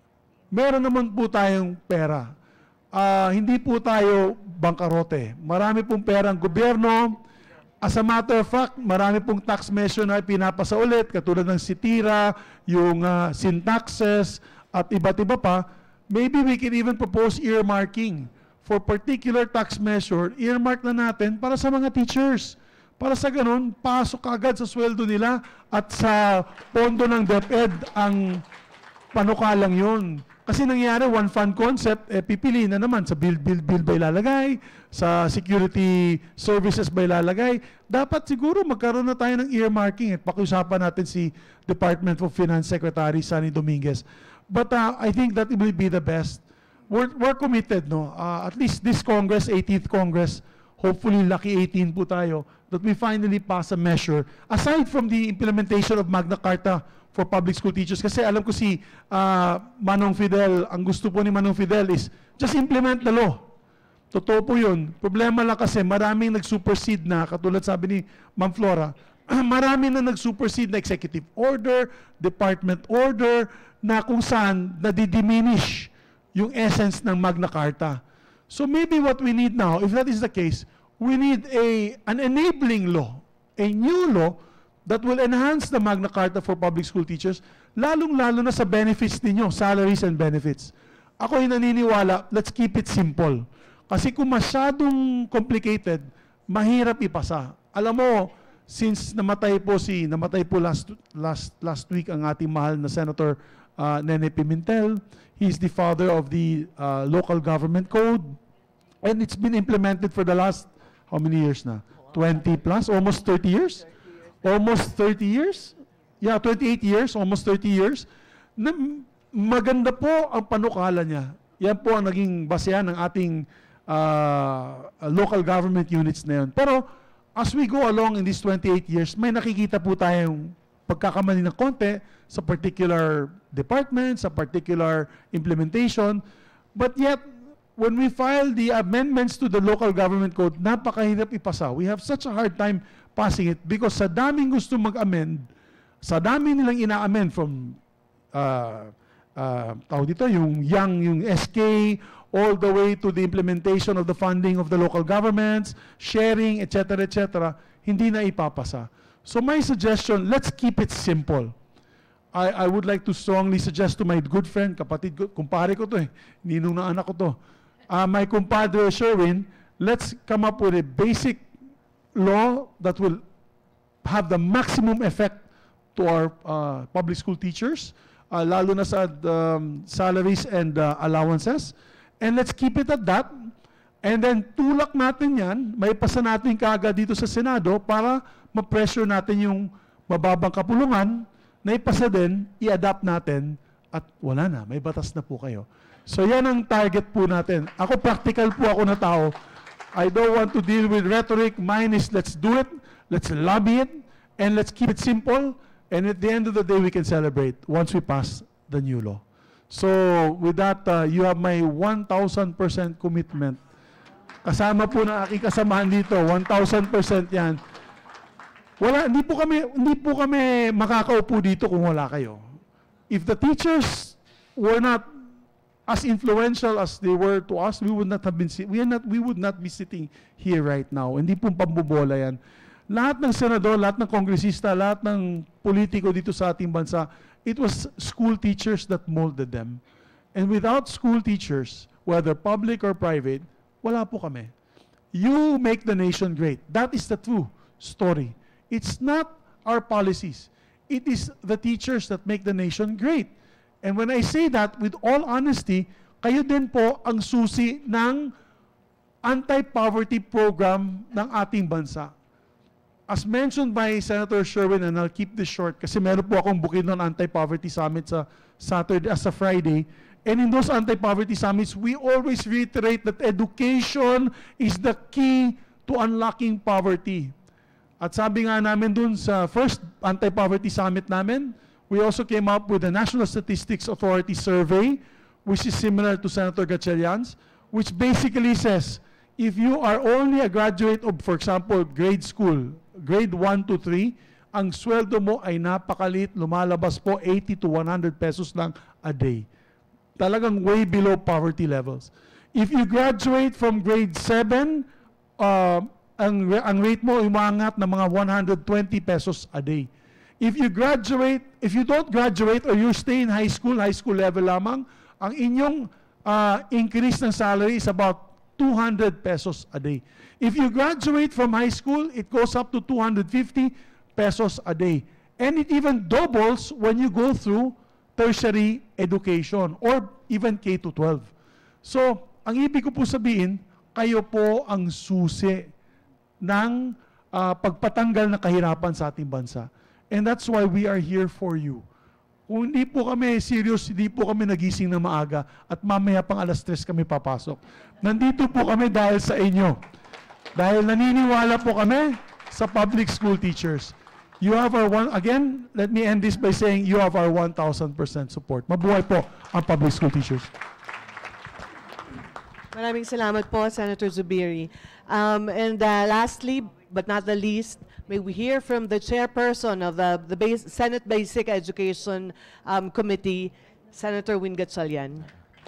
Meron naman po tayong pera. Hindi po tayo bangkarote. Marami pong pera ang gobyerno. As a matter of fact, marami pong tax measure na pinapasa ulit, katulad ng sitira, yung sin taxes, at iba't iba pa. Maybe we can even propose earmarking. For particular tax measure, earmark na natin para sa mga teachers. Para sa ganun, pasok agad sa sweldo nila at sa pondo ng DepEd ang panukalang yun. Kasi nangyari, one fund concept, pipili na naman sa bill ba ilalagay, sa security services ba ilalagay. Dapat siguro magkaroon na tayo ng earmarking at pakiusapan natin si Department of Finance Secretary Sunny Dominguez. But I think that it will be the best. We're committed, no? At least this Congress, 18th Congress, hopefully lucky 18 po tayo, that we finally pass a measure, aside from the implementation of Magna Carta for public school teachers. Kasi alam ko si Manong Fidel, ang gusto po ni Manong Fidel is just implement the law. Totoo po yun. Problema lang kasi maraming nag-supersede na, katulad sabi ni Ma'am Flora, maraming na nag-supersede na executive order, department order, na kung saan nadidiminish yung essence ng Magna Carta. So maybe what we need now, if that is the case, we need an enabling law, a new law that will enhance the Magna Carta for public school teachers, lalong-lalo na sa benefits ninyo, salaries and benefits. Ako ay naniniwala, let's keep it simple. Kasi kung masyadong complicated, mahirap ipasa. Alam mo, since namatay po last week ang ating mahal na Senator Nene Pimentel, he's the father of the local government code. And it's been implemented for the last, how many years na? 20 plus? Almost 30 years? Almost 30 years? Yeah, 28 years, almost 30 years. Na maganda po ang panukala niya. Yan po ang naging basehan ng ating local government units na yun. Pero as we go along in these 28 years, may nakikita po tayong pagkakamali ng konti sa particular department, sa particular implementation. But yet, when we file the amendments to the local government code, napakahirap ipasa. We have such a hard time passing it because sa daming gusto mag-amend, sa dami nilang ina-amend from tawag dito, yung SK, all the way to the implementation of the funding of the local governments, sharing, etc., etc., hindi na ipapasa. So my suggestion, let's keep it simple. I would like to strongly suggest to my good friend, kapatid ko, kumpare ko to ninong na anak ko to, my compadre Sherwin, let's come up with a basic law that will have the maximum effect to our public school teachers, lalo na sa salaries and allowances. And let's keep it at that. And then tulak natin yan, may pasa natin kaagad dito sa Senado para ma-pressure natin yung mababang kapulungan, na ipasa din, i-adapt natin, at wala na, may batas na po kayo. So yan ang target po natin. Ako, practical po ako na tao. I don't want to deal with rhetoric. Mine is let's do it, let's lobby it, and let's keep it simple. And at the end of the day, we can celebrate once we pass the new law. So with that, you have my 1,000% commitment. Kasama po ng aking kasamahan dito, 1,000% yan. Hindi po kami makakaupo dito kung wala kayo. If the teachers were not as influential as they were to us, we would not be sitting here right now. Hindi po pambobola yan. Lahat ng senador, lahat ng kongresista, lahat ng politiko dito sa ating bansa, it was school teachers that molded them. And without school teachers, whether public or private, wala po kami. You make the nation great. That is the true story. It's not our policies. It is the teachers that make the nation great. And when I say that, with all honesty, kayo din po ang susi ng anti-poverty program ng ating bansa. As mentioned by Senator Sherwin, and I'll keep this short kasi meron po akong booking ng anti-poverty summit sa Friday. And in those anti-poverty summits, we always reiterate that education is the key to unlocking poverty. At sabi nga namin dun sa first anti-poverty summit namin, we also came up with the National Statistics Authority survey, which is similar to Senator Gatchalian's, which basically says, if you are only a graduate of, for example, grade school, grade 1 to 3, ang sweldo mo ay napakalit, lumalabas po 80 to 100 pesos lang a day. Talagang way below poverty levels. If you graduate from grade 7, ang rate mo umangat na mga 120 pesos a day. If you don't graduate or you stay in high school level lamang, ang inyong increase ng salary is about 200 pesos a day. If you graduate from high school, it goes up to 250 pesos a day. And it even doubles when you go through tertiary education or even K-12. So, ang ibig ko po sabihin, kayo po ang susi ng pagpatanggal ng kahirapan sa ating bansa. And that's why we are here for you. Kung hindi po kami serious, hindi po kami nagising na maaga at mamaya pang alas 3 kami papasok. Nandito po kami dahil sa inyo. Dahil naniniwala po kami sa public school teachers. You have our again, let me end this by saying you have our 1,000% support. Mabuhay po ang public school teachers. Maraming salamat po, Senator Zubiri. And lastly, but not the least, may we hear from the chairperson of the Senate Basic Education Committee, Senator Win Gatchalian.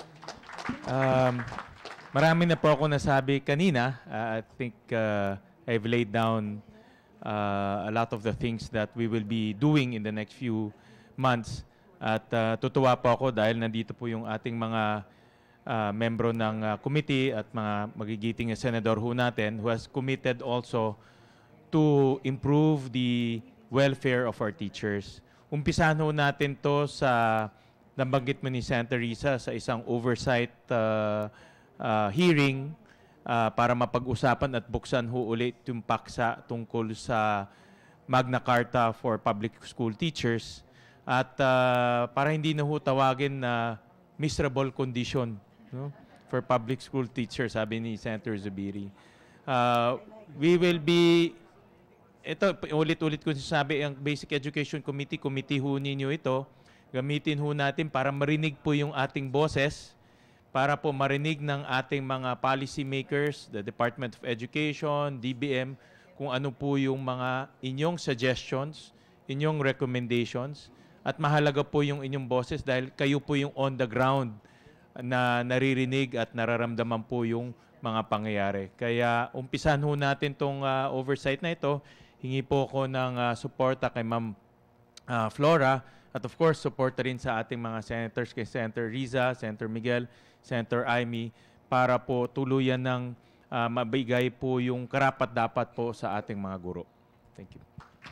Marami na po ako nasabi kanina. I think I've laid down a lot of the things that we will be doing in the next few months. At tutuwa po ako dahil nandito po yung ating mga membro ng committee at mga magigiting na senador ho natin who has committed also to improve the welfare of our teachers. Umpisahan ho natin to sa nabanggit mo ni Senator Risa sa isang oversight hearing para mapag-usapan at buksan ho ulit yung paksa tungkol sa Magna Carta for public school teachers at para hindi na ho tawagin na miserable condition no? For public school teachers, sabi ni Senator Zubiri. We will be, ito, ulit-ulit ko sinasabi, ang Basic Education Committee ho ninyo ito, gamitin ho natin para marinig po yung ating boses, para po marinig ng ating mga policy makers, the Department of Education, DBM, kung ano po yung mga inyong suggestions, inyong recommendations, at mahalaga po yung inyong boses dahil kayo po yung on the ground na naririnig at nararamdaman po yung mga pangyayari. Kaya umpisan ho natin tong oversight na ito. Hingi po ko ng suporta kay Ma'am Flora at of course suporta rin sa ating mga senators, kay Senator Riza, Senator Miguel, Senator Amy, para po tuluyan ng mabigay po yung karapat-dapat po sa ating mga guro. Thank you.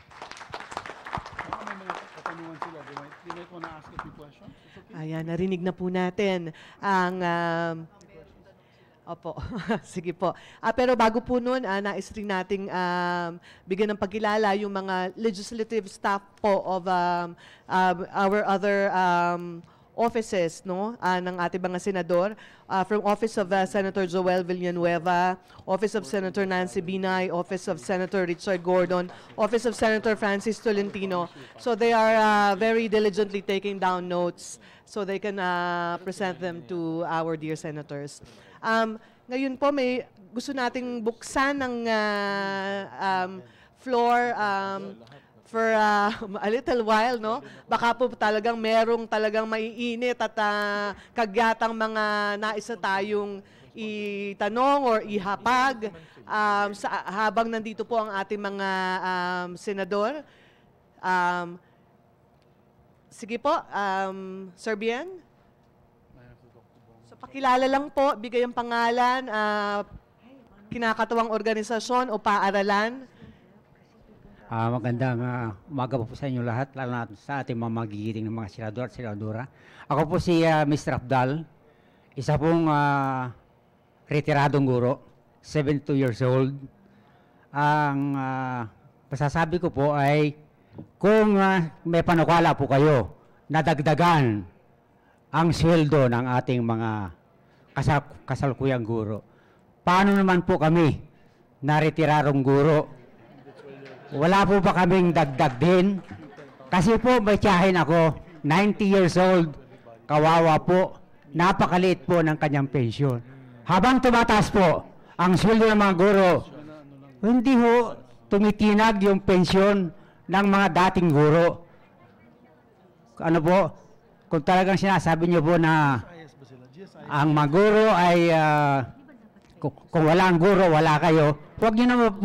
Ayan, narinig na po natin ang opo, sige po. Pero bago po nun, nais rin nating bigyan ng pagkilala yung mga legislative staff po of our other offices, no, ng ating mga senador. From Office of Senator Joel Villanueva, Office of Senator Nancy Binay, Office of Senator Richard Gordon, Office of Senator Francis Tolentino. So they are very diligently taking down notes so they can present them to our dear senators. Ngayon po, may gusto nating buksan ng floor for a little while, no? Baka po talagang merong talagang maiinit at kagyatang mga naisa tayong itanong or ihapag habang nandito po ang ating mga senador. Sige po, Sir Bien. So pakilala lang po, bigay ang pangalan, kinakatuwang organisasyon o paaralan. Magandang umaga po sa inyo lahat, lalo na sa ating mga magigiting ng mga senador at senadora. Ako po si Mr. Abdal, isa pong retiradong guro, 72 years old. Ang masasabi ko po ay kung may panukala po kayo na dagdagan ang sweldo ng ating mga kasalukuyang guro, paano naman po kami na retiradong guro? Wala po ba kaming dagdag din? Kasi po may tiyahin ako, 90 years old, kawawa po, napakaliit po ng kanyang pensyon. Habang tumataas po ang sweldo ng mga guro, hindi ho tumitinag yung pensyon ng mga dating guro. Ano po, kung talagang sinasabi niyo po na ang mga guro ay kung wala ang guro, wala kayo, huwag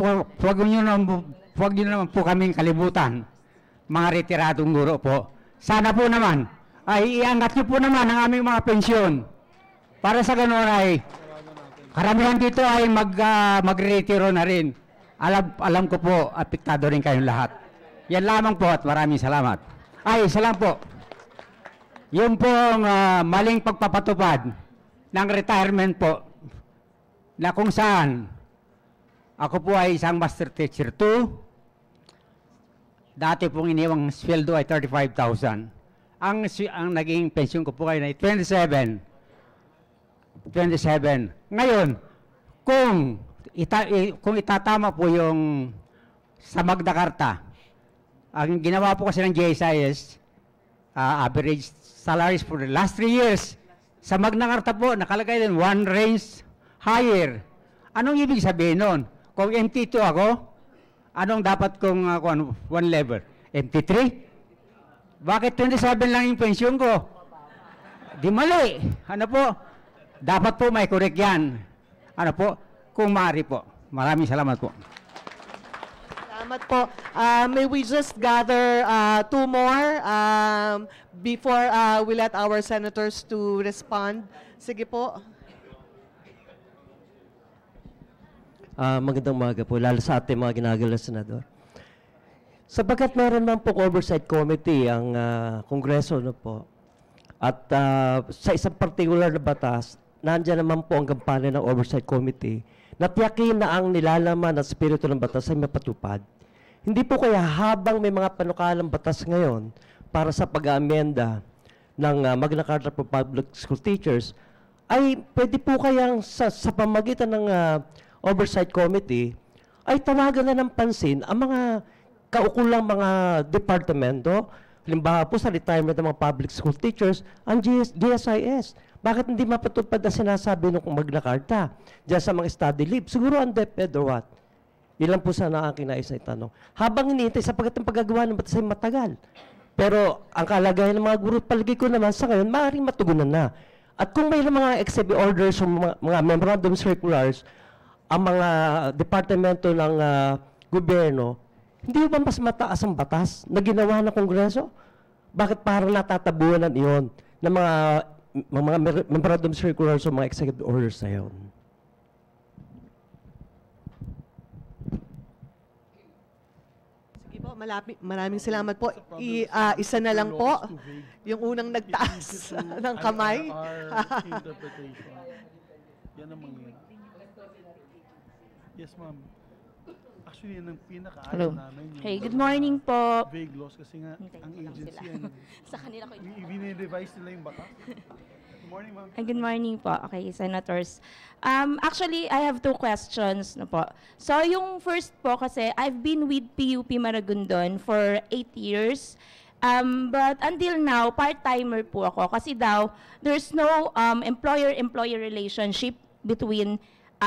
niyo naman po kaming kalibutan, mga retiradong guro po. Sana po naman, ay iangat niyo po naman ang aming mga pensyon. Para sa ganoon ay, karamihan dito ay magre-retiro na rin. Alam ko po, apektado rin kayong lahat. Yan lamang po at maraming salamat. Ay, isa lang po. Yung pong maling pagpapatupad ng retirement po, na kung saan, ako po ay isang master teacher 2, dati pong iniwang sweldo ay 35,000. Ang naging pension ko po ay 27. Ngayon, kung itatama po yung sa Magna Carta, ang ginawa po kasi ng GSIS, average salaries for the last 3 years, sa Magna Carta po, nakalagay din 1 range higher. Anong ibig sabihin nun? Kung MT2 ako, anong dapat kong 1 level? MT3? Bakit 27 lang yung pensyon ko? Di mali. Ano po? Dapat po may correct yan. Ano po? Kung maaari po. Maraming salamat po. Salamat po. May we just gather 2 more before we let our senators to respond. Sige po. Magandang umaga po, lalo sa ating mga ginagawa na senador. Sapagkat meron man pong oversight committee ang Kongreso no po, at sa isang particular na batas, nandiyan naman po ang gampanan ng oversight committee na tiyakin na ang nilalaman at spirito ng batas ay mapatupad. Hindi po kaya habang may mga panukalang batas ngayon para sa pag-aamenda ng Magna Carta for Public School Teachers, ay pwede po kayang sa pamagitan ng Oversight Committee ay tawagan na ng pansin ang mga kaukulang mga departamento, halimbawa po sa retirement ng mga public school teachers, ang GSIS. Bakit hindi mapatupad na sinasabi ng Magna Carta diyan sa mga study leave? Siguro ang DepEd or what? Ilan po sana aking nais na itanong. Habang iniintay, sapagkat ang paggagawa ng batas ay matagal. Pero ang kalagayan ng mga guro, palagay ko naman sa ngayon, maaaring matugunan na. At kung may mga executive orders o mga memorandum circulars, ang mga departamento ng gobyerno, hindi ba mas mataas ang batas na ginawa ng Kongreso? Bakit parang natatabunan iyon ng mga memorandum circulars o mga executive orders na yun? Sige po, maraming salamat po. Isa na lang po, yung unang nagtaas ng kamay. Yan ang mga Yes, ma'am. Actually, yan ang Hello. pinaka-ayaw namin. Hey, good morning po. Vague laws kasi nga ang agency yan. Sa kanila ko i-revise nila yung batas. Good morning, ma'am. Good morning po. Okay, Senators. Actually, I have 2 questions na po. So, yung first po kasi, I've been with PUP Maragondon for 8 years. But until now, part-timer po ako kasi daw, there's no employer-employer relationship between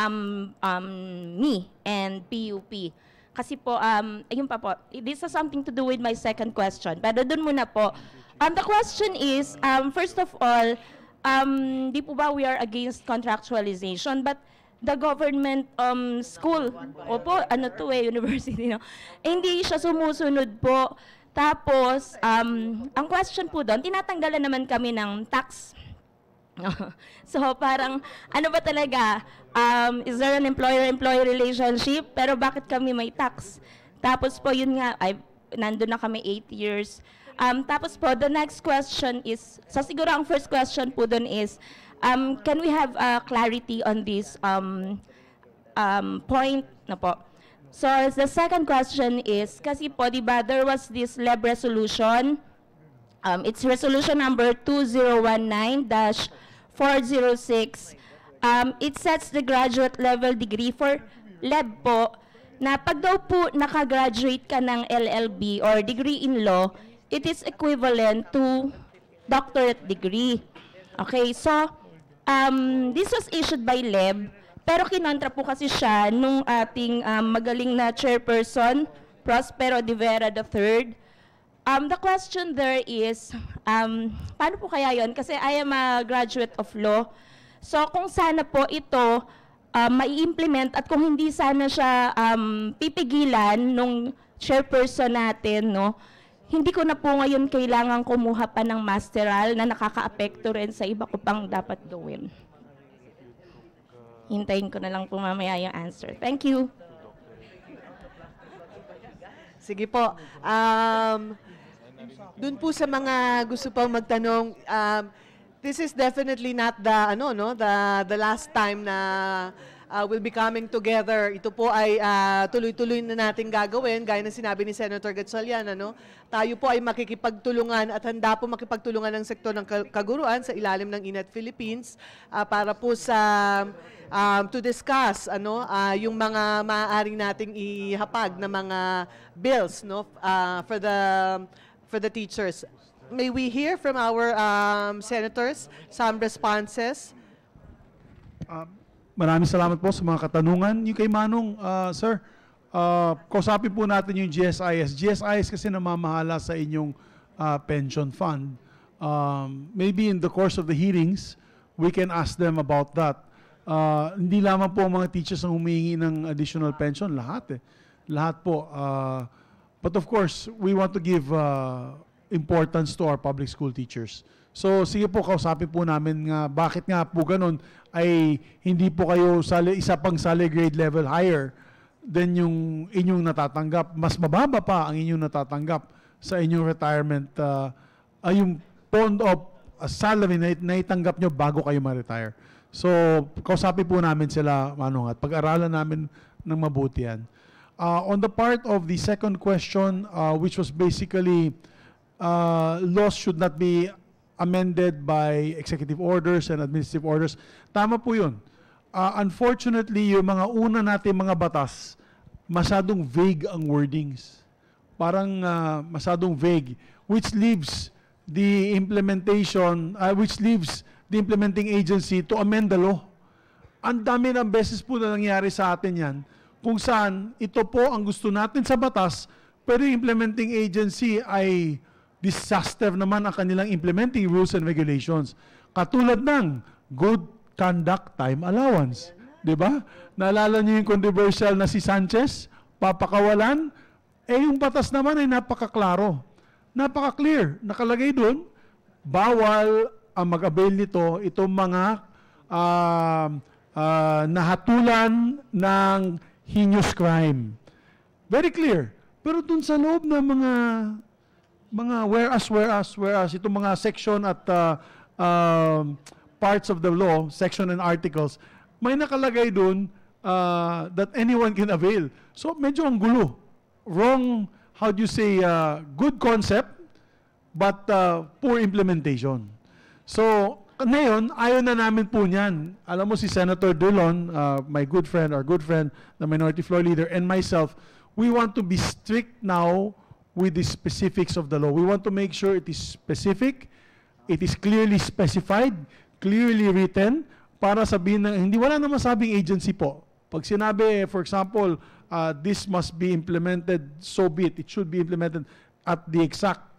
me and PUP. Kasi po, ayun pa po, this has something to do with my second question. Pero dun muna po. The question is, first of all, di po ba we are against contractualization, but the government school, opo, ano to university, no? Hindi siya sumusunod po. Tapos, ang question po doon, tinatanggalan naman kami ng tax. So parang ano ba talaga, is there an employer-employee relationship, pero bakit kami may tax? Tapos po yun nga, nandun na kami 8 years. Tapos po the next question is, so siguro ang first question po dun is, can we have clarity on this point na po? So the second question is, kasi po diba there was this LEB resolution, it's resolution number 2019-406. It sets the graduate level degree for LEB po, na pag daw po nakagraduate ka ng LLB or degree in law, it is equivalent to doctorate degree. Okay, so this was issued by LEB, pero kinontra po kasi siya nung ating magaling na chairperson, Prospero de Vera III. The question there is, paano po kaya yon? Kasi I am a graduate of law. So kung sana po ito mai-implement at kung hindi sana siya pipigilan nung chairperson natin, no, hindi ko na po ngayon kailangan kumuha pa ng masteral na nakaka-apekto rin sa iba ko pang dapat gawin. Hintayin ko na lang po mamaya yung answer. Thank you. Sige po. Dun po sa mga gusto pang magtanong, this is definitely not the the last time na we'll be coming together. Ito po ay tuloy-tuloy na nating gagawin, gaya ng sinabi ni Senator Gatchalian, tayo po ay makikipagtulungan at handa po makipagtulungan ng sektor ng kaguruan sa ilalim ng INET Philippines para po sa to discuss yung mga maaaring nating ihapag na mga bills for the teachers. May we hear from our senators some responses? Maraming salamat po sa mga katanungan. Yung kay Manong, sir, kausapin po natin yung GSIS. GSIS kasi namamahala sa inyong pension fund. Maybe in the course of the hearings, we can ask them about that. Hindi lamang po ang mga teachers ang humihingi ng additional pension, lahat Lahat po. But of course, we want to give importance to our public school teachers. So sige po, kausapin po namin nga bakit nga po ganun ay hindi po kayo isa pang salary grade level higher than yung inyong natatanggap. Mas mababa pa ang inyong natatanggap sa inyong retirement, yung bond of salary na naitanggap nyo bago kayo ma-retire. So kausapin po namin sila, Manong, at pag-aralan namin ng mabuti yan. On the part of the second question, which was basically laws should not be amended by executive orders and administrative orders. Tama po yun. Unfortunately, yung mga una natin mga batas, masyadong vague ang wordings. Parang masyadong vague, which leaves the implementing agency to amend the law. Ang dami ng beses po na nangyari sa atin yan, kung saan ito po ang gusto natin sa batas, pero yung implementing agency ay disaster naman ang kanilang implementing rules and regulations. Katulad ng good conduct time allowance. Diba? Naalala niyo yung controversial na si Sanchez, papakawalan, yung batas naman ay napakaklaro. Napaka-clear. Nakalagay doon, bawal ang mag-avail nito itong mga nahatulan ng heinous crime. Very clear. Pero dun sa loob ng mga whereas, itong mga section at parts of the law, section and articles, may nakalagay dun that anyone can avail. So medyo ang gulo. Wrong, how do you say, good concept, but poor implementation. So, ngayon, ayaw na namin po niyan. Alam mo si Senator Dillon, my good friend, our good friend, the Minority Floor Leader, and myself, we want to be strict now with the specifics of the law. We want to make sure it is specific, it is clearly specified, clearly written, para sabihin na, hindi wala naman sabing agency po. Pag sinabi, for example, this must be implemented, so be it. It should be implemented at the exact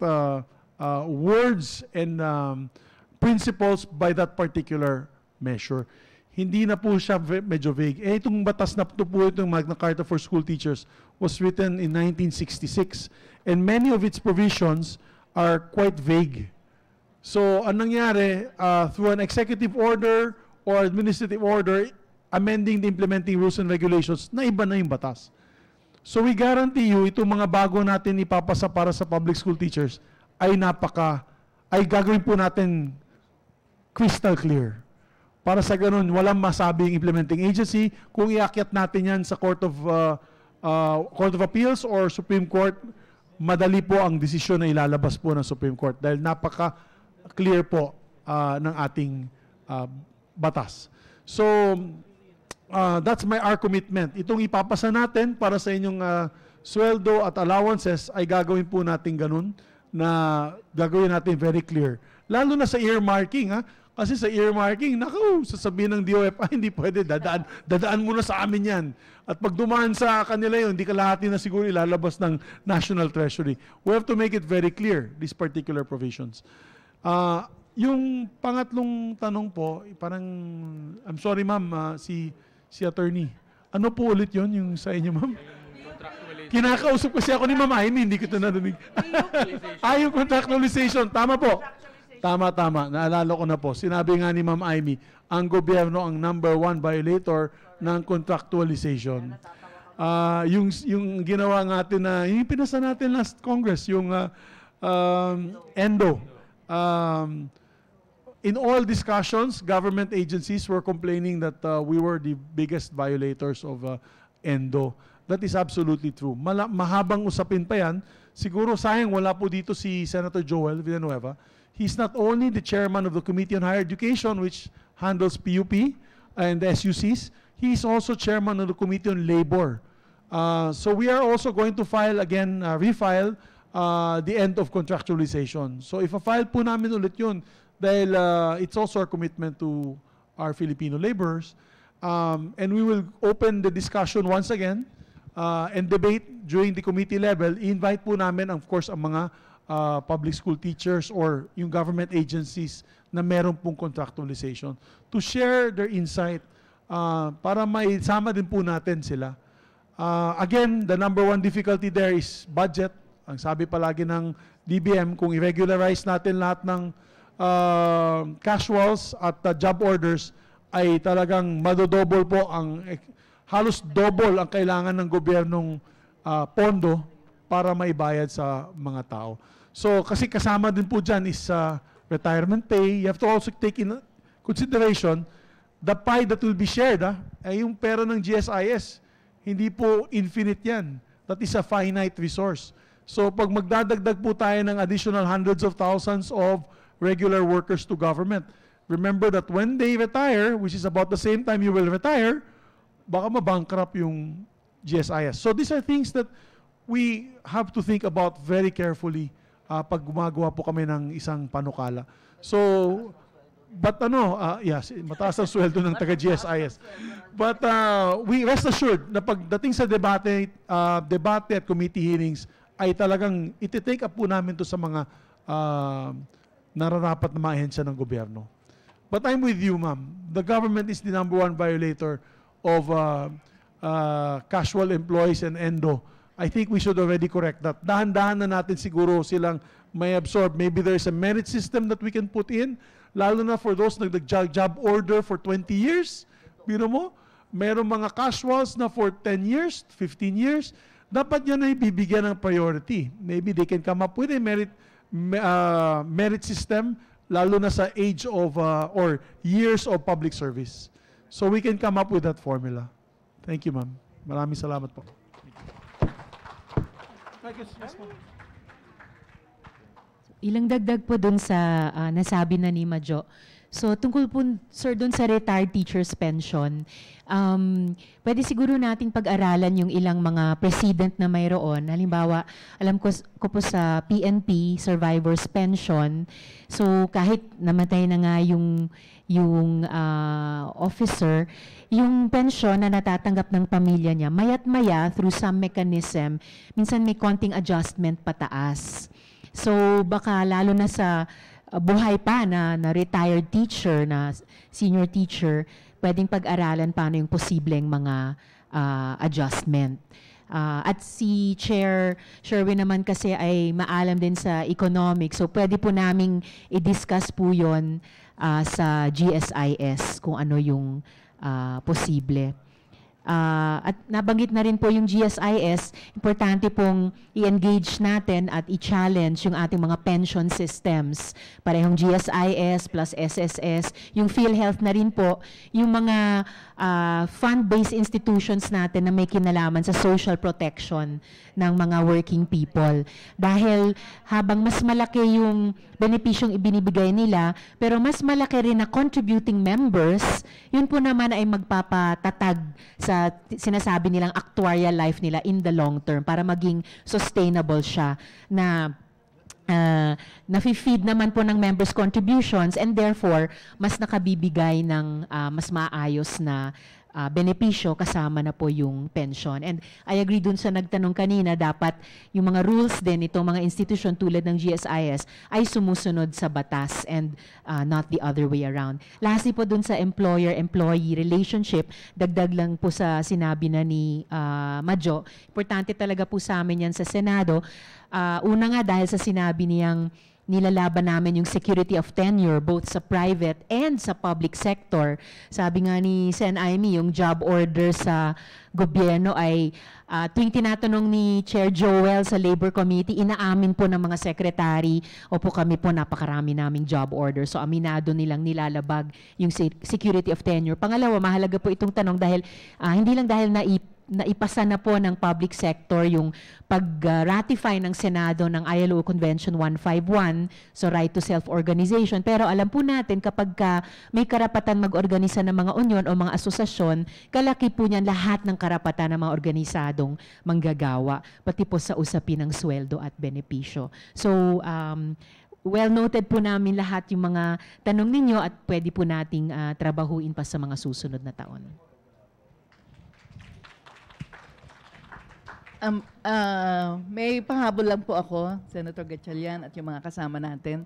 words and principles by that particular measure. Hindi na po siya medyo vague. Itong batas na po itong Magna Carta for School Teachers was written in 1966 and many of its provisions are quite vague. So, anong nangyari, through an executive order or administrative order, amending the implementing rules and regulations, na iba na yung batas. So, we guarantee you, itong mga bago natin ipapasa para sa public school teachers ay gagawin po natin crystal clear. Para sa ganun, walang masabing implementing agency. Kung iakyat natin yan sa Court of Appeals or Supreme Court, madali po ang desisyon na ilalabas po ng Supreme Court dahil napaka-clear po ng ating batas. So, that's our commitment. Itong ipapasa natin para sa inyong sweldo at allowances ay gagawin po natin ganun na gagawin natin very clear. Lalo na sa earmarking, ha? Kasi sa earmarking, sasabihin ng DOF, hindi pwede, dadaan muna sa amin yan. At pag dumaan sa kanila yun, hindi kalahati na siguro ilalabas ng National Treasury. We have to make it very clear, these particular provisions. Yung pangatlong tanong po, parang, I'm sorry ma'am, si attorney. Ano po ulit yun, yung sa inyo ma'am? Kinakausap kasi ako ni Ma'am Amy, hindi ko ito narinig. Yung contractualization, tama po. Tama. Naalala ko na po. Sinabi nga ni Ma'am Amy, ang gobyerno ang #1 violator ng contractualization. Yung ginawa natin na, yung pinasa natin last Congress, yung ENDO. In all discussions, government agencies were complaining that we were the biggest violators of ENDO. That is absolutely true. Mahabang usapin pa yan. Siguro sayang wala po dito si Senator Joel Villanueva. He's not only the chairman of the Committee on Higher Education, which handles PUP and the SUCs, he's also chairman of the Committee on Labor. So we are also going to file again, refile the end of contractualization. So if a-file po namin ulit yun, dahil it's also our commitment to our Filipino laborers, and we will open the discussion once again and debate during the committee level. I-invite po namin, of course, ang mga public school teachers or yung government agencies na meron pong contractualization to share their insight para maisama din po natin sila. Again, the #1 difficulty there is budget. Ang sabi palagi ng DBM, kung i-regularize natin lahat ng casuals at job orders, ay talagang madodouble po halos double ang kailangan ng gobyernong pondo para maibayad sa mga tao. So, kasi kasama din po dyan is retirement pay. You have to also take in consideration the pie that will be shared. Ay yung pera ng GSIS, hindi po infinite yan. That is a finite resource. So, pag magdadagdag po tayo ng additional hundreds of thousands of regular workers to government. Remember that when they retire, which is about the same time you will retire, baka mabankrupt yung GSIS. So these are things that we have to think about very carefully pag gumagawa po kami ng isang panukala. So, but yes, mataas ang sweldo ng taga-GSIS. But we rest assured na pagdating sa debate at committee hearings, ay talagang iti-take up po namin to sa mga nararapat na mga ahensya ng gobyerno. But I'm with you, ma'am. The government is the #1 violator of casual employees and ENDO. I think we should already correct that. Dahan-dahan na natin siguro silang may absorb. Maybe there's a merit system that we can put in, lalo na for those nag-job order for 20 years. Biro mo, mayroong mga casuals na for 10 years, 15 years. Dapat yan ay bibigyan ng priority. Maybe they can come up with a merit system, lalo na sa age of or years of public service. So we can come up with that formula. Thank you, ma'am. Maraming salamat po. Ilang dagdag po dun sa nasabi na ni Majo. So tungkol po, sir, dun sa retired teachers pension, pwede siguro nating pag-aralan yung ilang mga precedent na mayroon. Halimbawa, alam ko po sa PNP, Survivors Pension, so kahit namatay na nga yung officer, yung pension na natatanggap ng pamilya niya, maya't maya, through some mechanism, minsan may konting adjustment pataas. So baka lalo na sa buhay pa na retired teacher, na senior teacher, pwedeng pag-aralan paano yung posibleng mga adjustment. At si Chair Sherwin naman kasi ay maalam din sa economics, so pwede po naming i-discuss po yun sa GSIS kung ano yung posible. At nabanggit na rin po yung GSIS, importante pong i-engage natin at i-challenge yung ating mga pension systems. Parehong GSIS plus SSS, yung PhilHealth na rin po, yung mga fund-based institutions natin na may kinalaman sa social protection ng mga working people. Dahil habang mas malaki yung benepisyong ibinibigay nila, pero mas malaki rin na contributing members, yun po naman ay magpapatatag sa sinasabi nilang actuarial life nila in the long term para maging sustainable siya na nafi-feed naman po ng members' contributions and therefore mas nakabibigay ng mas maayos na benepisyo kasama na po yung pension. And I agree dun sa nagtanong kanina, dapat yung mga rules din, itong mga institution tulad ng GSIS ay sumusunod sa batas and not the other way around. Lastly po dun sa employer-employee relationship, dagdag lang po sa sinabi na ni Majo, importante talaga po sa amin yan sa Senado. Una nga dahil sa sinabi niyang nilalaban namin yung security of tenure both sa private and sa public sector. Sabi nga ni Sen. Aimee, yung job order sa gobyerno ay tuwing tinatanong ni Chair Joel sa Labor Committee, inaamin po ng mga secretary, opo kami po napakarami naming job order. So aminado nilang nilalabag yung security of tenure. Pangalawa, mahalaga po itong tanong dahil hindi lang dahil naipasa na po ng public sector yung pag-ratify ng Senado ng ILO Convention 151, so right to self-organization. Pero alam po natin kapag may karapatan mag-organisa ng mga union o mga asosasyon, kalaki po niyan lahat ng karapatan ng mga organisadong manggagawa, pati po sa usapin ng sweldo at benepisyo. So, well noted po namin lahat yung mga tanong ninyo at pwede po nating trabahuin pa sa mga susunod na taon. May pahabol lang po ako, Senator Gatchalian at yung mga kasama natin.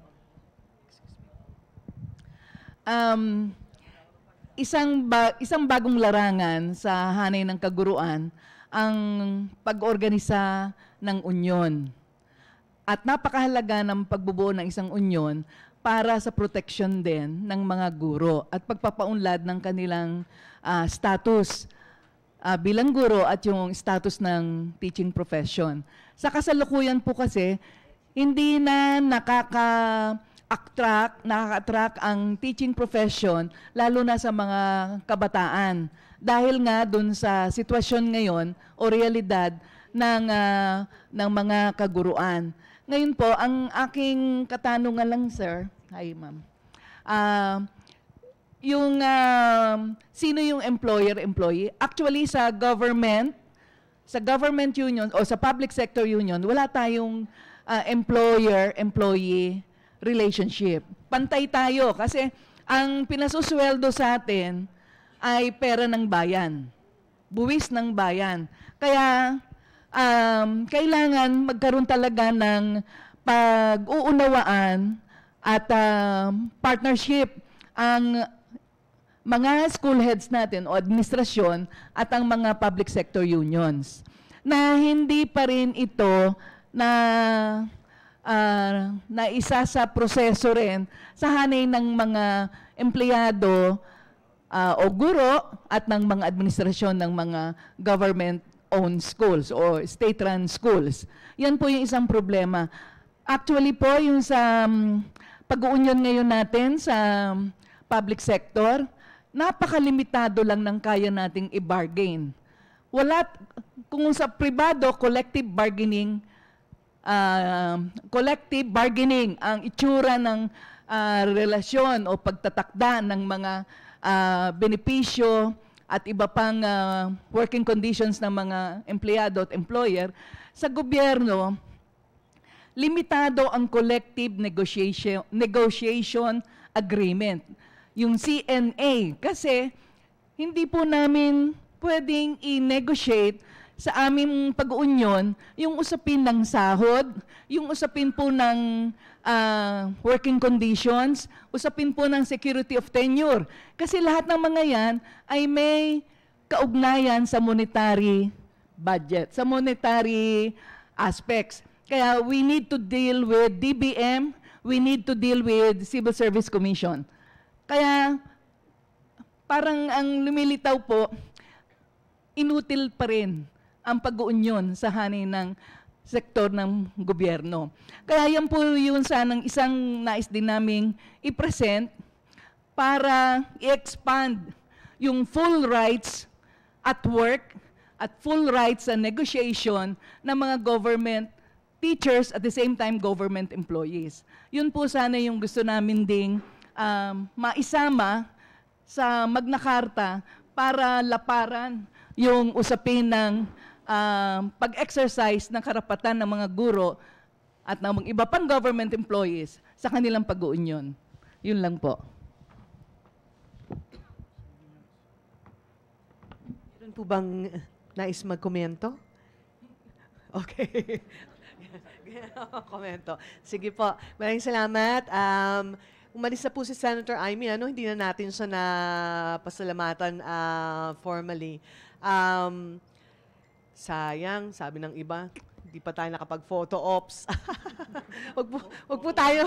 Isang bagong larangan sa hanay ng kaguruan ang pag-organisa ng unyon. At napakahalaga ng pagbubuo ng isang unyon para sa protection din ng mga guro at pagpapaunlad ng kanilang status bilang guro at yung status ng teaching profession. Sa kasalukuyan po kasi, hindi na nakaka-attract ang teaching profession, lalo na sa mga kabataan. Dahil nga dun sa sitwasyon ngayon o realidad ng mga kaguruan. Ngayon po, ang aking katanungan lang, sir, Hi, ma'am. Sino yung employer-employee? Actually, sa government union o sa public sector union, wala tayong employer-employee relationship. Pantay tayo kasi ang pinasusweldo sa atin ay pera ng bayan, buwis ng bayan. Kaya kailangan magkaroon talaga ng pag-uunawaan at partnership ang mga school heads natin o administrasyon at ang mga public sector unions na hindi pa rin ito na isa sa proseso rin sa hanay ng mga empleyado o guro at ng mga administrasyon ng mga government-owned schools o state-run schools. Yan po yung isang problema. Actually po, yung sa pag-uunyon ngayon natin sa public sector, napakalimitado lang ng kaya nating i-bargain. Kung sa pribado, collective bargaining ang itsura ng relasyon o pagtatakda ng mga benepisyo at iba pang working conditions ng mga empleyado at employer. Sa gobyerno, limitado ang collective negotiation agreement, yung CNA, kasi hindi po namin pwedeng i-negotiate sa aming pag-uunyon yung usapin ng sahod, yung usapin po ng working conditions, usapin po ng security of tenure. Kasi lahat ng mga yan ay may kaugnayan sa monetary budget, sa monetary aspects. Kaya we need to deal with DBM, we need to deal with Civil Service Commission. Kaya parang ang lumilitaw po, inutil pa rin ang pag-uunyon sa hanay ng sektor ng gobyerno. Kaya yan po yun sanang isang nais din naming i-present para i-expand yung full rights at work at full rights sa negotiation ng mga government teachers at the same time government employees. Yun po sana yung gusto namin ding maisama sa Magna Carta para laparan yung usapin ng pag-exercise ng karapatan ng mga guro at ng mga iba pang government employees sa kanilang pag-uunyon. Yun lang po. Meron po bang nais magkomento? Okay. Komento. Sige po. Maraming salamat. Umalis na po si Senator Amy. Hindi na natin siya na pasalamatan formally. Sayang, sabi ng iba, hindi pa tayo nakapag-photo ops. wag po tayo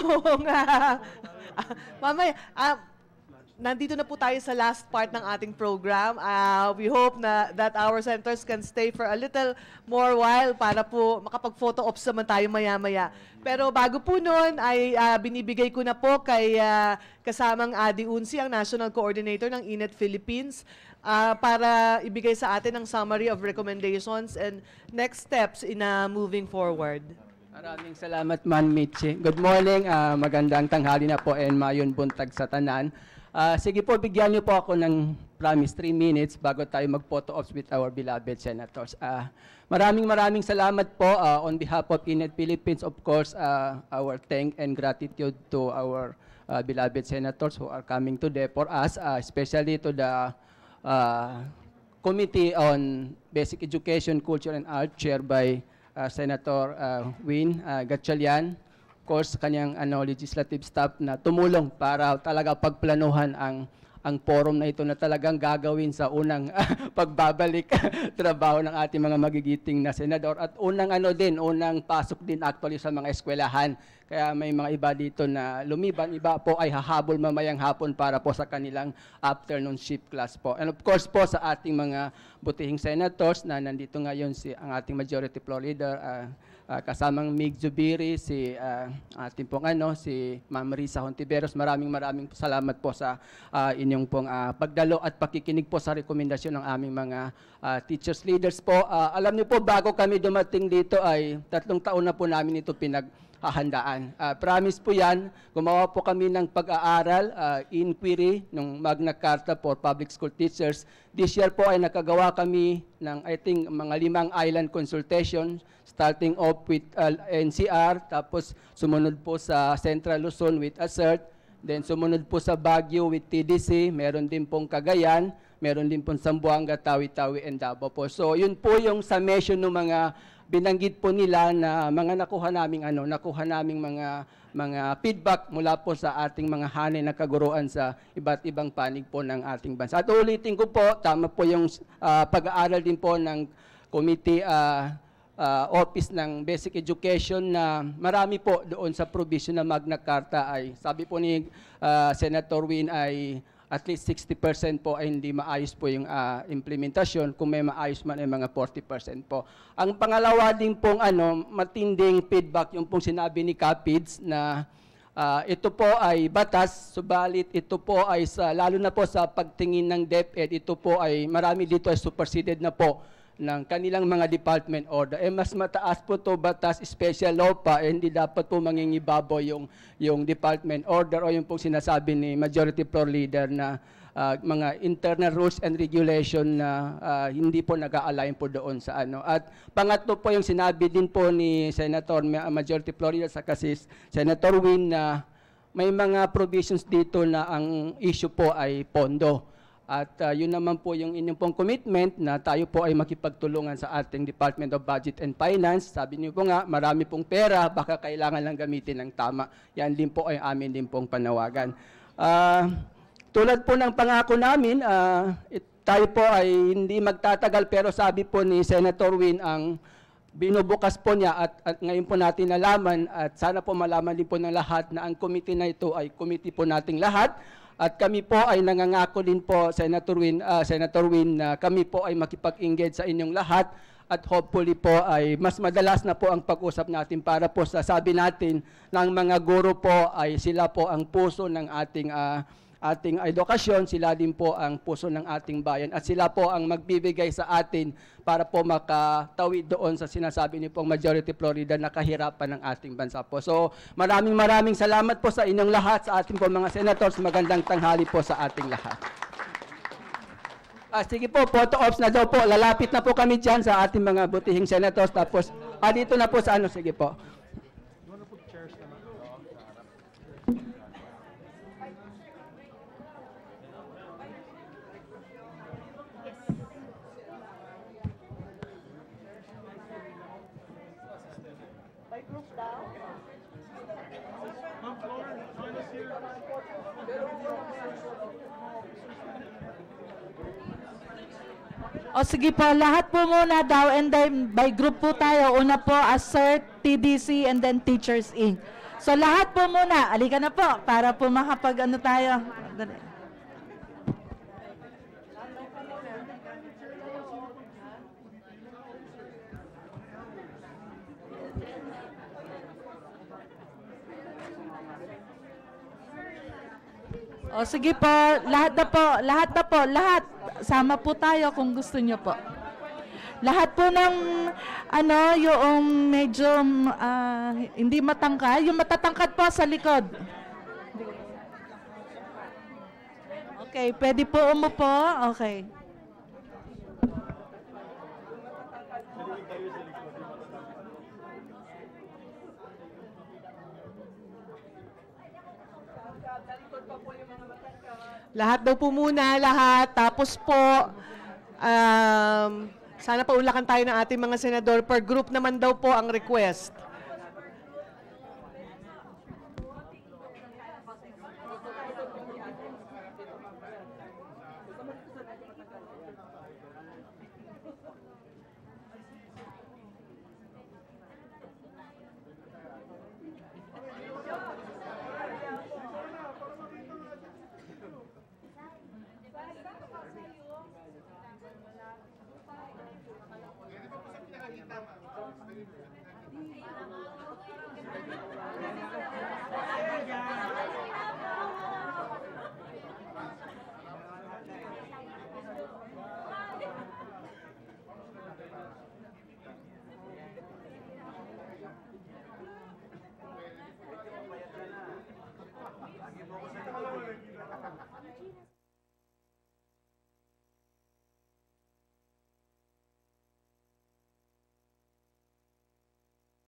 mamaya, nandito na po tayo sa last part ng ating program. We hope that our centers can stay for a little more while para po makapag-photo ops naman tayo maya-maya. Pero bago po noon ay binibigay ko na po kay kasamang Adi Unsi, ang National Coordinator ng INET Philippines, para ibigay sa atin ang summary of recommendations and next steps in moving forward. Maraming salamat, Ma'am Mitzi. Good morning, magandang tanghali na po and mayon buntag sa tanan. Sige po, bigyan niyo po ako ng promise 3 minutes bago tayo mag-photo ops with our beloved senators. Maraming salamat po on behalf of INET Philippines, of course, our thank and gratitude to our beloved senators who are coming today for us, especially to the Committee on Basic Education, Culture and Art, chaired by Senator Win Gatchalian. Of course, kanyang legislative staff na tumulong para talaga pagplanuhan ang forum na ito na talagang gagawin sa unang pagbabalik trabaho ng ating mga magigiting na senador at unang pasok din actually sa mga eskwelahan. Kaya may mga iba dito na lumiban, iba po ay hahabol mamayang hapon para po sa kanilang afternoon shift class po. And of course po sa ating mga butihing senators na nandito ngayon ang ating majority floor leader, kasamang Mig Zubiri, si ating pong si Ma'am Risa Hontiveros. Maraming salamat po sa inyong pong pagdalo at pakikinig po sa rekomendasyon ng aming mga teachers leaders po. Alam niyo po, bago kami dumating dito ay 3 taon na po namin ito hahandaan. Promise po yan, gumawa po kami ng pag-aaral, inquiry ng Magna Carta for Public School Teachers. This year po ay nakagawa kami ng I think mga 5 island consultation, starting off with NCR, tapos sumunod po sa Central Luzon with ASERT, then sumunod po sa Baguio with TDC, meron din pong Cagayan, meron din pong Zamboanga, Tawi-Tawi, and Davao po. So yun po yung summation ng mga binanggit po nila na mga nakuha naming mga feedback mula po sa ating mga hanay na kaguruan sa iba't ibang panig po ng ating bansa. At ulitin ko po, tama po yung pag-aaral din po ng Committee Office ng Basic Education na marami po doon sa provision ng Magna Carta ay, sabi po ni Senator Win ay at least 60% po ay hindi maayos po yung implementasyon. Kung may maayos man ay mga 40% po. Ang pangalawa din pong matinding feedback, yung pong sinabi ni Capids na ito po ay batas, subalit ito po ay lalo na po sa pagtingin ng DepEd, ito po ay marami dito ay superseded na po ng kanilang mga department order. Mas mataas po to batas, special law pa, hindi dapat po mangingibabaw yung department order o yung pong sinasabi ni Majority Floor Leader na mga internal rules and regulation na hindi po nag-a-align po doon sa At pangatlo po yung sinabi din po ni Senator Majority Floor Leader sa kasi Senator Win na may mga provisions dito na ang issue po ay pondo. At yun naman po yung inyong pong commitment na tayo po ay makipagtulungan sa ating Department of Budget and Finance. Sabi niyo po nga, marami pong pera, baka kailangan lang gamitin ng tama. Yan din po ay amin din pong panawagan. Tulad po ng pangako namin, tayo po ay hindi magtatagal pero sabi po ni Senator Win ang binubukas po niya at ngayon po natin nalaman at sana po malaman din po ng lahat na ang committee na ito ay committee po nating lahat. At kami po ay nangangako din po, Senator Win, na kami po ay makipag-engage sa inyong lahat at hopefully po ay mas madalas na po ang pag-usap natin para po sasabi natin ng mga guro po ay sila po ang puso ng ating edukasyon, sila din po ang puso ng ating bayan at sila po ang magbibigay sa atin para po makatawid doon sa sinasabi ni pong Majority Florida na kahirapan ng ating bansa po. So maraming salamat po sa inyong lahat, sa ating po mga senators. Magandang tanghali po sa ating lahat. Sige po, photo ops na daw po. Lalapit na po kami dyan sa ating mga butihing senators. Tapos, dito na po sa sige po. O sige po, lahat po muna daw and then by group po tayo. Una po, ASERT, TDC, and then Teachers Inc. So lahat po muna, alika na po para po makapag-ano tayo. O sige po, lahat na po, sama po tayo kung gusto niyo po. Lahat po ng yung medyo hindi matangkad, yung matatangkad po sa likod. Okay, pwede po umupo. Okay. Lahat daw po muna, lahat. Tapos po, sana paulakan tayo ng ating mga senador. Per group naman daw po ang request.